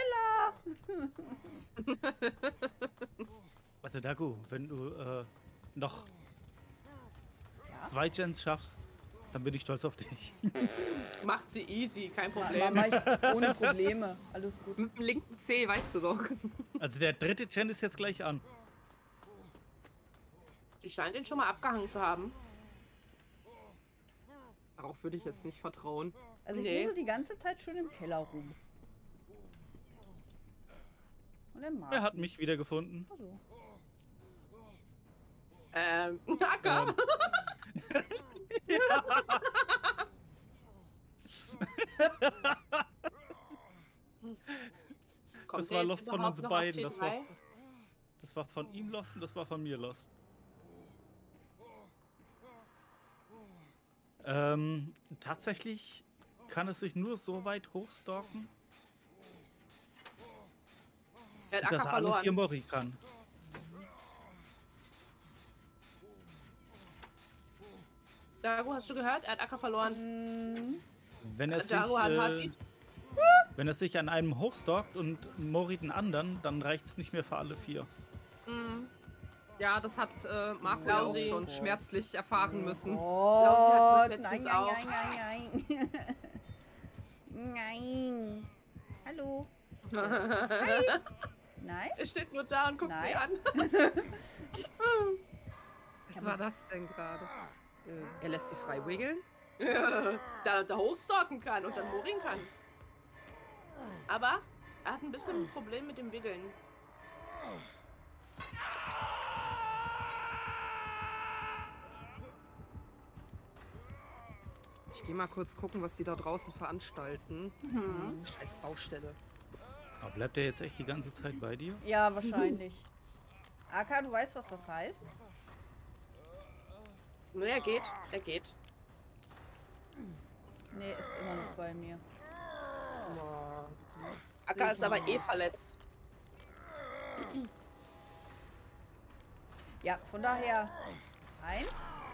Keller! Warte, Dago, wenn du äh, noch Ja. zwei Gens schaffst, dann bin ich stolz auf dich. Macht sie easy, kein Ja, Problem. mach ich ohne Probleme. Alles gut. Mit dem linken C, weißt du doch. Also der dritte Gen ist jetzt gleich an. Die scheint ihn schon mal abgehangen zu haben. Darauf würde ich jetzt nicht vertrauen. Also ich Nee. wusel die ganze Zeit schon im Keller rum. Und er mag Er hat mich. mich wiedergefunden. Also. Ähm, Acker! Kommt Das der war jetzt Lost von überhaupt uns noch auf beiden. T Das war, drei? das war von ihm Lost und das war von mir Lost. Ähm, tatsächlich kann es sich nur so weit hochstalken, Er hat dass Acker er alle vier verloren. Mori kann. Dago, hast du gehört? Er hat Acker verloren. Hm. Wenn er sich, Dago hat äh, Heartbeat. wenn er sich an einem hochstalkt und Mori den anderen, dann reicht es nicht mehr für alle vier. Mhm. Ja, das hat äh, Marco ja auch Klausi. schon schmerzlich erfahren müssen. Oh, Klausi hat das nein, letztes nein, auch. nein, nein, nein. Nein. Hallo. Nein? Er steht nur da und guckt Nein. sie an. Was war das denn gerade? Äh, Er lässt sie frei wiggeln? da, da hochstalken kann und dann morin kann. Aber er hat ein bisschen ein Problem mit dem Wiggeln. Ich gehe mal kurz gucken, was die da draußen veranstalten. Mhm. Scheiß Baustelle. Aber bleibt er jetzt echt die ganze Zeit bei dir? Ja, wahrscheinlich. Aka, du weißt, was das heißt? Ne, er geht. Er geht. Nee, ist immer noch bei mir. Acker ist aber eh verletzt. Ja, von daher. Eins.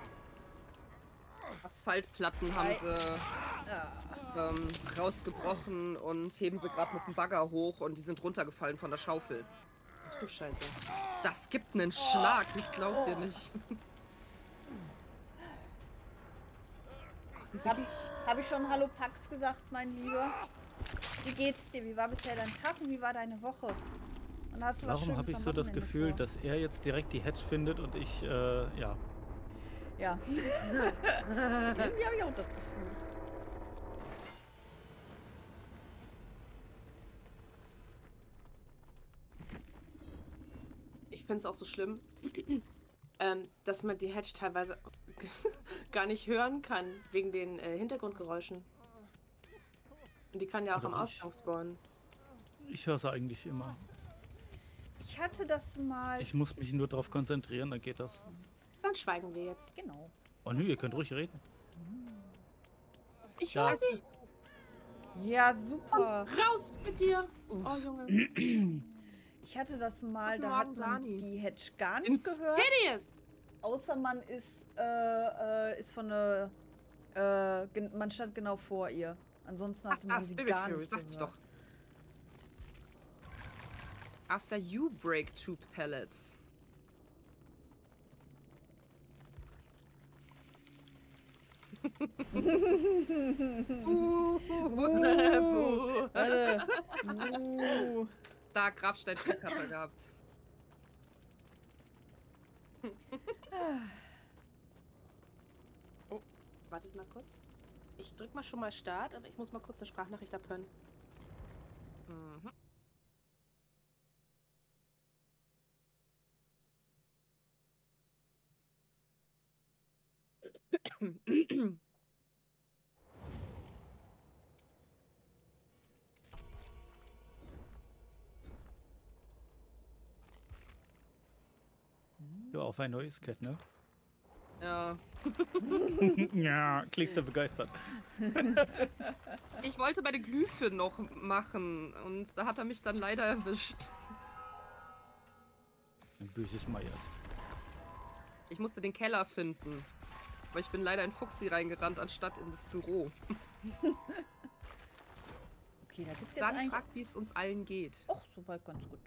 Asphaltplatten haben sie Ah, ähm, rausgebrochen und heben sie gerade mit dem Bagger hoch und die sind runtergefallen von der Schaufel. Ach du Scheiße. Das gibt einen Schlag, das glaubt ihr nicht. Diese Hab- Gicht. Habe ich schon Hallo Pax gesagt, mein Lieber? Wie geht's dir? Wie war bisher dein Tag und wie war deine Woche? Und hast du was Warum Schönes habe ich am so das Wochenende Gefühl, vor? dass er jetzt direkt die Hedge findet und ich, äh, ja. Ja. Irgendwie habe ich auch das Gefühl. ich finde es auch so schlimm, ähm, dass man die Hedge teilweise gar nicht hören kann, wegen den äh, Hintergrundgeräuschen. Und die kann ja auch Oder am ich. Ausgang spawnen. Ich höre es eigentlich immer. Ich hatte das mal. Ich muss mich nur darauf konzentrieren, dann geht das. Dann schweigen wir jetzt. Genau. Oh nö, ihr könnt ruhig reden. Ich Ja. höre sie. Ja, super. Raus mit dir. Oh, Junge. Ich hatte das mal, Guten da hat Morgen, man Dani. die Hedge gar nicht gehört. Insidious. Außer man ist, äh, äh, ist von der, äh, gen- man stand genau vor ihr. Ansonsten Ach, hatte man ah, sie Spirit gar Fury, nicht sag ich gehört. doch. After you break two pellets. Uh, Uh, warte. Uh. Da Grabstein hat er gehabt. Oh, wartet mal kurz. Ich drück mal schon mal Start, aber ich muss mal kurz eine Sprachnachricht abhören. Mhm. Ja, auf ein neues Cat, ne? Ja. Ja, klingst du begeistert. Ich wollte meine Glyphe noch machen und da hat er mich dann leider erwischt. Ein böses Meier. Ich musste den Keller finden. Aber ich bin leider in Fuchsi reingerannt, anstatt in das Büro. Okay, da gibt's jetzt Dann eigentlich... fragt, wie es uns allen geht. Och, soweit ganz gut.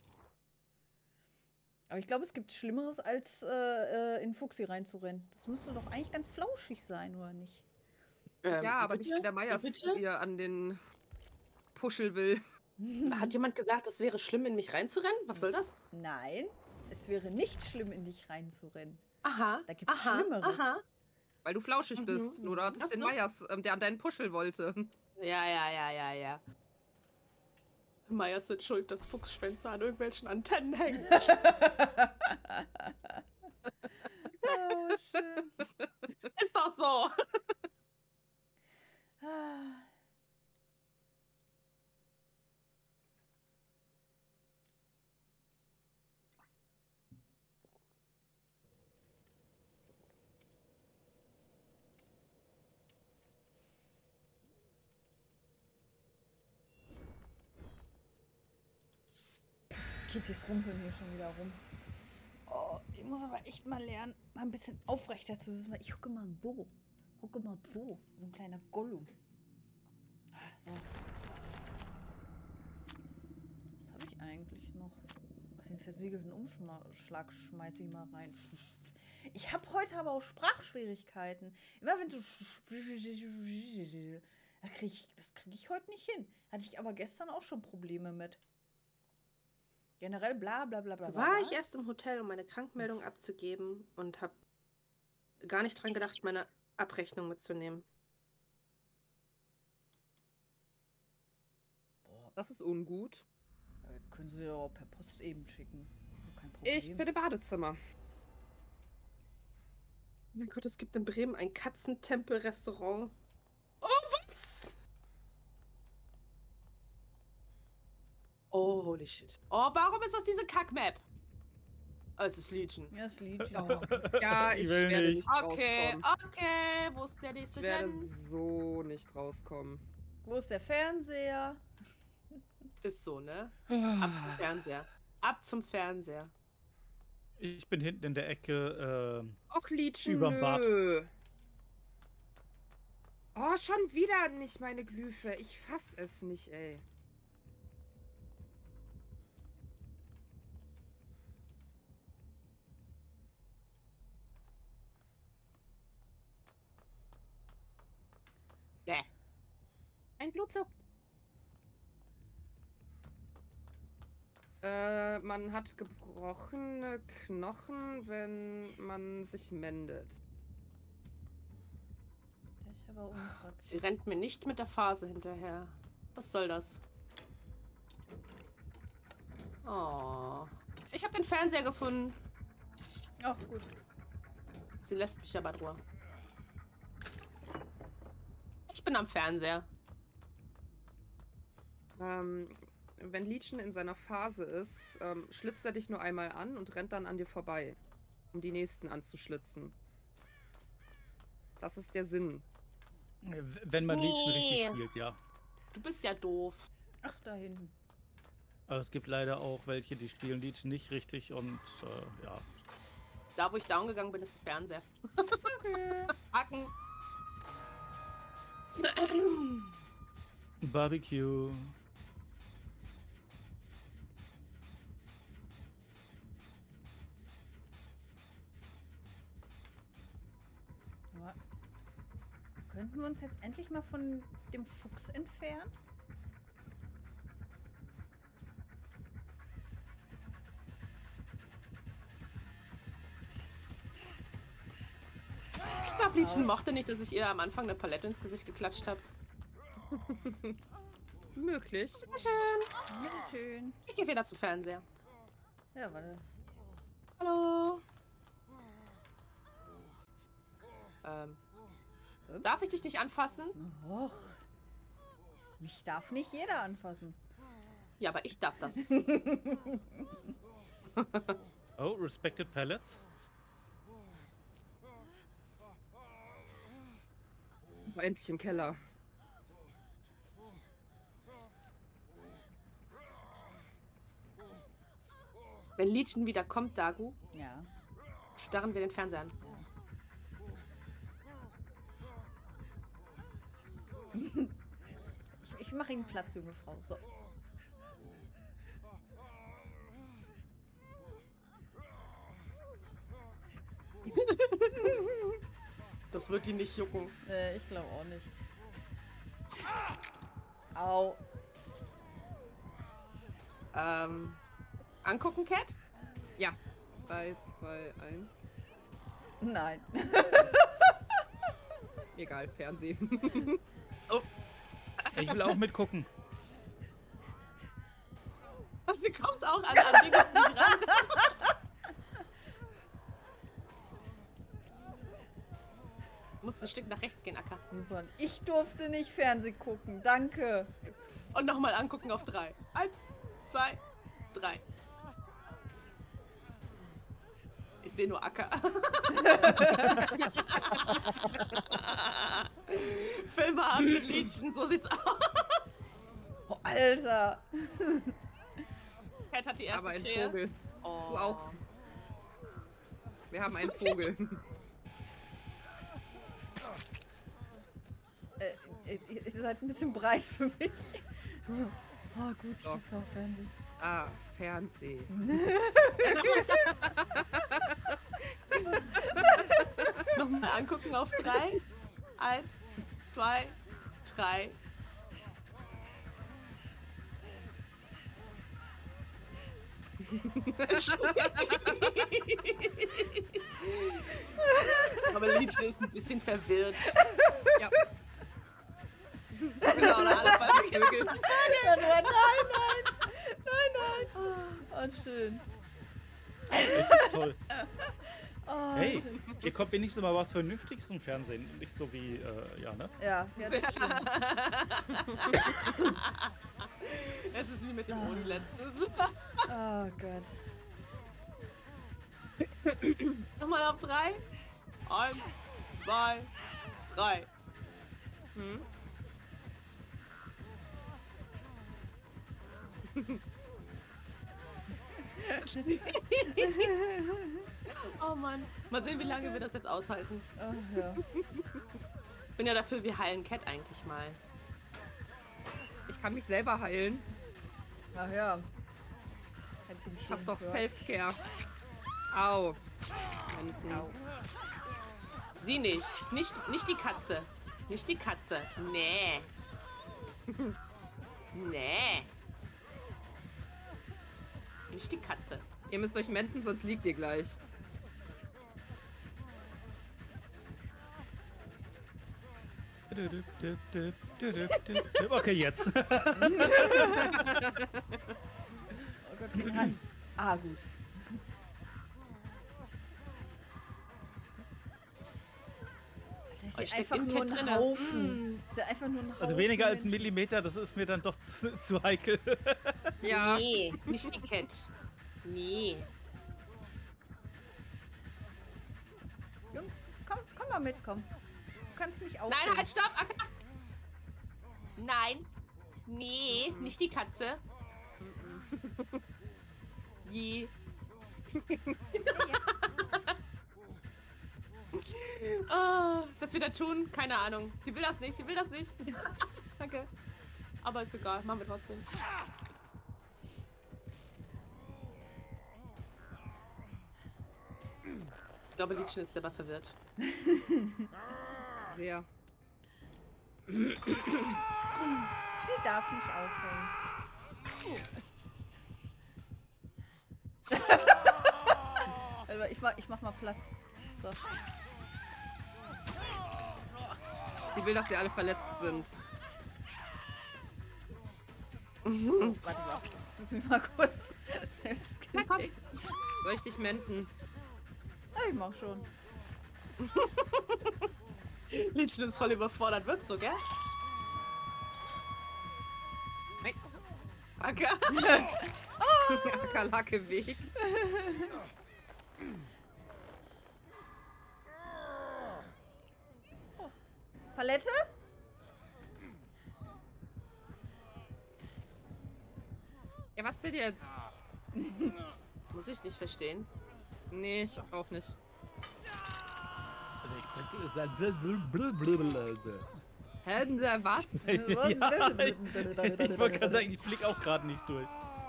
Aber ich glaube, es gibt Schlimmeres, als äh, äh, in Fuchsi reinzurennen. Das müsste doch eigentlich ganz flauschig sein, oder nicht? Ähm, Ja, wie aber bitte? nicht, wenn der Wie Meyers bitte? ihr an den Puschel will. Hat jemand gesagt, es wäre schlimm, in mich reinzurennen? Was soll das? Nein, es wäre nicht schlimm, in dich reinzurennen. Aha. Da gibt's aha, Schlimmeres. Aha. Weil du flauschig Mhm, bist. mhm. Oder hattest Ach den so. Meyers, ähm, der an deinen Puschel wollte. Ja, ja, ja, ja, ja. Meyers sind schuld, dass Fuchsschwänze an irgendwelchen Antennen hängen. Oh, schön. Ist doch so. Ah. Kittys rumpeln hier schon wieder rum. Oh, ich muss aber echt mal lernen, mal ein bisschen aufrechter zu sitzen. Ich gucke mal so. Gucke mal so. So ein kleiner Gollum. Ah, so. Was habe ich eigentlich noch? Ach, den versiegelten Umschlag schmeiße ich mal rein. Ich habe heute aber auch Sprachschwierigkeiten. Immer wenn du... Da krieg ich, das kriege ich heute nicht hin. Hatte ich aber gestern auch schon Probleme mit. Generell bla bla bla bla. bla, War bla. ich erst im Hotel, um meine Krankmeldung abzugeben und habe gar nicht dran gedacht, meine Abrechnung mitzunehmen. Boah, Das ist ungut. äh, können Sie ja auch per Post eben schicken. Ist doch kein Problem. Ich bin im Badezimmer. Oh mein Gott, es gibt in Bremen ein Katzentempel-Restaurant. Oh, was? Oh, holy shit. Oh, warum ist das diese Kack-Map? Oh, es ist Legion. Ja, das Lied. Ja, Ich ich will werde nicht. nicht Okay, rauskommen. okay. Wo ist der nächste Ich werde Gen? so nicht rauskommen. Wo ist der Fernseher? Ist so, ne? Ab zum Fernseher. Ab zum Fernseher. Ich bin hinten in der Ecke. Äh, Och, Liedchen, Überm Bad. nö. Oh, schon wieder nicht meine Glyphe. Ich fass es nicht, ey. Bäh. Ein Blutzug. Äh, man hat gebrochene Knochen, wenn man sich mendet. Das ist aber unpraktisch. Sie rennt mir nicht mit der Phase hinterher. Was soll das? Oh. Ich habe den Fernseher gefunden. Ach, gut. Sie lässt mich aber in Ruhe. Ich bin am Fernseher. Ähm, wenn Legion in seiner Phase ist, ähm, schlitzt er dich nur einmal an und rennt dann an dir vorbei, um die nächsten anzuschlitzen. Das ist der Sinn. Wenn man Legion Nee. richtig spielt, ja. Du bist ja doof. Ach, da hinten. Aber es gibt leider auch welche, die spielen Legion nicht richtig und äh, ja. Da, wo ich down gegangen bin, ist der Fernseher. Okay. Hacken. Barbecue. Ja. Könnten wir uns jetzt endlich mal von dem Fuchs entfernen? Ich glaube, Legion mochte nicht, dass ich ihr am Anfang eine Palette ins Gesicht geklatscht habe. Möglich. Sehr schön. Ja, schön. Ich gehe wieder zum Fernseher. Ja, warte. Hallo. Ähm. Darf ich dich nicht anfassen? Och. Mich darf nicht jeder anfassen. Ja, aber ich darf das. Oh, Respected Pallets. War endlich im Keller. Wenn Legion wieder kommt, Dagu, Ja. starren wir den Fernseher an. Ich, ich mache Ihnen Platz, junge Frau. So. Das wird die nicht jucken. Äh, ich glaube auch nicht. Au. Ähm. Angucken, Cat? Ja. drei, zwei, eins. Nein. Egal, Fernsehen. Ups. Ich will auch mitgucken. Sie kommt auch an, an Dingens nicht ran. Musst ein Stück nach rechts gehen, Acker. Super. Ich durfte nicht Fernsehen gucken. Danke. Und nochmal angucken auf drei. Eins, zwei, drei. Ich sehe nur Acker. Filme haben mit Liedchen, so sieht's aus. Oh, Alter. Cat hat die erste Aber ein Krähe. Vogel. Oh. Du auch. Wir haben einen Vogel. Äh, ihr, ihr seid ein bisschen breit für mich. So. Oh, gut, ich Doch. darf auch Fernsehen. Ah, Fernsehen. Nochmal angucken auf drei. Eins, zwei, drei. Aber Liedchen ist ein bisschen verwirrt. Ja. Genau, oder alle falschen Vögel. Nein, nein, nein. Nein, nein. Oh, schön. Das ist toll. Oh, Hey, hier kommt wenigstens mal was Vernünftiges im Fernsehen. Nicht so wie, äh, ja, ne? Ja, ja, das stimmt. Es ist wie mit dem Odi letztes. Oh Gott. Nochmal auf drei. Eins, zwei, drei. Hm? Oh Mann. Mal sehen, wie lange wir das jetzt aushalten. Oh, ja. Ich bin ja dafür, wir heilen Cat eigentlich mal. Ich kann mich selber heilen. Ach ja. Hätte ihn Ich schon hab doch gehört. Self-Care. Au. Händen. Au. Sie nicht. nicht. Nicht die Katze. Nicht die Katze. Nee. Nee. Nicht die Katze. Ihr müsst euch menden, sonst liegt ihr gleich. Okay, jetzt. Oh Gott, wen hat... Ah, gut. ist Oh, ja ich steck einfach im nur Pad ein drinne. Haufen. Mm. Ist ja einfach nur ein Haufen. Also weniger als ein Menschen. Millimeter, das ist mir dann doch zu, zu heikel. Ja. Nee, nicht die Cat. Nee. Jung, komm, komm mal mit, komm. Du kannst mich Nein, aufnehmen. halt, stopp, Akka. Nein. Nee, nicht die Katze. Je. Ah, was wir da tun, keine Ahnung. Sie will das nicht, sie will das nicht. Danke. Aber ist egal, machen wir trotzdem. Ich glaube, Liedchen ist selber verwirrt. Sehr. Sie darf mich aufhängen. Also ich, mach, ich mach mal Platz. So. Sie will, dass wir alle verletzt sind. Oh, warte mal. Ich muss mich mal kurz selbst Na komm. genesen. Soll ich dich menden? Ja, ich mach schon. Liedchen ist voll überfordert, wirkt so, gell? Nein. Akka. Akalake Weg. Palette? Ja, was denn jetzt? Muss ich nicht verstehen. Nee, ich auch nicht. Also ich bringe... Hände, was? ja, ich, ich wollte gerade sagen, ich blick auch gerade nicht durch.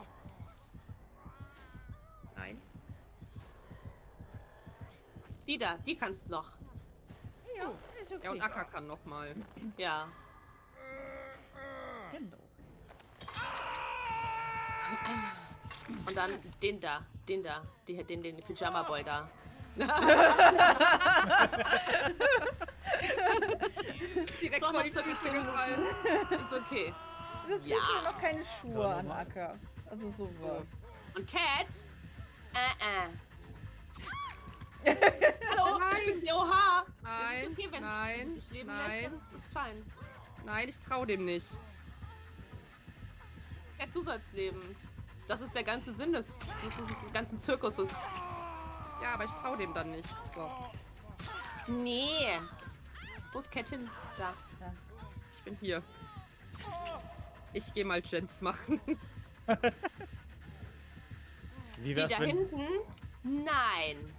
Nein. Die da, die kannst noch. Ja, ist okay. Ja, und Akka kann noch mal. Ja. Genau. Und dann den da, den da, die, den, den Pyjama Boy da. Direkt Doch, vor die noch so Füße bisschen- gefallen. Ist okay. Du ziehst Ja. mir noch keine Schuhe Ja, an, normal. Acker. Also sowas. Und Cat? Äh, äh. Hallo, ich bin D O H. Es Nein, ist okay, wenn nein, du dich leben nein. lässt, das ist fein. Nein, ich trau dem nicht. Cat, du sollst leben. Das ist der ganze Sinn des, des, des, des ganzen Zirkuses. Ja, aber ich trau dem dann nicht. So, Nee. Wo ist Cat hin? Da. ich bin hier. Ich gehe mal Gens machen. Wie Die wär's, da wenn... hinten? Nein.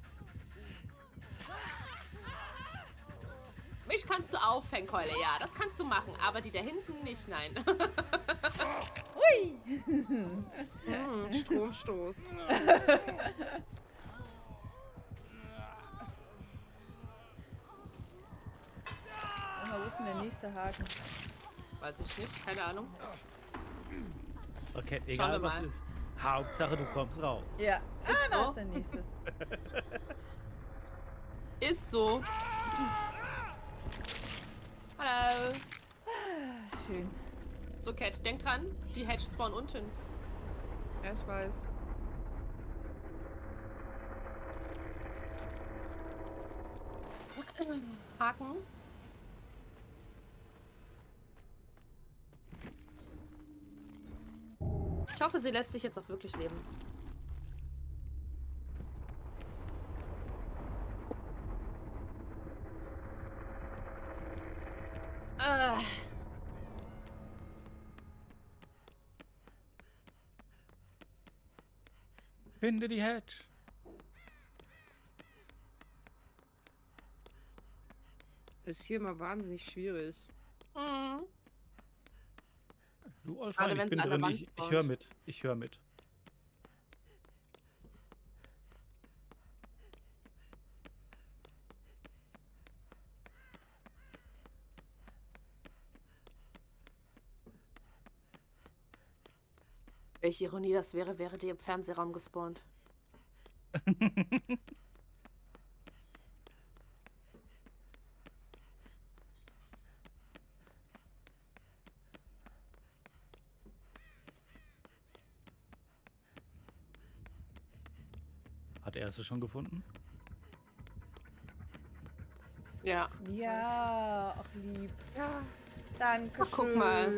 Mich kannst du aufhängen, Keule, ja, das kannst du machen, aber die da hinten nicht, nein. Ui! Hm, Stromstoß. Oh, wo ist denn der nächste Haken? Weiß ich nicht, keine Ahnung. Okay, Schauen wir egal was mal. ist. Hauptsache, du kommst raus. Ja. Ah, da so. ist der nächste. Ist so. Hallo. Ah, schön. So, Cat, denk dran, die Hedge spawn unten. Ja, ich weiß. Haken. Ich hoffe, sie lässt sich jetzt auch wirklich leben. Äh. Finde die Hedge. Ist hier immer wahnsinnig schwierig. Mhm. Du, all Gerade fein, wenn ich bin sie an der drin. Wand Ich, ich spawnt. höre mit. Ich höre mit. Welche Ironie das wäre, wäre die im Fernsehraum gespawnt. Hat er sie schon gefunden? Ja. Ja, ach lieb. Ja. Danke Ach, guck mal.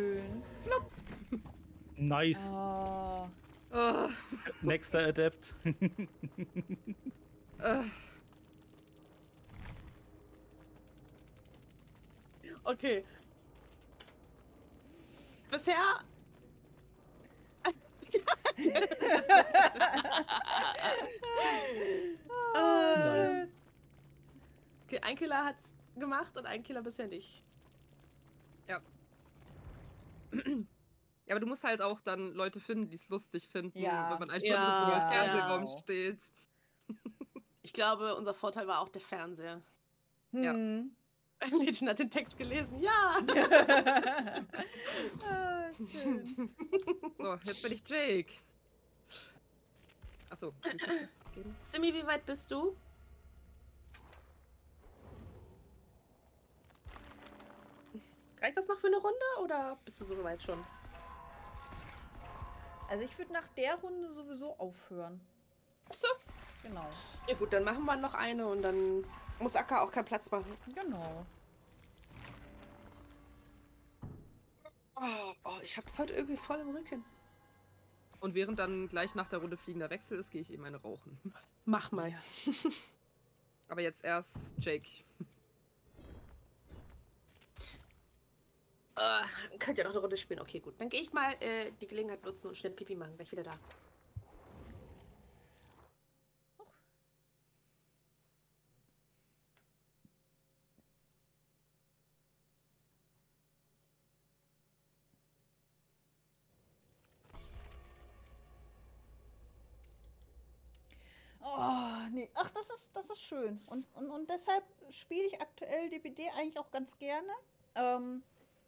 Nice. Oh. Oh, Nächster Adept. äh, Okay. Bisher. Nice. Okay, ein Killer hat's gemacht und ein Killer bisher nicht. ja, aber du musst halt auch dann Leute finden, die es lustig finden, Ja. wenn man einfach Ja, nur im ja. Fernsehraum steht. Ich glaube, unser Vorteil war auch der Fernseher. Hm. Mädchen hat den Text gelesen. Ja! Ah, schön. So, jetzt bin ich Jake. Achso. Simi, wie weit bist du? Reicht das noch für eine Runde oder bist du so weit schon? Also ich würde nach der Runde sowieso aufhören. Achso. Genau. Ja gut, dann machen wir noch eine und dann muss Akka auch keinen Platz machen. Genau. Oh, oh, ich hab's heute irgendwie voll im Rücken. Und während dann gleich nach der Runde fliegender Wechsel ist, gehe ich eben eine rauchen. Mach mal. Aber jetzt erst Jake. Äh, könnt ihr noch eine Runde spielen? Okay, gut. Dann gehe ich mal äh, die Gelegenheit nutzen und schnell Pipi machen. Gleich wieder da. Oh, nee. Ach, das ist, das ist schön. Und, und, und deshalb spiele ich aktuell D B D eigentlich auch ganz gerne. Ähm,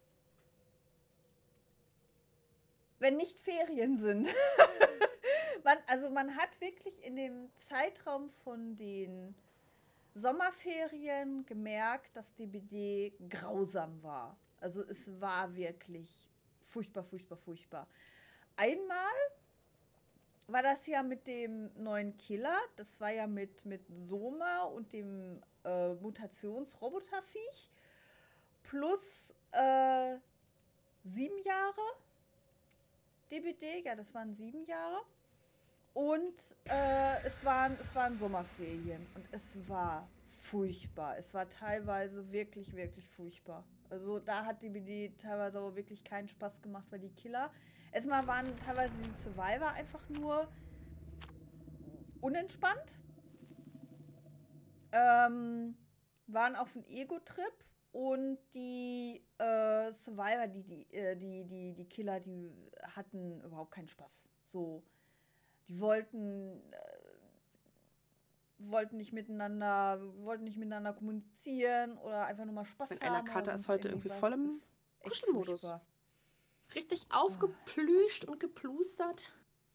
wenn nicht Ferien sind. man, also man hat wirklich in dem Zeitraum von den Sommerferien gemerkt, dass D B D grausam war. Also es war wirklich furchtbar, furchtbar, furchtbar. Einmal war das ja mit dem neuen Killer. Das war ja mit, mit Soma und dem äh, Mutationsroboterviech. Plus äh, sieben Jahre D B D. Ja, das waren sieben Jahre. Und äh, es, waren, es waren Sommerferien. Und es war furchtbar. Es war teilweise wirklich, wirklich furchtbar. Also da hat D B D teilweise aber wirklich keinen Spaß gemacht, weil die Killer... Erstmal waren teilweise die Survivor einfach nur unentspannt. Ähm, waren auf einem Ego-Trip und die äh, Survivor, die, die, äh, die, die, die Killer, die hatten überhaupt keinen Spaß. So, die wollten, äh, wollten nicht miteinander, wollten nicht miteinander kommunizieren oder einfach nur mal Spaß Wenn haben. einer Kater oder ist sonst heute irgendwie was. voll im Ist echt Kuschelmodus. furchtbar. Richtig aufgeplüscht und geplustert.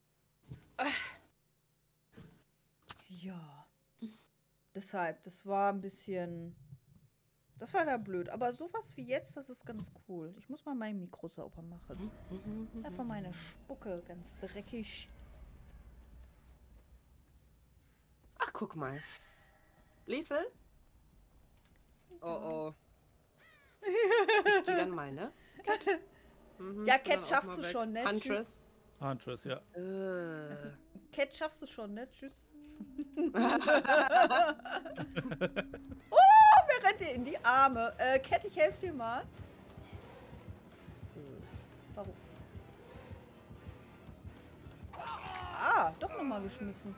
Ja. Deshalb, das war ein bisschen. Das war da blöd. Aber sowas wie jetzt, das ist ganz cool. Ich muss mal mein Mikro sauber machen. Einfach meine Spucke ganz dreckig. Ach, guck mal. Liefel? Oh oh. Ich geh dann mal, ne? Mhm, Ja, ich bin dann Cat auch schaffst mal du weg. schon, ne? Tschüss. Huntress. Huntress, ja. Äh. Cat schaffst du schon, ne? Tschüss. Oh, Wer rennt dir in die Arme? Äh, Cat, ich helfe dir mal. Warum? Ah, doch nochmal geschmissen.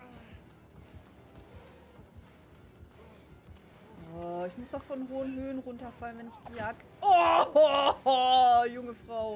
Oh, ich muss doch von hohen Höhen runterfallen, wenn ich gejagt. Oh, oh, oh, junge Frau.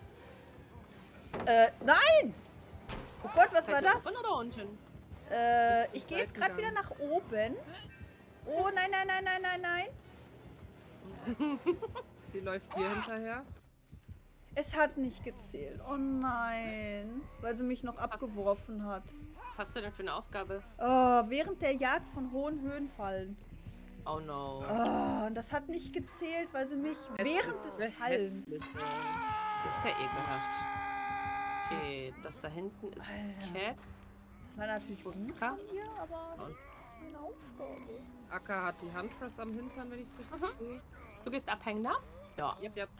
Äh, nein! Oh Gott, was war das? Oben oder unten? Äh, Ich ich bin gehe jetzt gerade wieder gegangen. nach oben. Oh, nein, nein, nein, nein, nein, nein. Sie läuft dir hinterher. Es hat nicht gezählt. Oh nein. Weil sie mich noch abgeworfen hat. Was hast du denn für eine Aufgabe? Oh, während der Jagd von hohen Höhen fallen. Oh no. Oh, und das hat nicht gezählt, weil sie mich Es während ist des sehr Fallens... hässlich. Ist ja ekelhaft. Okay, das da hinten ist Alter. Cat. Das war natürlich Wo ist gut Ka? von ihr, aber... Und Eine Aufgabe. Akka hat die Huntress am Hintern, wenn ich es richtig Mhm. sehe. Du gehst abhängen, ne? Ja. Yep, yep.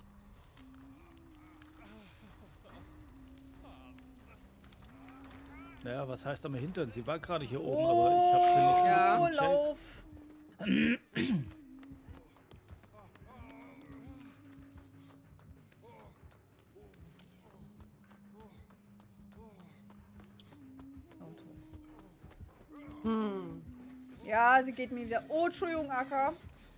Naja, was heißt am Hintern? Sie war gerade hier oben, Oh, aber ich habe sie nicht Ja. im Chase. Lauf. Oh, toll. Hm. Ja, sie geht mir wieder. Oh, Entschuldigung, Akka.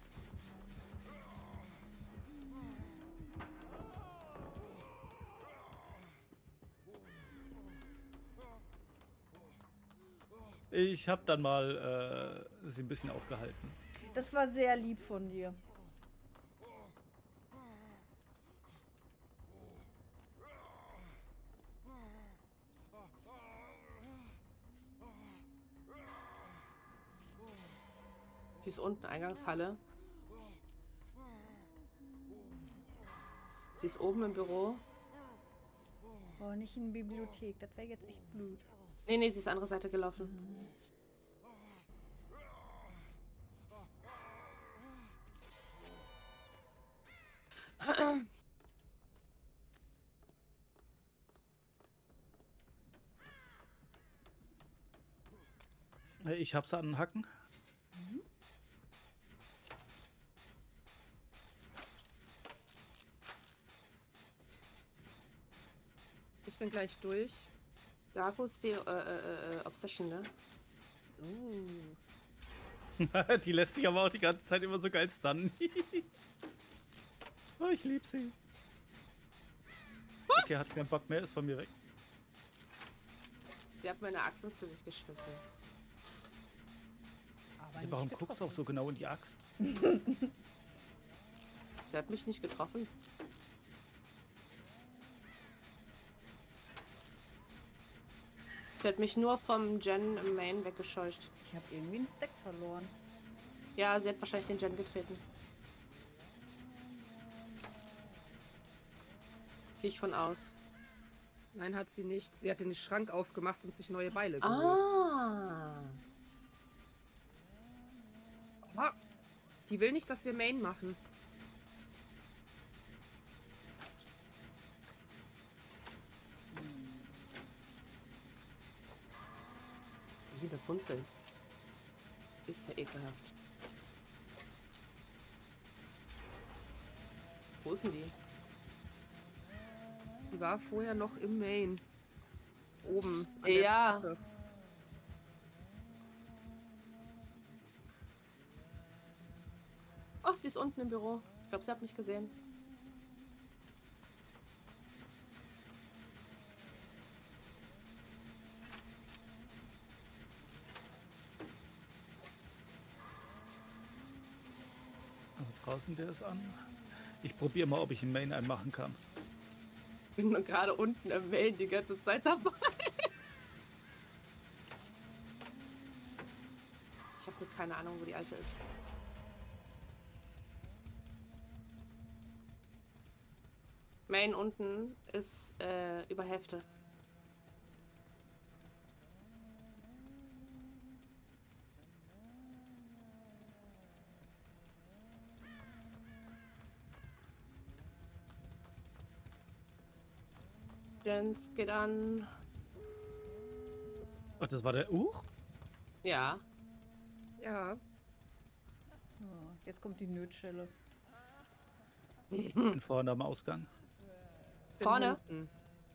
Ich habe dann mal äh, sie ein bisschen aufgehalten. Das war sehr lieb von dir. Sie ist unten, Eingangshalle. Sie ist oben im Büro. Oh, nicht in die Bibliothek. Das wäre jetzt echt blöd. Nee, nee, sie ist andere Seite gelaufen. Äh, Ich hab's an den Hacken. Ich bin gleich durch. Darko ist die äh, äh, äh, Obsession, ne? Uh. Die lässt sich aber auch die ganze Zeit immer so geil stunnen. Oh, ich lieb sie. Okay, hat keinen Bock mehr, ist von mir weg. Sie hat mir eine Axt ins Gesicht geschmissen. Aber Hey, nicht warum guckst du auch getroffen. so genau in die Axt? Sie hat mich nicht getroffen. Sie hat mich nur vom Gen im Main weggescheucht. Ich habe irgendwie einen Stack verloren. Ja, sie hat wahrscheinlich den Gen getreten. Gehe ich von aus. Nein, hat sie nicht. Sie hat den Schrank aufgemacht und sich neue Beile geholt. Ah. Ah, die will nicht, dass wir Main machen. Wieder Funzeln. Ist ja ekelhaft. Wo ist denn die? Sie war vorher noch im Main. Oben. an der Ja. Treppe. Ach, sie ist unten im Büro. Ich glaube, sie hat mich gesehen. Aber draußen der ist an. Ich probiere mal, ob ich einen Main einmachen kann. Ich bin nur gerade unten im Main die ganze Zeit dabei. Ich habe keine Ahnung, wo die alte ist. Main unten ist äh, über Hälfte. Jens geht an. Ach, das war der Uch? Ja. Ja. Oh, jetzt kommt die Nötschelle. Ich bin vorne am Ausgang. bin Vorne? hinten.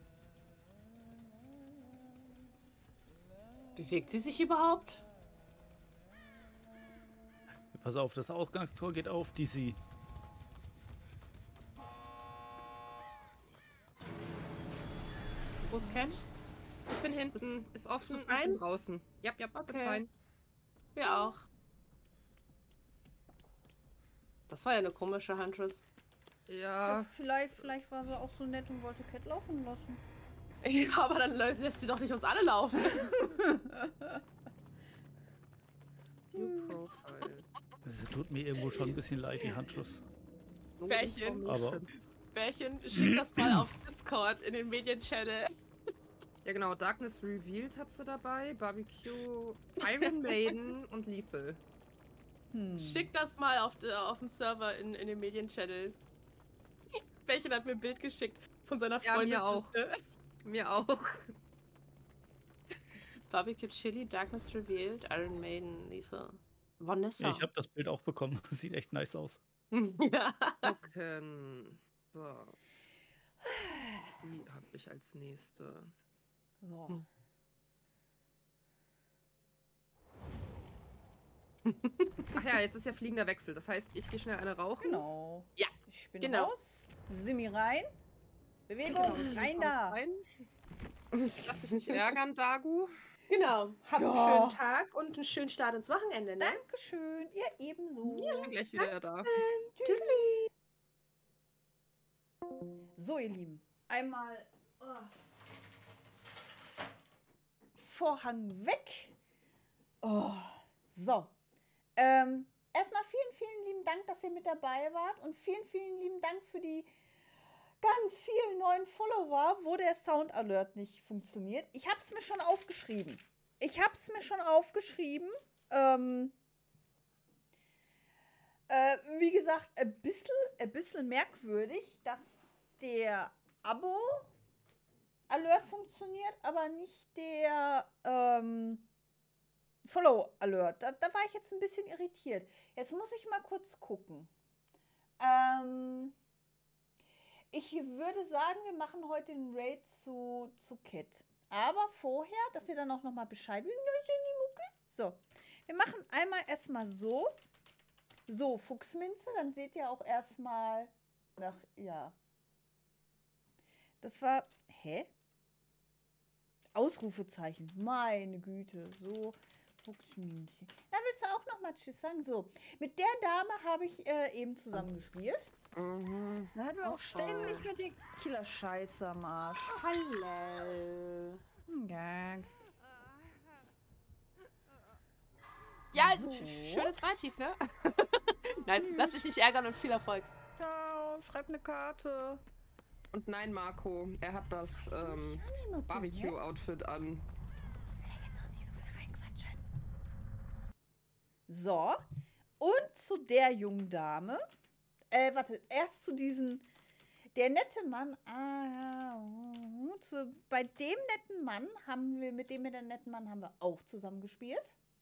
Bewegt sie sich überhaupt? Pass auf, das Ausgangstor geht auf, die sie. Wo ist Ken? Ich bin hinten. Ist offen Bist du und fein? bin draußen. Ja, ja, bin Okay. fein. Wir auch. Das war ja eine komische Huntress. Ja. Ja, vielleicht, vielleicht war sie auch so nett und wollte Cat laufen lassen. Ja, aber dann lä- lässt sie doch nicht uns alle laufen. New Profile. Es tut mir irgendwo schon ein bisschen leid, die Handschuss. No Bärchen. Aber- information. Bärchen, schick das mal auf Discord in den Medien-Channel. Ja, genau. Darkness Revealed hat sie dabei. Barbecue, Iron Maiden und Lethal. Hm. Schick das mal auf, de, auf dem Server in, in den Medien-Channel. Welchen hat mir ein Bild geschickt von seiner Ja, Freundin. mir auch. Mir auch. Barbecue Chili, Darkness Revealed, Iron Maiden, Lethal. Vanessa. Ja, ich habe das Bild auch bekommen. Sieht echt nice aus. Ja. Token. So. Die habe ich als nächste. So. Hm. Ach ja, jetzt ist ja fliegender Wechsel. Das heißt, ich gehe schnell eine rauchen. Genau. Ja, Ich bin genau. raus. Simi rein. Bewegung, Genau, rein kommst da. rein. Lass dich nicht ärgern, Dagu. Genau. Habt Ja. einen schönen Tag und einen schönen Start ins Wochenende, ne? Dankeschön. Ihr ebenso. Ich bin gleich wieder da. Tschüssi. So, ihr Lieben. Einmal oh. Vorhang weg. Oh. So. Ähm, erstmal vielen, vielen lieben Dank, dass ihr mit dabei wart und vielen, vielen lieben Dank für die ganz vielen neuen Follower, wo der Sound Alert nicht funktioniert. Ich habe es mir schon aufgeschrieben. Ich habe es mir schon aufgeschrieben. Ähm, äh, wie gesagt, ein bisschen, ein bisschen merkwürdig, dass der Abo-Alert funktioniert, aber nicht der ähm, Follow-Alert. Da, da war ich jetzt ein bisschen irritiert. Jetzt muss ich mal kurz gucken. Ähm... Ich würde sagen, wir machen heute den Raid zu, zu Cat. Aber vorher, dass ihr dann auch nochmal Bescheid wisst. So, wir machen einmal erstmal so. So, Fuchsminze, dann seht ihr auch erstmal nach, ja. Das war, hä? Ausrufezeichen, meine Güte, so, Fuchsminze. Da willst du auch nochmal Tschüss sagen? So, mit der Dame habe ich äh, eben zusammengespielt. Mhm. Da hatten wir auch Oh, ständig mit der Killer-Scheiße am Arsch. Hallo. Ja. Ja, So. sch- schönes Reittief, ne? Nein, lass dich nicht ärgern und viel Erfolg. Ciao, schreib eine Karte. Und nein, Marco, er hat das ähm, Barbecue-Outfit an. Jetzt auch nicht so viel reinquatschen. So, und zu der jungen Dame. Äh, warte, erst zu diesen. Der nette Mann. Ah, ja. oh, Zu, bei dem netten Mann haben wir, mit dem mit dem netten Mann haben wir auch zusammen gespielt.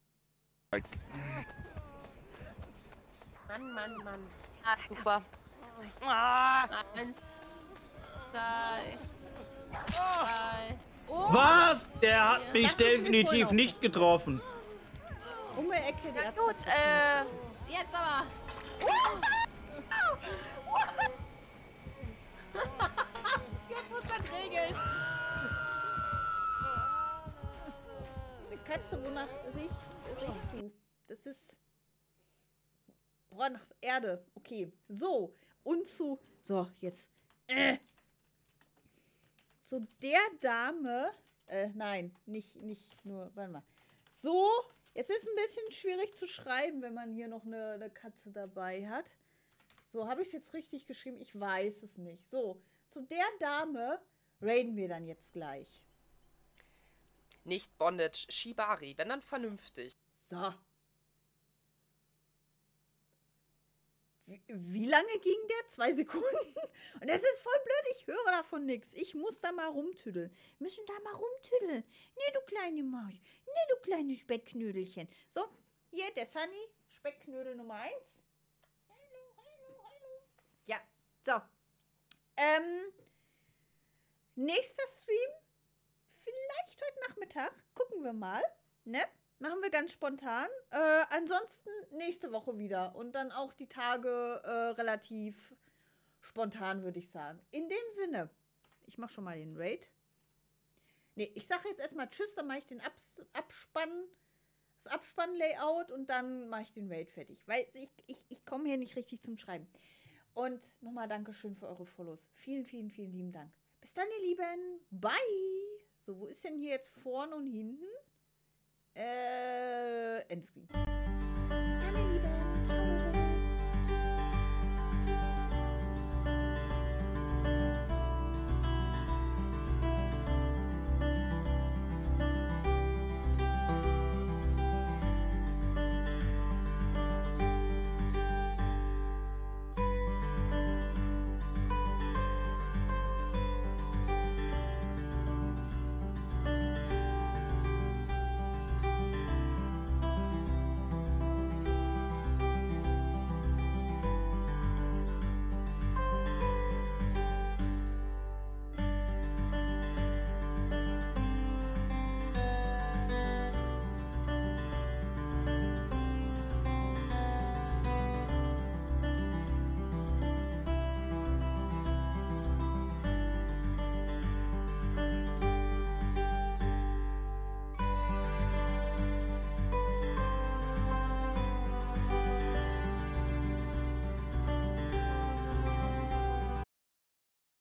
Mann, Mann, Mann. Ah, super. Ah, eins, zwei, drei. Oh, Was? Der hat mich Das ist mir vorhin definitiv auch nicht passiert. getroffen. Um die Ecke, die na hat's gut, getroffen. äh, jetzt aber. Jetzt wird's dann regeln. Eine Katze, wonach riech, riechst du? Das ist. Boah, nach Erde. Okay. So. Und zu. So, jetzt. Äh. Zu der Dame. Äh, nein, nicht, nicht nur. Warte mal. So. Es ist ein bisschen schwierig zu schreiben, wenn man hier noch eine, eine Katze dabei hat. So, habe ich es jetzt richtig geschrieben? Ich weiß es nicht. So, zu der Dame raiden wir dann jetzt gleich. Nicht Bondage, Shibari, wenn dann vernünftig. So. Wie, wie lange ging der? Zwei Sekunden? Und das ist voll blöd, ich höre davon nichts. Ich muss da mal rumtüdeln. Wir müssen da mal rumtüdeln. Nee, du kleine Maus. Nee, du kleine Speckknödelchen. So, hier der Sunny, Speckknödel Nummer eins. Hallo, hallo, hallo. Ja, so. Ähm, nächster Stream, vielleicht heute Nachmittag. Gucken wir mal, ne? Machen wir ganz spontan. Äh, ansonsten nächste Woche wieder. Und dann auch die Tage äh, relativ spontan, würde ich sagen. In dem Sinne, ich mache schon mal den Raid. Ne, ich sage jetzt erstmal Tschüss, dann mache ich den Abs Abspann, das Abspann-Layout und dann mache ich den Raid fertig. Weil ich, ich, ich komme hier nicht richtig zum Schreiben. Und nochmal Dankeschön für eure Follows. Vielen, vielen, vielen lieben Dank. Bis dann, ihr Lieben. Bye. So, wo ist denn hier jetzt vorne und hinten? Äh, Endscreen. Bis dann, ihr Lieben.